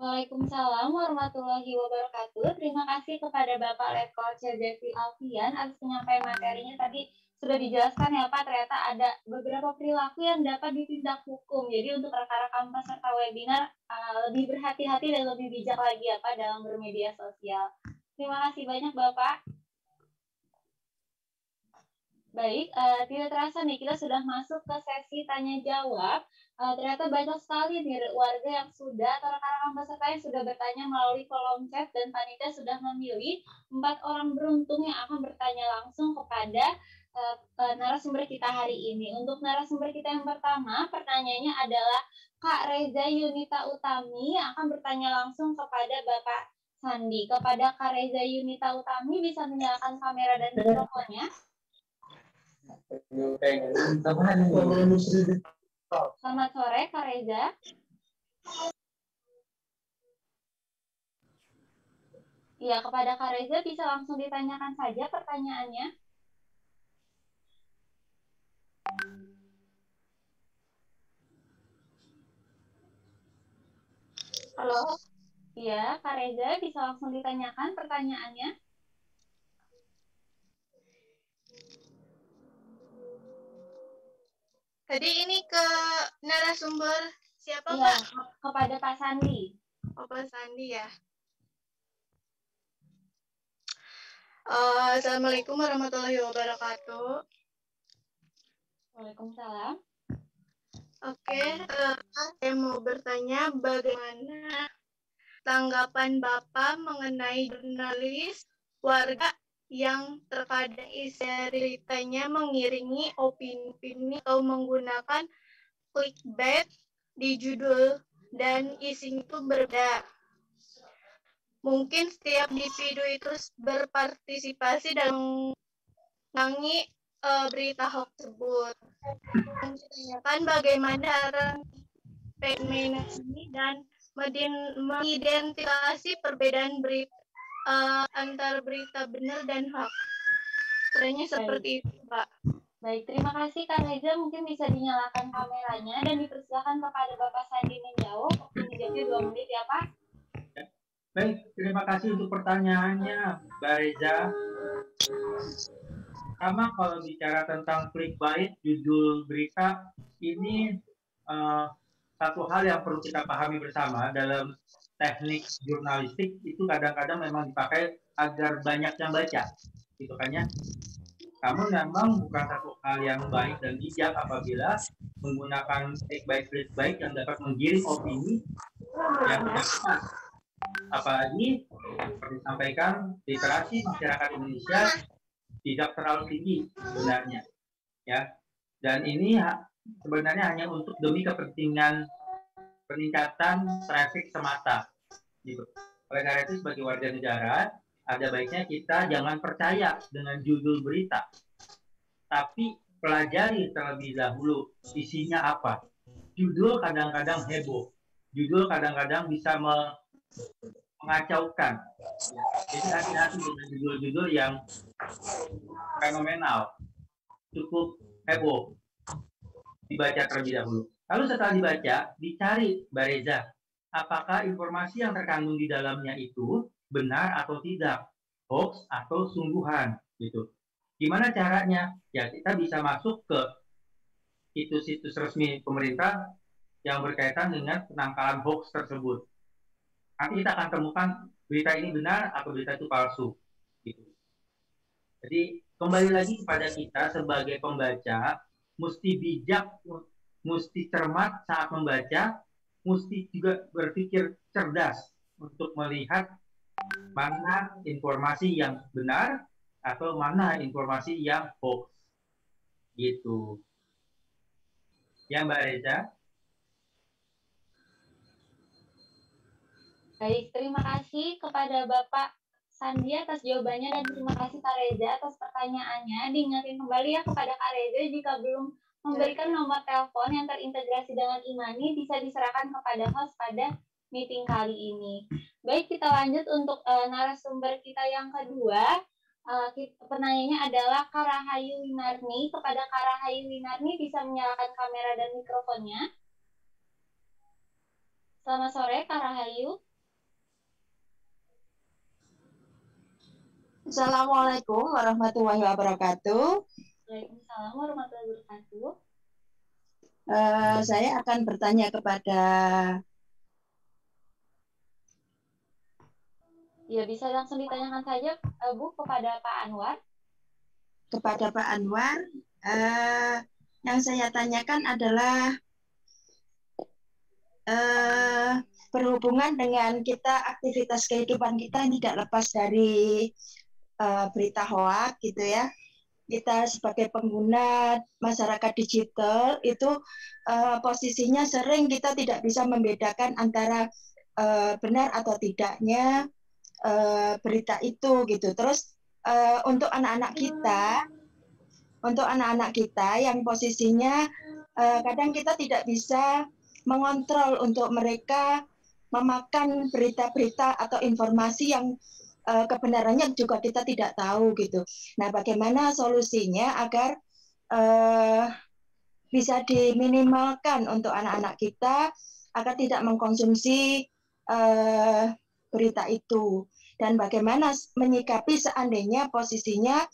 Waalaikumsalam warahmatullahi wabarakatuh. Terima kasih kepada Bapak Letkol Cedevi Alfian atas penyampaian materinya. Tadi sudah dijelaskan ya Pak, ternyata ada beberapa perilaku yang dapat ditindak hukum. Jadi untuk rekan-rekan peserta webinar lebih berhati-hati dan lebih bijak lagi ya Pak dalam bermedia sosial. Terima kasih banyak Bapak. Baik, tidak terasa nih kita sudah masuk ke sesi tanya jawab. Ternyata banyak sekali nih warga yang sudah atau rekan-rekan peserta yang sudah bertanya melalui kolom chat dan panitia sudah memilih 4 orang beruntung yang akan bertanya langsung kepada narasumber kita hari ini. Untuk narasumber kita yang pertama, pertanyaannya adalah Kak Reza Yunita Utami yang akan bertanya langsung kepada Bapak Sandi. Kepada Kak Reza Yunita Utami, bisa menyalakan kamera dan mikrofonnya. Selamat sore, Kak Reza. Ya, kepada Kak Reza bisa langsung ditanyakan saja pertanyaannya. Halo. Iya, Kak Reza bisa langsung ditanyakan pertanyaannya. Tadi ini ke narasumber siapa, ya, Pak? Kepada Pak Sandi. Oh, Pak Sandi ya. Assalamualaikum warahmatullahi wabarakatuh. Waalaikumsalam. Oke, saya mau bertanya bagaimana tanggapan Bapak mengenai jurnalis warga yang terkadang isi beritanya mengiringi opini atau menggunakan clickbait di judul dan isinya itu berbeda. Mungkin setiap individu itu berpartisipasi dalam menangani berita hoax tersebut. Menanyakan bagaimana cara fenomena ini dan mengidentifikasi perbedaan berita antara berita benar dan hoax. Sebenarnya seperti itu, Pak. Baik, terima kasih Kak Reza. Mungkin bisa dinyalakan kameranya dan dipersilakan kepada Bapak Sandi menjawab. Menjawabnya 2 menit ya Pak. Baik, terima kasih untuk pertanyaannya, Mbak Reza. Sama kalau bicara tentang clickbait, judul berita, ini satu hal yang perlu kita pahami bersama dalam teknik jurnalistik itu kadang-kadang memang dipakai agar banyak yang baca, gitu kan ya. Namun memang bukan satu hal yang baik dan bijak apabila menggunakan clickbait yang dapat menggiring opini yang tidak tepat. Apalagi seperti disampaikan, literasi masyarakat Indonesia tidak terlalu tinggi sebenarnya, ya. Dan ini sebenarnya hanya untuk demi kepentingan peningkatan traffic semata, gitu. Oleh karena itu sebagai warga negara, ada baiknya kita jangan percaya dengan judul berita, tapi pelajari terlebih dahulu isinya apa. Judul kadang-kadang heboh, judul kadang-kadang bisa mengacaukan. Jadi hati-hati dengan judul-judul yang fenomenal, cukup heboh, dibaca terlebih dahulu. Lalu setelah dibaca, dicari, Mbak Reza, apakah informasi yang terkandung di dalamnya itu benar atau tidak, hoax atau sungguhan, gitu. Gimana caranya? Ya kita bisa masuk ke situs-situs resmi pemerintah yang berkaitan dengan penangkalan hoax tersebut. Nanti kita akan temukan berita ini benar atau berita itu palsu, gitu. Jadi kembali lagi kepada kita sebagai pembaca, mesti bijak, mesti cermat saat membaca, mesti juga berpikir cerdas untuk melihat mana informasi yang benar atau mana informasi yang hoax, gitu. Ya Mbak Reza. Baik, terima kasih kepada Bapak Sandi atas jawabannya dan terima kasih Kak Reza atas pertanyaannya. Diingatkan kembali ya kepada Kak Reza, jika belum memberikan nomor telepon yang terintegrasi dengan Imani bisa diserahkan kepada host pada meeting kali ini. Baik, kita lanjut untuk narasumber kita yang kedua. Penanyanya adalah Kak Rahayu Winarni. Kepada Kak Rahayu Winarni bisa menyalakan kamera dan mikrofonnya. Selamat sore Kak Rahayu. Assalamualaikum warahmatullahi wabarakatuh. Waalaikumsalam warahmatullahi wabarakatuh. Saya akan bertanya kepada Ya, bisa langsung ditanyakan saja, Bu, kepada Pak Anwar. Kepada Pak Anwar, yang saya tanyakan adalah berhubungan dengan kita, aktivitas kehidupan kita tidak lepas dari berita hoak gitu ya. Kita sebagai pengguna masyarakat digital itu posisinya sering kita tidak bisa membedakan antara benar atau tidaknya berita itu gitu. Terus untuk anak-anak kita yang posisinya kadang kita tidak bisa mengontrol untuk mereka memakan berita-berita atau informasi yang kebenarannya juga kita tidak tahu gitu. Nah, bagaimana solusinya agar bisa diminimalkan untuk anak-anak kita agar tidak mengkonsumsi berita itu, dan bagaimana menyikapi seandainya posisinya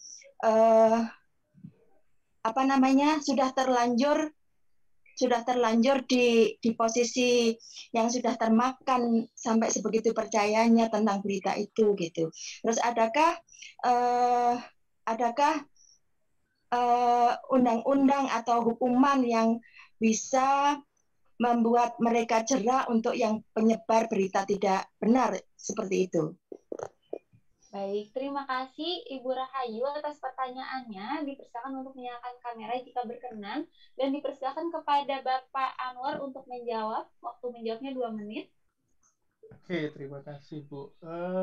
sudah terlanjur di posisi yang sudah termakan sampai sebegitu percayanya tentang berita itu gitu. Terus adakah undang-undang atau hukuman yang bisa membuat mereka jera untuk yang penyebar berita tidak benar seperti itu? Baik, terima kasih Ibu Rahayu atas pertanyaannya. Dipersilakan untuk menyalakan kamera jika berkenan, dan dipersilakan kepada Bapak Anwar untuk menjawab. Waktu menjawabnya 2 menit. Oke, terima kasih Bu.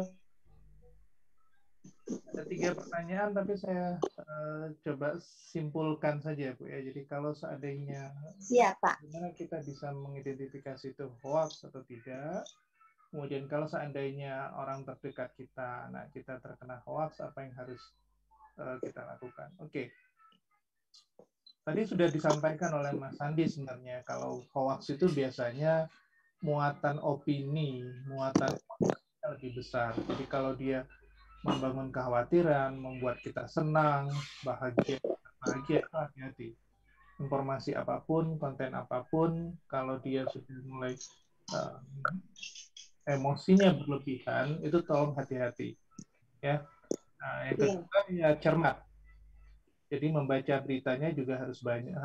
Ada 3 pertanyaan, tapi saya coba simpulkan saja Bu ya. Jadi kalau seandainya bagaimana kita bisa mengidentifikasi itu hoax atau tidak. Kemudian kalau seandainya orang terdekat kita, anak kita terkena hoax, apa yang harus kita lakukan? Oke. Tadi sudah disampaikan oleh Mas Andi sebenarnya, kalau hoax itu biasanya muatan opini, muatan lebih besar. Jadi kalau dia membangun kekhawatiran, membuat kita senang, bahagia, hati-hati. Informasi apapun, konten apapun, kalau dia sudah mulai emosinya berlebihan, itu tolong hati-hati, ya. Nah, yang kedua ya cermat. Jadi membaca beritanya juga harus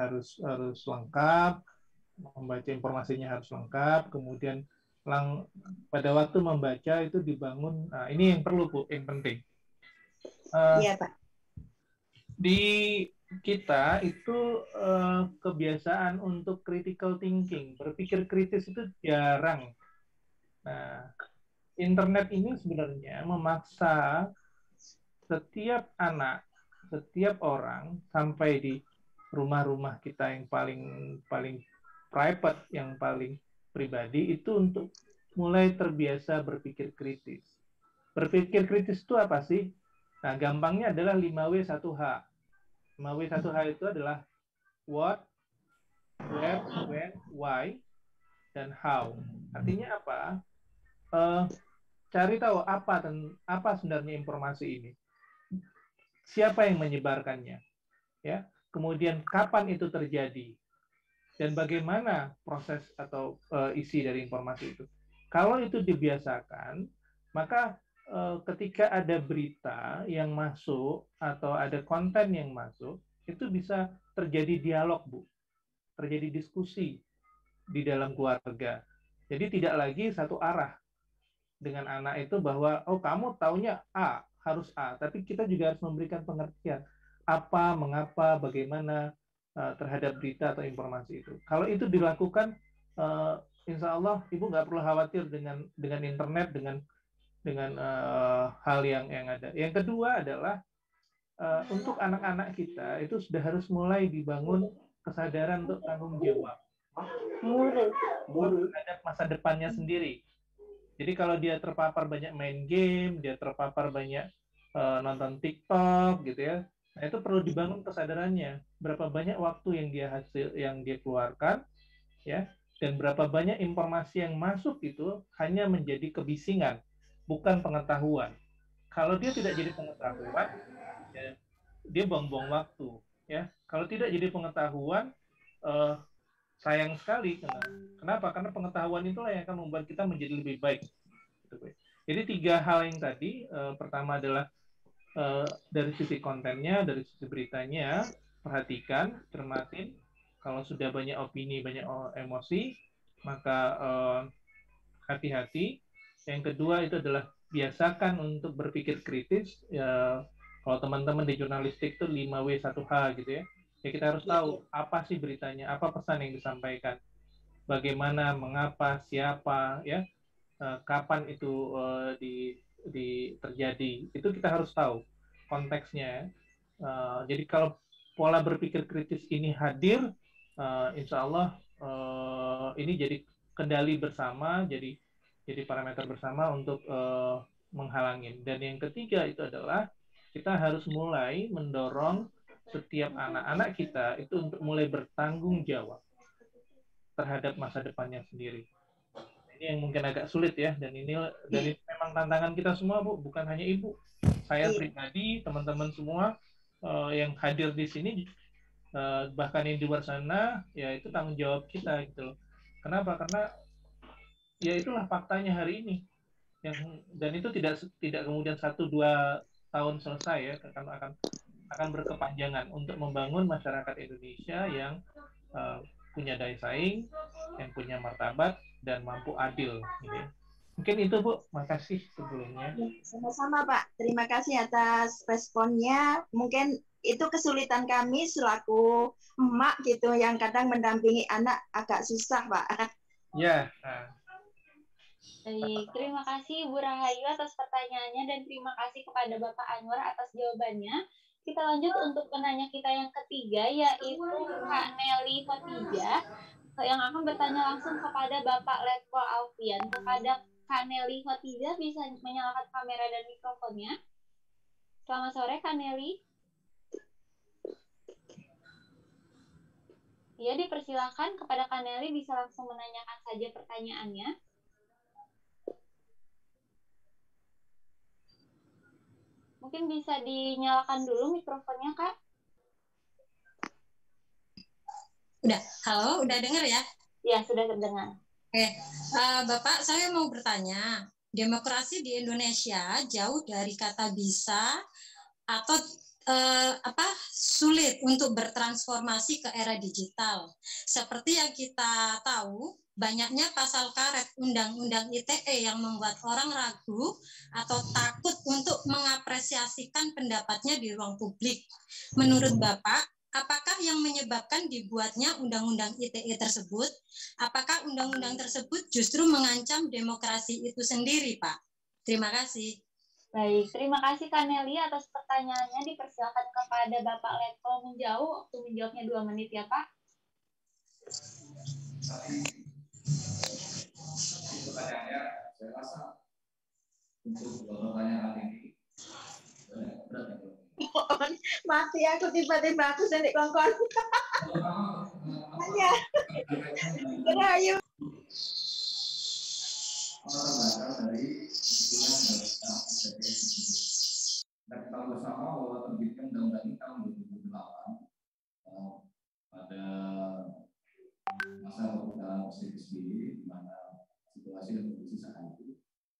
lengkap, membaca informasinya harus lengkap. Kemudian pada waktu membaca itu dibangun. Nah, ini yang perlu Bu, yang penting. Iya Pak. Di kita itu kebiasaan untuk critical thinking, berpikir kritis itu jarang. Nah, internet ini sebenarnya memaksa setiap anak, setiap orang sampai di rumah-rumah kita yang paling private, yang paling pribadi itu untuk mulai terbiasa berpikir kritis. Berpikir kritis itu apa sih? Nah, gampangnya adalah 5W1H. 5W1H itu adalah what, where, when, why, dan how. Artinya apa? Cari tahu apa sebenarnya informasi ini, siapa yang menyebarkannya, ya. Kemudian kapan itu terjadi, dan bagaimana proses atau isi dari informasi itu. Kalau itu dibiasakan, maka ketika ada berita yang masuk atau ada konten yang masuk, itu bisa terjadi dialog Bu, terjadi diskusi di dalam keluarga. Jadi tidak lagi satu arah dengan anak itu bahwa oh kamu taunya A, harus A, tapi kita juga harus memberikan pengertian apa, mengapa, bagaimana terhadap berita atau informasi itu. Kalau itu dilakukan, insya Allah Ibu nggak perlu khawatir dengan internet, dengan hal yang ada. Yang kedua adalah untuk anak-anak kita itu sudah harus mulai dibangun kesadaran untuk tanggung jawab terhadap masa depannya sendiri. Jadi kalau dia terpapar banyak main game, dia terpapar banyak nonton TikTok gitu ya, nah itu perlu dibangun kesadarannya. Berapa banyak waktu yang dia keluarkan, ya, dan berapa banyak informasi yang masuk itu hanya menjadi kebisingan, bukan pengetahuan. kalau dia tidak jadi pengetahuan, ya, dia buang-buang waktu. Ya, kalau tidak jadi pengetahuan, sayang sekali. Kenapa? Karena pengetahuan itulah yang akan membuat kita menjadi lebih baik. Jadi 3 hal yang tadi, pertama adalah dari sisi kontennya, dari sisi beritanya, perhatikan, cermatin. Kalau sudah banyak opini, banyak emosi, maka hati-hati. Yang kedua itu adalah biasakan untuk berpikir kritis. Ya, kalau teman-teman di jurnalistik itu 5W1H gitu ya. Ya kita harus tahu apa sih beritanya, apa pesan yang disampaikan, bagaimana, mengapa, siapa, ya, kapan itu terjadi. Itu kita harus tahu konteksnya. Jadi kalau pola berpikir kritis ini hadir, insya Allah ini jadi kendali bersama, jadi parameter bersama untuk menghalangi. Dan yang ketiga itu adalah kita harus mulai mendorong setiap anak-anak kita itu untuk mulai bertanggung jawab terhadap masa depannya sendiri. Ini yang mungkin agak sulit ya, dan ini memang tantangan kita semua, Bu, bukan hanya Ibu. Saya pribadi, teman-teman semua yang hadir di sini, bahkan yang di luar sana, ya itu tanggung jawab kita gitu loh. Kenapa? Karena ya itulah faktanya hari ini. Dan itu tidak kemudian 1-2 tahun selesai ya, akan berkepanjangan untuk membangun masyarakat Indonesia yang punya daya saing, yang punya martabat dan mampu adil. Gitu. Mungkin itu, Bu. Makasih sebelumnya. Sama-sama, Pak. Terima kasih atas responnya. Mungkin itu kesulitan kami selaku emak gitu yang kadang mendampingi anak agak susah, Pak. Ya. Baik, terima kasih Bu Rahayu atas pertanyaannya dan terima kasih kepada Bapak Anwar atas jawabannya. Kita lanjut untuk penanya kita yang ketiga, yaitu Kak Nelly Khotijah, yang akan bertanya langsung kepada Bapak Letkol Alfian. Kepada Kak Nelly Khotijah, bisa menyalakan kamera dan mikrofonnya. Selamat sore, Kak Nelly. Ya, dipersilakan kepada Kak Nelly, bisa langsung menanyakan saja pertanyaannya. Mungkin bisa dinyalakan dulu mikrofonnya, Kak. Udah, halo, udah dengar ya? Ya, sudah terdengar. Oke, Bapak, saya mau bertanya, demokrasi di Indonesia jauh dari kata bisa atau sulit untuk bertransformasi ke era digital. Seperti yang kita tahu, banyaknya pasal karet Undang-Undang ITE yang membuat orang ragu atau takut untuk mengapresiasikan pendapatnya di ruang publik. Menurut Bapak, apakah yang menyebabkan dibuatnya Undang-Undang ITE tersebut? Apakah undang-undang tersebut justru mengancam demokrasi itu sendiri, Pak? Terima kasih. Baik, terima kasih Kak Nelly atas pertanyaannya. Dipersilakan kepada Bapak Letkol menjawab. Waktu menjawabnya 2 menit ya, Pak. Pertanyaannya, saya rasa untuk pertanyaan ini berat ya. Mati aku tiba-tiba aku sendiri kongkon. Hanya. Berayu. Dari kita tahu bersama bahwa terbitnya Undang-Undang ini tahun 2008 pada masa pemerintahan Presiden SBY, di mana situasi dan kondisi saat itu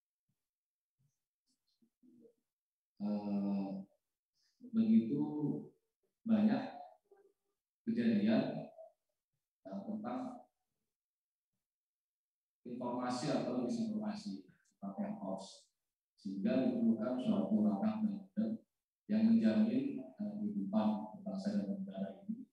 begitu banyak kejadian tentang informasi atau disinformasi seperti hoax, sehingga diperlukan suatu langkah undang-undang yang menjamin kehidupan bangsa dan negara ini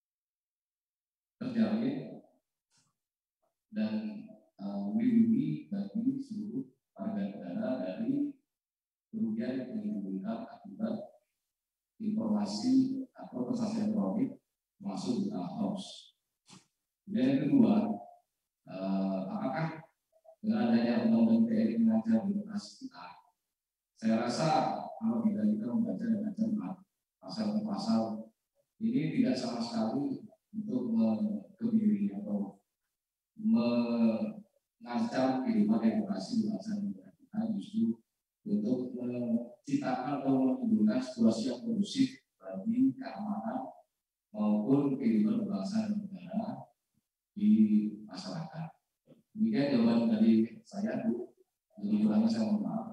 terjamin dan melindungi bagi seluruh warga negara dari kerugian yang menimbulkan akibat informasi atau pesan elektronik masuk ke hoax. Dan yang kedua, apakah dengan adanya undang-undang ITE mengancam demokrasi kita? Saya rasa kalau kita membaca dengan cermat pasal per pasal, ini tidak sama sekali untuk mengkebiri atau mengancam kehidupan demokrasi bangsa negara kita. Justru untuk menciptakan atau menimbulkan situasi yang kondusif bagi keamanan maupun kehidupan berbangsa dan negara di masyarakat. Demikian jawaban dari saya, Bu. Jadi kurangnya saya mohon maaf.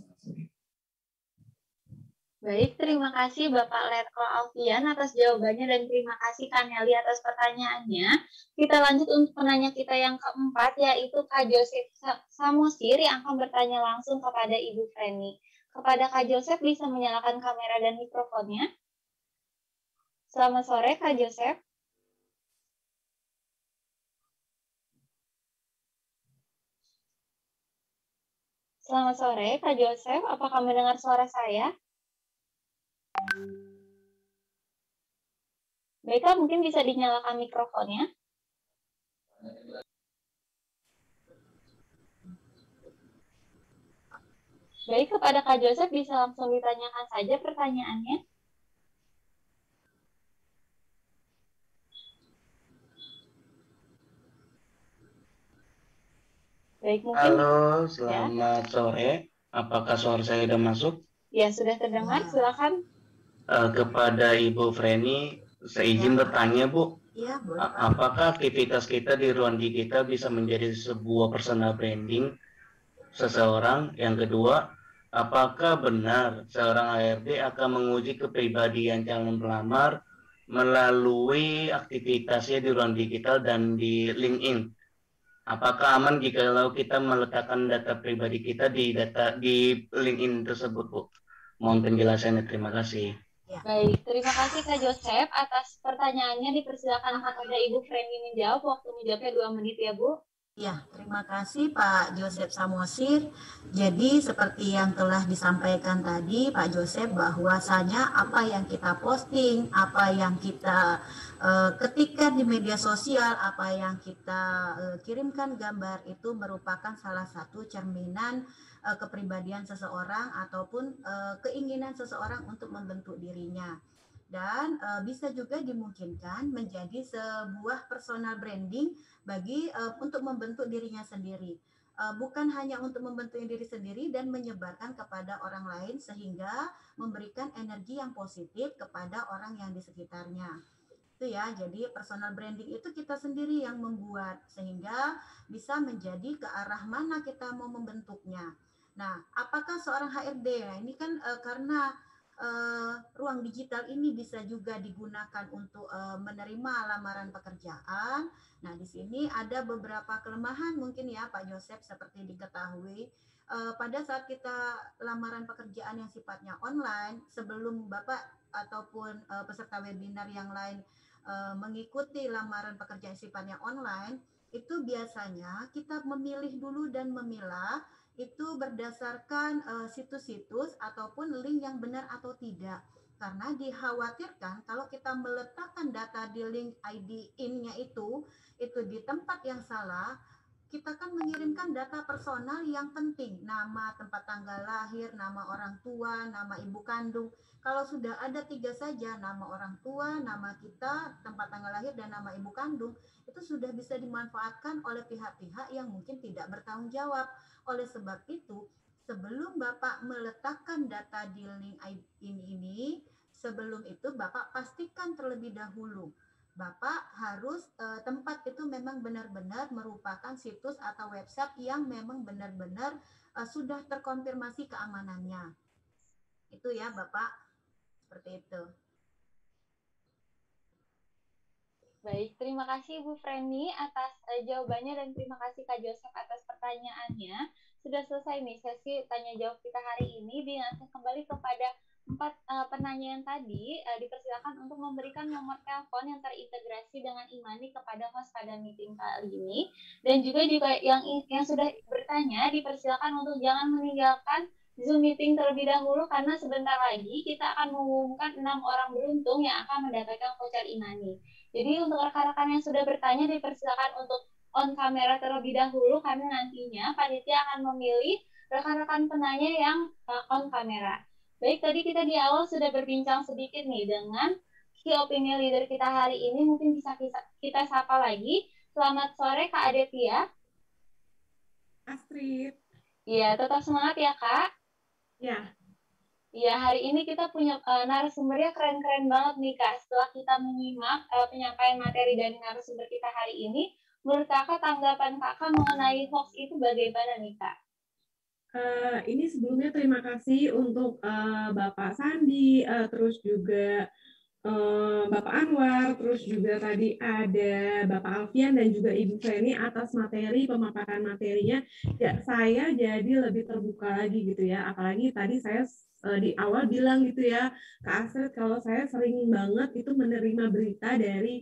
Baik, terima kasih Bapak Letko Alfian atas jawabannya dan terima kasih Kak Nelly atas pertanyaannya. Kita lanjut untuk penanya kita yang keempat, yaitu Kak Joseph Samosir yang akan bertanya langsung kepada Ibu Freni. Kepada Kak Joseph, bisa menyalakan kamera dan mikrofonnya. Selamat sore Kak Joseph. Selamat sore Kak Joseph, apakah mendengar suara saya? Baiklah, mungkin bisa dinyalakan mikrofonnya. Baik, kepada Kak Joseph bisa langsung ditanyakan saja pertanyaannya. Baik, mungkin. Halo, selamat sore. Apakah suara saya sudah masuk? Ya, sudah terdengar. Silakan. Kepada Ibu Freni, saya izin bertanya, Bu. Iya, boleh. Apakah aktivitas kita di ruang digital bisa menjadi sebuah personal branding seseorang? Yang kedua, apakah benar seorang HRD akan menguji kepribadian calon pelamar melalui aktivitasnya di ruang digital dan di LinkedIn? Apakah aman jika kita meletakkan data pribadi kita di LinkedIn tersebut, Bu? Mohon penjelasannya, terima kasih. Ya. Baik, terima kasih Kak Joseph atas pertanyaannya. Dipersilakan kepada Ibu Freni menjawab. Waktu menjawabnya 2 menit ya, Bu. Ya, terima kasih Pak Joseph Samosir. Jadi seperti yang telah disampaikan tadi Pak Joseph, bahwasanya apa yang kita posting, apa yang kita ketikkan di media sosial, apa yang kita kirimkan gambar itu merupakan salah satu cerminan kepribadian seseorang ataupun keinginan seseorang untuk membentuk dirinya. Dan bisa juga dimungkinkan menjadi sebuah personal branding bagi untuk membentuk dirinya sendiri. Bukan hanya untuk membentuk diri sendiri dan menyebarkan kepada orang lain sehingga memberikan energi yang positif kepada orang yang di sekitarnya. Itu ya, jadi personal branding itu kita sendiri yang membuat sehingga bisa menjadi ke arah mana kita mau membentuknya. Nah, apakah seorang HRD? Nah, ini kan karena ruang digital ini bisa juga digunakan untuk menerima lamaran pekerjaan. Nah, di sini ada beberapa kelemahan mungkin ya Pak Joseph, seperti diketahui pada saat kita lamaran pekerjaan yang sifatnya online, sebelum Bapak ataupun peserta webinar yang lain mengikuti lamaran pekerjaan sifatnya online, itu biasanya kita memilih dulu dan memilah itu berdasarkan situs-situs ataupun link yang benar atau tidak. Karena dikhawatirkan kalau kita meletakkan data di link ID in-nya itu di tempat yang salah, kita kan mengirimkan data personal yang penting, nama, tempat tanggal lahir, nama orang tua, nama ibu kandung. Kalau sudah ada 3 saja, nama orang tua, nama kita, tempat tanggal lahir, dan nama ibu kandung, itu sudah bisa dimanfaatkan oleh pihak-pihak yang mungkin tidak bertanggung jawab. Oleh sebab itu, sebelum Bapak meletakkan data di link ini, sebelum itu Bapak pastikan terlebih dahulu. Bapak harus tempat itu memang benar-benar merupakan situs atau website yang memang benar-benar sudah terkonfirmasi keamanannya. Itu ya Bapak, seperti itu. Baik, terima kasih Bu Freni atas jawabannya dan terima kasih Kak Joseph atas pertanyaannya. Sudah selesai nih sesi tanya jawab kita hari ini. Diingatkan kembali kepada 4 penanya yang tadi, dipersilakan untuk memberikan nomor telepon yang terintegrasi dengan Imani kepada host pada meeting kali ini. Dan juga yang sudah bertanya, dipersilakan untuk jangan meninggalkan Zoom meeting terlebih dahulu karena sebentar lagi kita akan mengumumkan 6 orang beruntung yang akan mendapatkan voucher Imani. Jadi untuk rekan-rekan yang sudah bertanya dipersilakan untuk on kamera terlebih dahulu karena nantinya panitia akan memilih rekan-rekan penanya yang on kamera. Baik, tadi kita di awal sudah berbincang sedikit nih dengan key opinion leader kita hari ini. Mungkin bisa kita sapa lagi. Selamat sore Kak Adetia. Astrid. Iya, tetap semangat ya Kak. Ya. Iya, hari ini kita punya narasumbernya keren-keren banget nih, Kak. Setelah kita menyimak penyampaian materi dari narasumber kita hari ini, menurut Kakak tanggapan Kakak mengenai hoax itu bagaimana nih, Kak? Ini sebelumnya terima kasih untuk Bapak Sandi, terus juga Bapak Anwar, terus juga tadi ada Bapak Alfian dan juga Ibu Feni atas materi, pemaparan materinya. Ya, saya jadi lebih terbuka lagi gitu ya. Apalagi tadi saya di awal bilang gitu ya, Kak Astrid, kalau saya sering banget itu menerima berita dari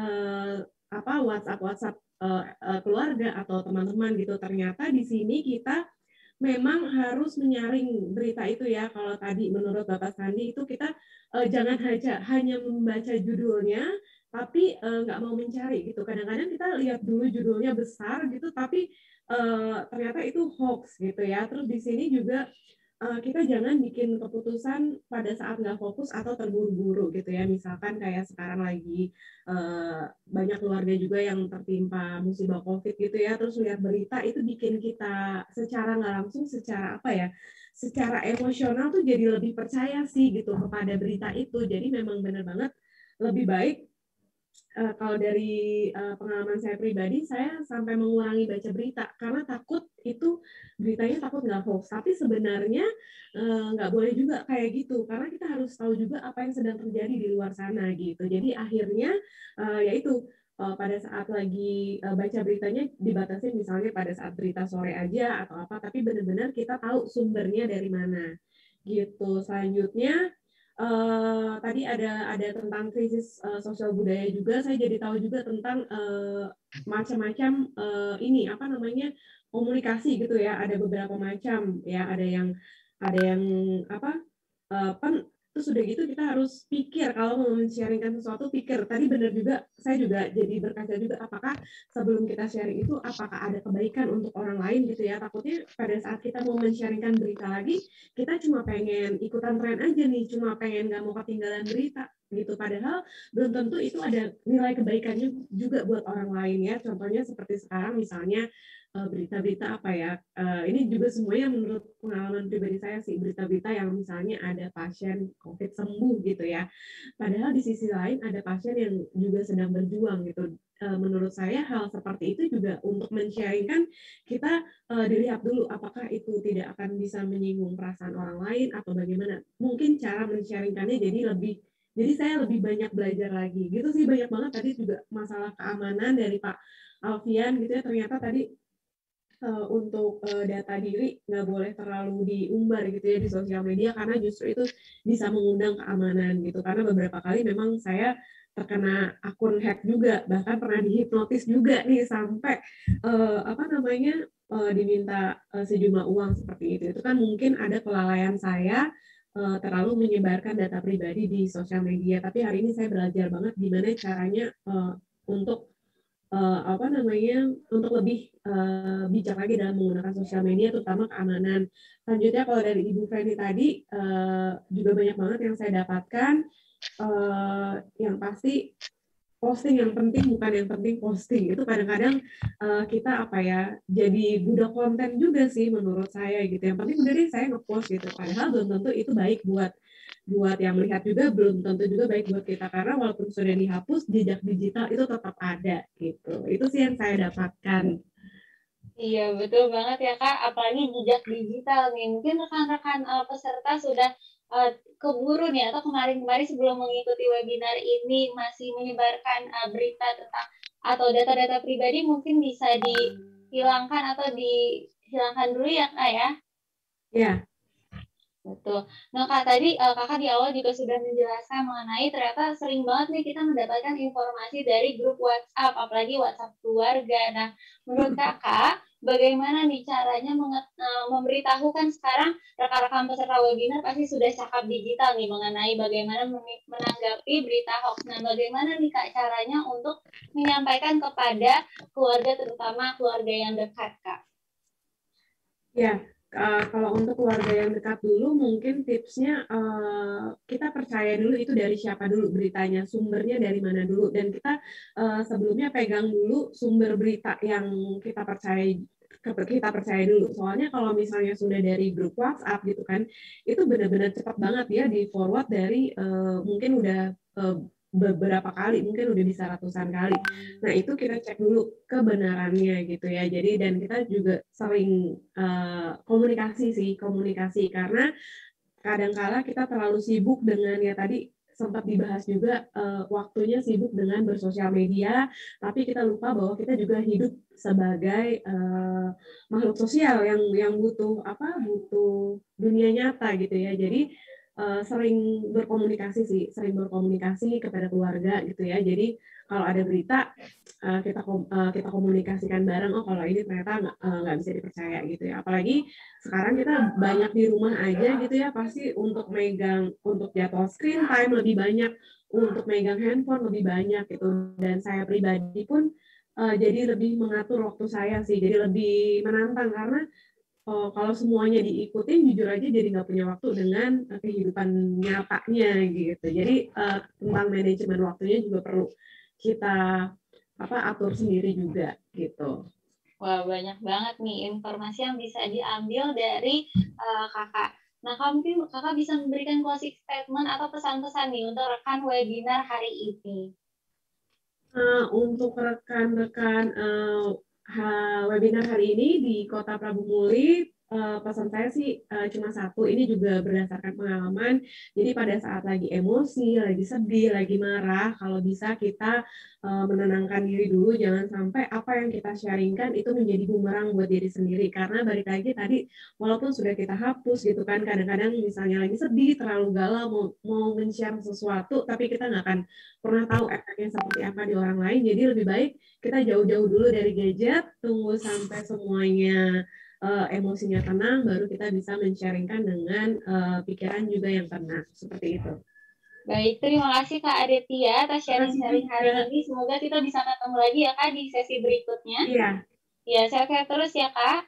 WhatsApp keluarga atau teman-teman gitu. Ternyata di sini kita memang harus menyaring berita itu ya. Kalau tadi menurut Bapak Sandi itu kita jangan hanya membaca judulnya, tapi nggak mau mencari gitu. Kadang-kadang kita lihat dulu judulnya besar gitu, tapi ternyata itu hoax gitu ya. Terus di sini juga kita jangan bikin keputusan pada saat nggak fokus atau terburu-buru gitu ya. Misalkan kayak sekarang lagi banyak keluarga juga yang tertimpa musibah COVID gitu ya. Terus lihat berita itu bikin kita secara nggak langsung, secara apa ya, secara emosional tuh jadi lebih percaya sih gitu kepada berita itu. Jadi memang benar banget lebih baik kalau dari pengalaman saya pribadi, saya sampai mengurangi baca berita karena takut itu beritanya takut nggak hoax. Tapi sebenarnya nggak boleh juga kayak gitu karena kita harus tahu juga apa yang sedang terjadi di luar sana gitu. Jadi akhirnya yaitu pada saat lagi baca beritanya dibatasi misalnya pada saat berita sore aja atau apa, tapi benar-benar kita tahu sumbernya dari mana gitu. Selanjutnya tadi ada tentang krisis sosial budaya juga. Saya jadi tahu juga tentang macam-macam ini apa namanya komunikasi gitu ya. Ada beberapa macam ya. Ada yang apa terus udah gitu kita harus pikir kalau mau men-sharingkan sesuatu, pikir. Tadi benar juga, saya juga jadi berkaca juga apakah sebelum kita sharing itu apakah ada kebaikan untuk orang lain gitu ya. Takutnya pada saat kita mau men-sharingkan berita lagi, kita cuma pengen ikutan tren aja nih, cuma pengen nggak mau ketinggalan berita gitu. Padahal belum tentu itu ada nilai kebaikannya juga buat orang lain ya. Contohnya seperti sekarang misalnya berita-berita apa ya, ini juga semuanya menurut pengalaman pribadi saya sih, berita-berita yang misalnya ada pasien COVID sembuh gitu ya, padahal di sisi lain ada pasien yang juga sedang berjuang gitu. Menurut saya hal seperti itu juga untuk men-sharingkan kita dilihat dulu apakah itu tidak akan bisa menyinggung perasaan orang lain atau bagaimana. Mungkin cara men-sharingkannya jadi saya lebih banyak belajar lagi gitu sih. Banyak banget tadi juga masalah keamanan dari Pak Alfian gitu ya, ternyata tadi untuk data diri nggak boleh terlalu diumbar gitu ya di sosial media karena justru itu bisa mengundang keamanan gitu. Karena beberapa kali memang saya terkena akun hack juga, bahkan pernah dihipnotis juga nih sampai diminta sejumlah uang seperti itu. Itu kan mungkin ada kelalaian saya terlalu menyebarkan data pribadi di sosial media. Tapi hari ini saya belajar banget gimana caranya untuk untuk lebih bijak lagi dalam menggunakan sosial media, terutama keamanan. Selanjutnya kalau dari Ibu Feni tadi juga banyak banget yang saya dapatkan. Yang pasti posting yang penting, bukan yang penting posting. Itu kadang-kadang kita jadi budak konten juga sih menurut saya gitu. Yang penting udah deh saya ngepost gitu. Padahal belum tentu itu baik buat yang melihat juga, belum tentu juga baik buat kita karena walaupun sudah dihapus, jejak digital itu tetap ada gitu. Itu sih yang saya dapatkan. Iya, betul banget ya Kak, apalagi jejak digital nih. Mungkin rekan-rekan peserta sudah keburu nih atau kemarin-kemarin sebelum mengikuti webinar ini masih menyebarkan berita tentang atau data-data pribadi, mungkin bisa dihilangkan atau dihilangkan dulu ya Kak ya? Iya. Betul. Nah Kak, tadi Kakak di awal juga sudah menjelaskan mengenai ternyata sering banget nih kita mendapatkan informasi dari grup WhatsApp, apalagi WhatsApp keluarga. Nah, menurut Kakak, bagaimana nih caranya memberitahukan sekarang rekan-rekan peserta webinar pasti sudah cakap digital nih mengenai bagaimana menanggapi berita hoax. Nah, bagaimana nih Kak caranya untuk menyampaikan kepada keluarga, terutama keluarga yang dekat, Kak? Ya. Kalau untuk keluarga yang dekat dulu, mungkin tipsnya kita percaya dulu itu dari siapa dulu beritanya, sumbernya dari mana dulu, dan kita sebelumnya pegang dulu sumber berita yang kita percaya kita percaya dulu. Soalnya kalau misalnya sudah dari grup WhatsApp gitu kan, itu benar-benar cepat banget ya di forward dari mungkin udah beberapa kali, mungkin udah bisa ratusan kali. Nah itu kita cek dulu kebenarannya gitu ya. Jadi dan kita juga sering komunikasi karena kadang-kala kita terlalu sibuk dengan ya tadi sempat dibahas juga waktunya sibuk dengan bersosial media, tapi kita lupa bahwa kita juga hidup sebagai makhluk sosial yang butuh dunia nyata gitu ya. Jadi sering berkomunikasi kepada keluarga gitu ya. Jadi kalau ada berita kita komunikasikan bareng, oh kalau ini ternyata nggak bisa dipercaya gitu ya. Apalagi sekarang kita banyak di rumah aja gitu ya, pasti untuk jadwal screen time lebih banyak, untuk megang handphone lebih banyak gitu. Dan saya pribadi pun jadi lebih mengatur waktu saya sih, jadi lebih menantang karena kalau semuanya diikutin, jujur aja jadi nggak punya waktu dengan kehidupan nyatanya gitu. Jadi tentang manajemen waktunya juga perlu kita atur sendiri juga gitu. Wah, banyak banget nih informasi yang bisa diambil dari kakak. Nah, mungkin kakak bisa memberikan closing statement atau pesan-pesan nih untuk rekan webinar hari ini. Untuk rekan-rekan webinar hari ini di Kota Prabu Muli, pesan saya sih cuma satu, ini juga berdasarkan pengalaman. Jadi pada saat lagi emosi, lagi sedih, lagi marah, kalau bisa kita menenangkan diri dulu, jangan sampai apa yang kita sharingkan itu menjadi bumerang buat diri sendiri. Karena balik lagi tadi, walaupun sudah kita hapus gitu kan, kadang-kadang misalnya lagi sedih, terlalu galau, mau men-share sesuatu, tapi kita nggak akan pernah tahu efeknya seperti apa di orang lain. Jadi lebih baik kita jauh-jauh dulu dari gadget, tunggu sampai semuanya emosinya tenang, baru kita bisa men-sharingkan dengan pikiran juga yang tenang. Seperti itu. Baik, terima kasih Kak Adetia atas sharing-sharing hari ini. Semoga kita bisa ketemu lagi ya Kak di sesi berikutnya. Iya. Ya, sehat-sehat terus ya Kak.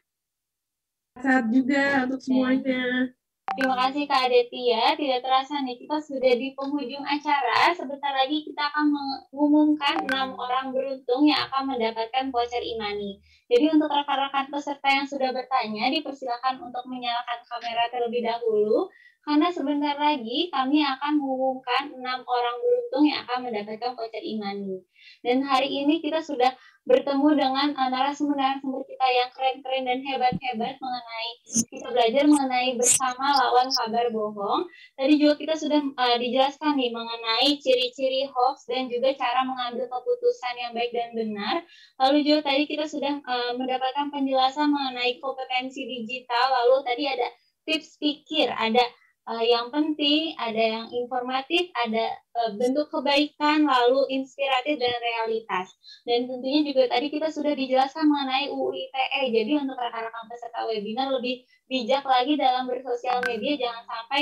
Sehat juga untuk semuanya. Terima kasih Kak Adetia. Tidak terasa nih, kita sudah di penghujung acara. Sebentar lagi kita akan mengumumkan 6 orang beruntung yang akan mendapatkan voucher e-money. Jadi untuk rekan-rekan peserta yang sudah bertanya, dipersilakan untuk menyalakan kamera terlebih dahulu. Karena sebentar lagi kami akan mengumumkan 6 orang beruntung yang akan mendapatkan voucher e-money. Dan hari ini kita sudah bertemu dengan narasumber-narasumber kita yang keren-keren dan hebat-hebat kita belajar mengenai bersama lawan kabar bohong. Tadi juga kita sudah dijelaskan nih mengenai ciri-ciri hoax dan juga cara mengambil keputusan yang baik dan benar. Lalu juga tadi kita sudah mendapatkan penjelasan mengenai kompetensi digital. Lalu tadi ada tips pikir, ada yang penting, ada yang informatif, ada bentuk kebaikan, lalu inspiratif dan realitas. Dan tentunya juga tadi kita sudah dijelaskan mengenai UU ITE. Jadi untuk rekan-rekan peserta webinar lebih bijak lagi dalam bersosial media, jangan sampai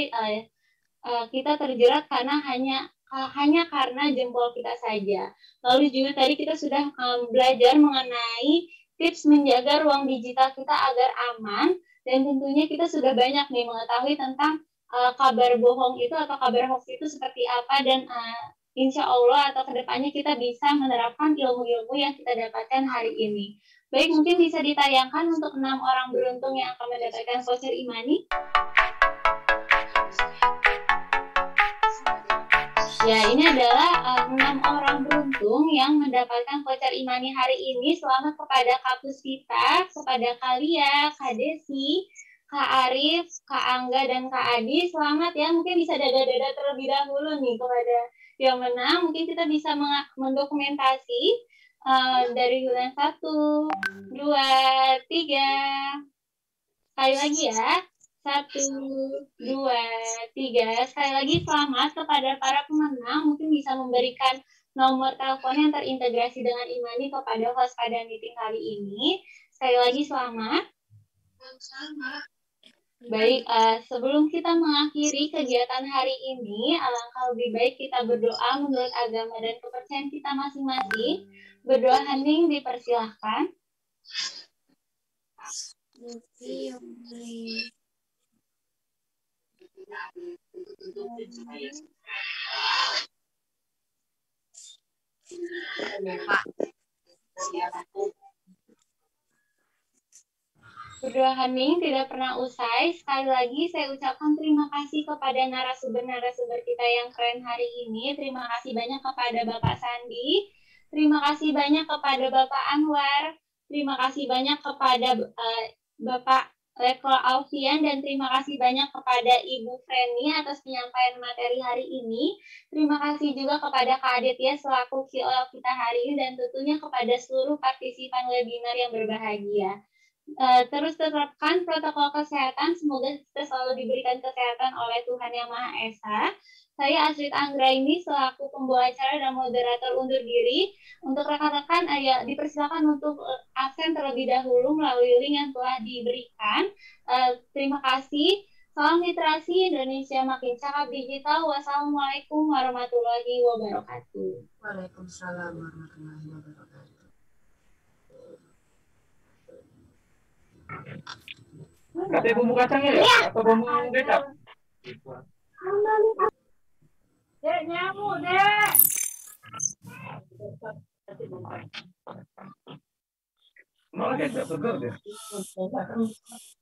kita terjerat karena hanya karena jempol kita saja. Lalu juga tadi kita sudah belajar mengenai tips menjaga ruang digital kita agar aman, dan tentunya kita sudah banyak nih mengetahui tentang kabar bohong itu atau kabar hoax itu seperti apa, dan insya Allah atau kedepannya kita bisa menerapkan ilmu-ilmu yang kita dapatkan hari ini. Baik, mungkin bisa ditayangkan untuk 6 orang beruntung yang akan mendapatkan voucher e-money. Ya, ini adalah 6 orang beruntung yang mendapatkan voucher e-money hari ini. Selamat kepada Kak Puspita, kepada Kalia, Kak Desi, Kak Arif, Kak Angga, dan Kak Adi. Selamat ya, mungkin bisa dada-dada terlebih dahulu nih kepada yang menang. Mungkin kita bisa mendokumentasi dari bulan 1, 2, 3. Sekali lagi ya. 1, 2, 3. Sekali lagi selamat kepada para pemenang. Mungkin bisa memberikan nomor telepon yang terintegrasi dengan e-money kepada host pada meeting kali ini. Sekali lagi selamat. Baik, sebelum kita mengakhiri kegiatan hari ini, alangkah lebih baik kita berdoa menurut agama dan kepercayaan kita masing-masing. Berdoa hening dipersilahkan. Berdoa hening tidak pernah usai. Sekali lagi saya ucapkan terima kasih kepada narasumber-narasumber kita yang keren hari ini. Terima kasih banyak kepada Bapak Sandi. Terima kasih banyak kepada Bapak Anwar. Terima kasih banyak kepada Bapak Letkol Alfian, dan terima kasih banyak kepada Ibu Freni atas penyampaian materi hari ini. Terima kasih juga kepada Kak Aditya selaku KOL kita hari ini, dan tentunya kepada seluruh partisipan webinar yang berbahagia. Terus terapkan protokol kesehatan, semoga kita selalu diberikan kesehatan oleh Tuhan Yang Maha Esa. Saya Astrid Anggraini selaku pembawa acara dan moderator undur diri. Untuk rekan-rekan, ya dipersilakan untuk absen terlebih dahulu melalui link yang telah diberikan. Terima kasih. Salam literasi, Indonesia makin cakap digital. Wassalamualaikum warahmatullahi wabarakatuh. Waalaikumsalam warahmatullahi wabarakatuh. Kasih bumbu kacangnya ya? Atau bumbu kecap? Dek, nyamuk, Dek. Malah kecap segar deh.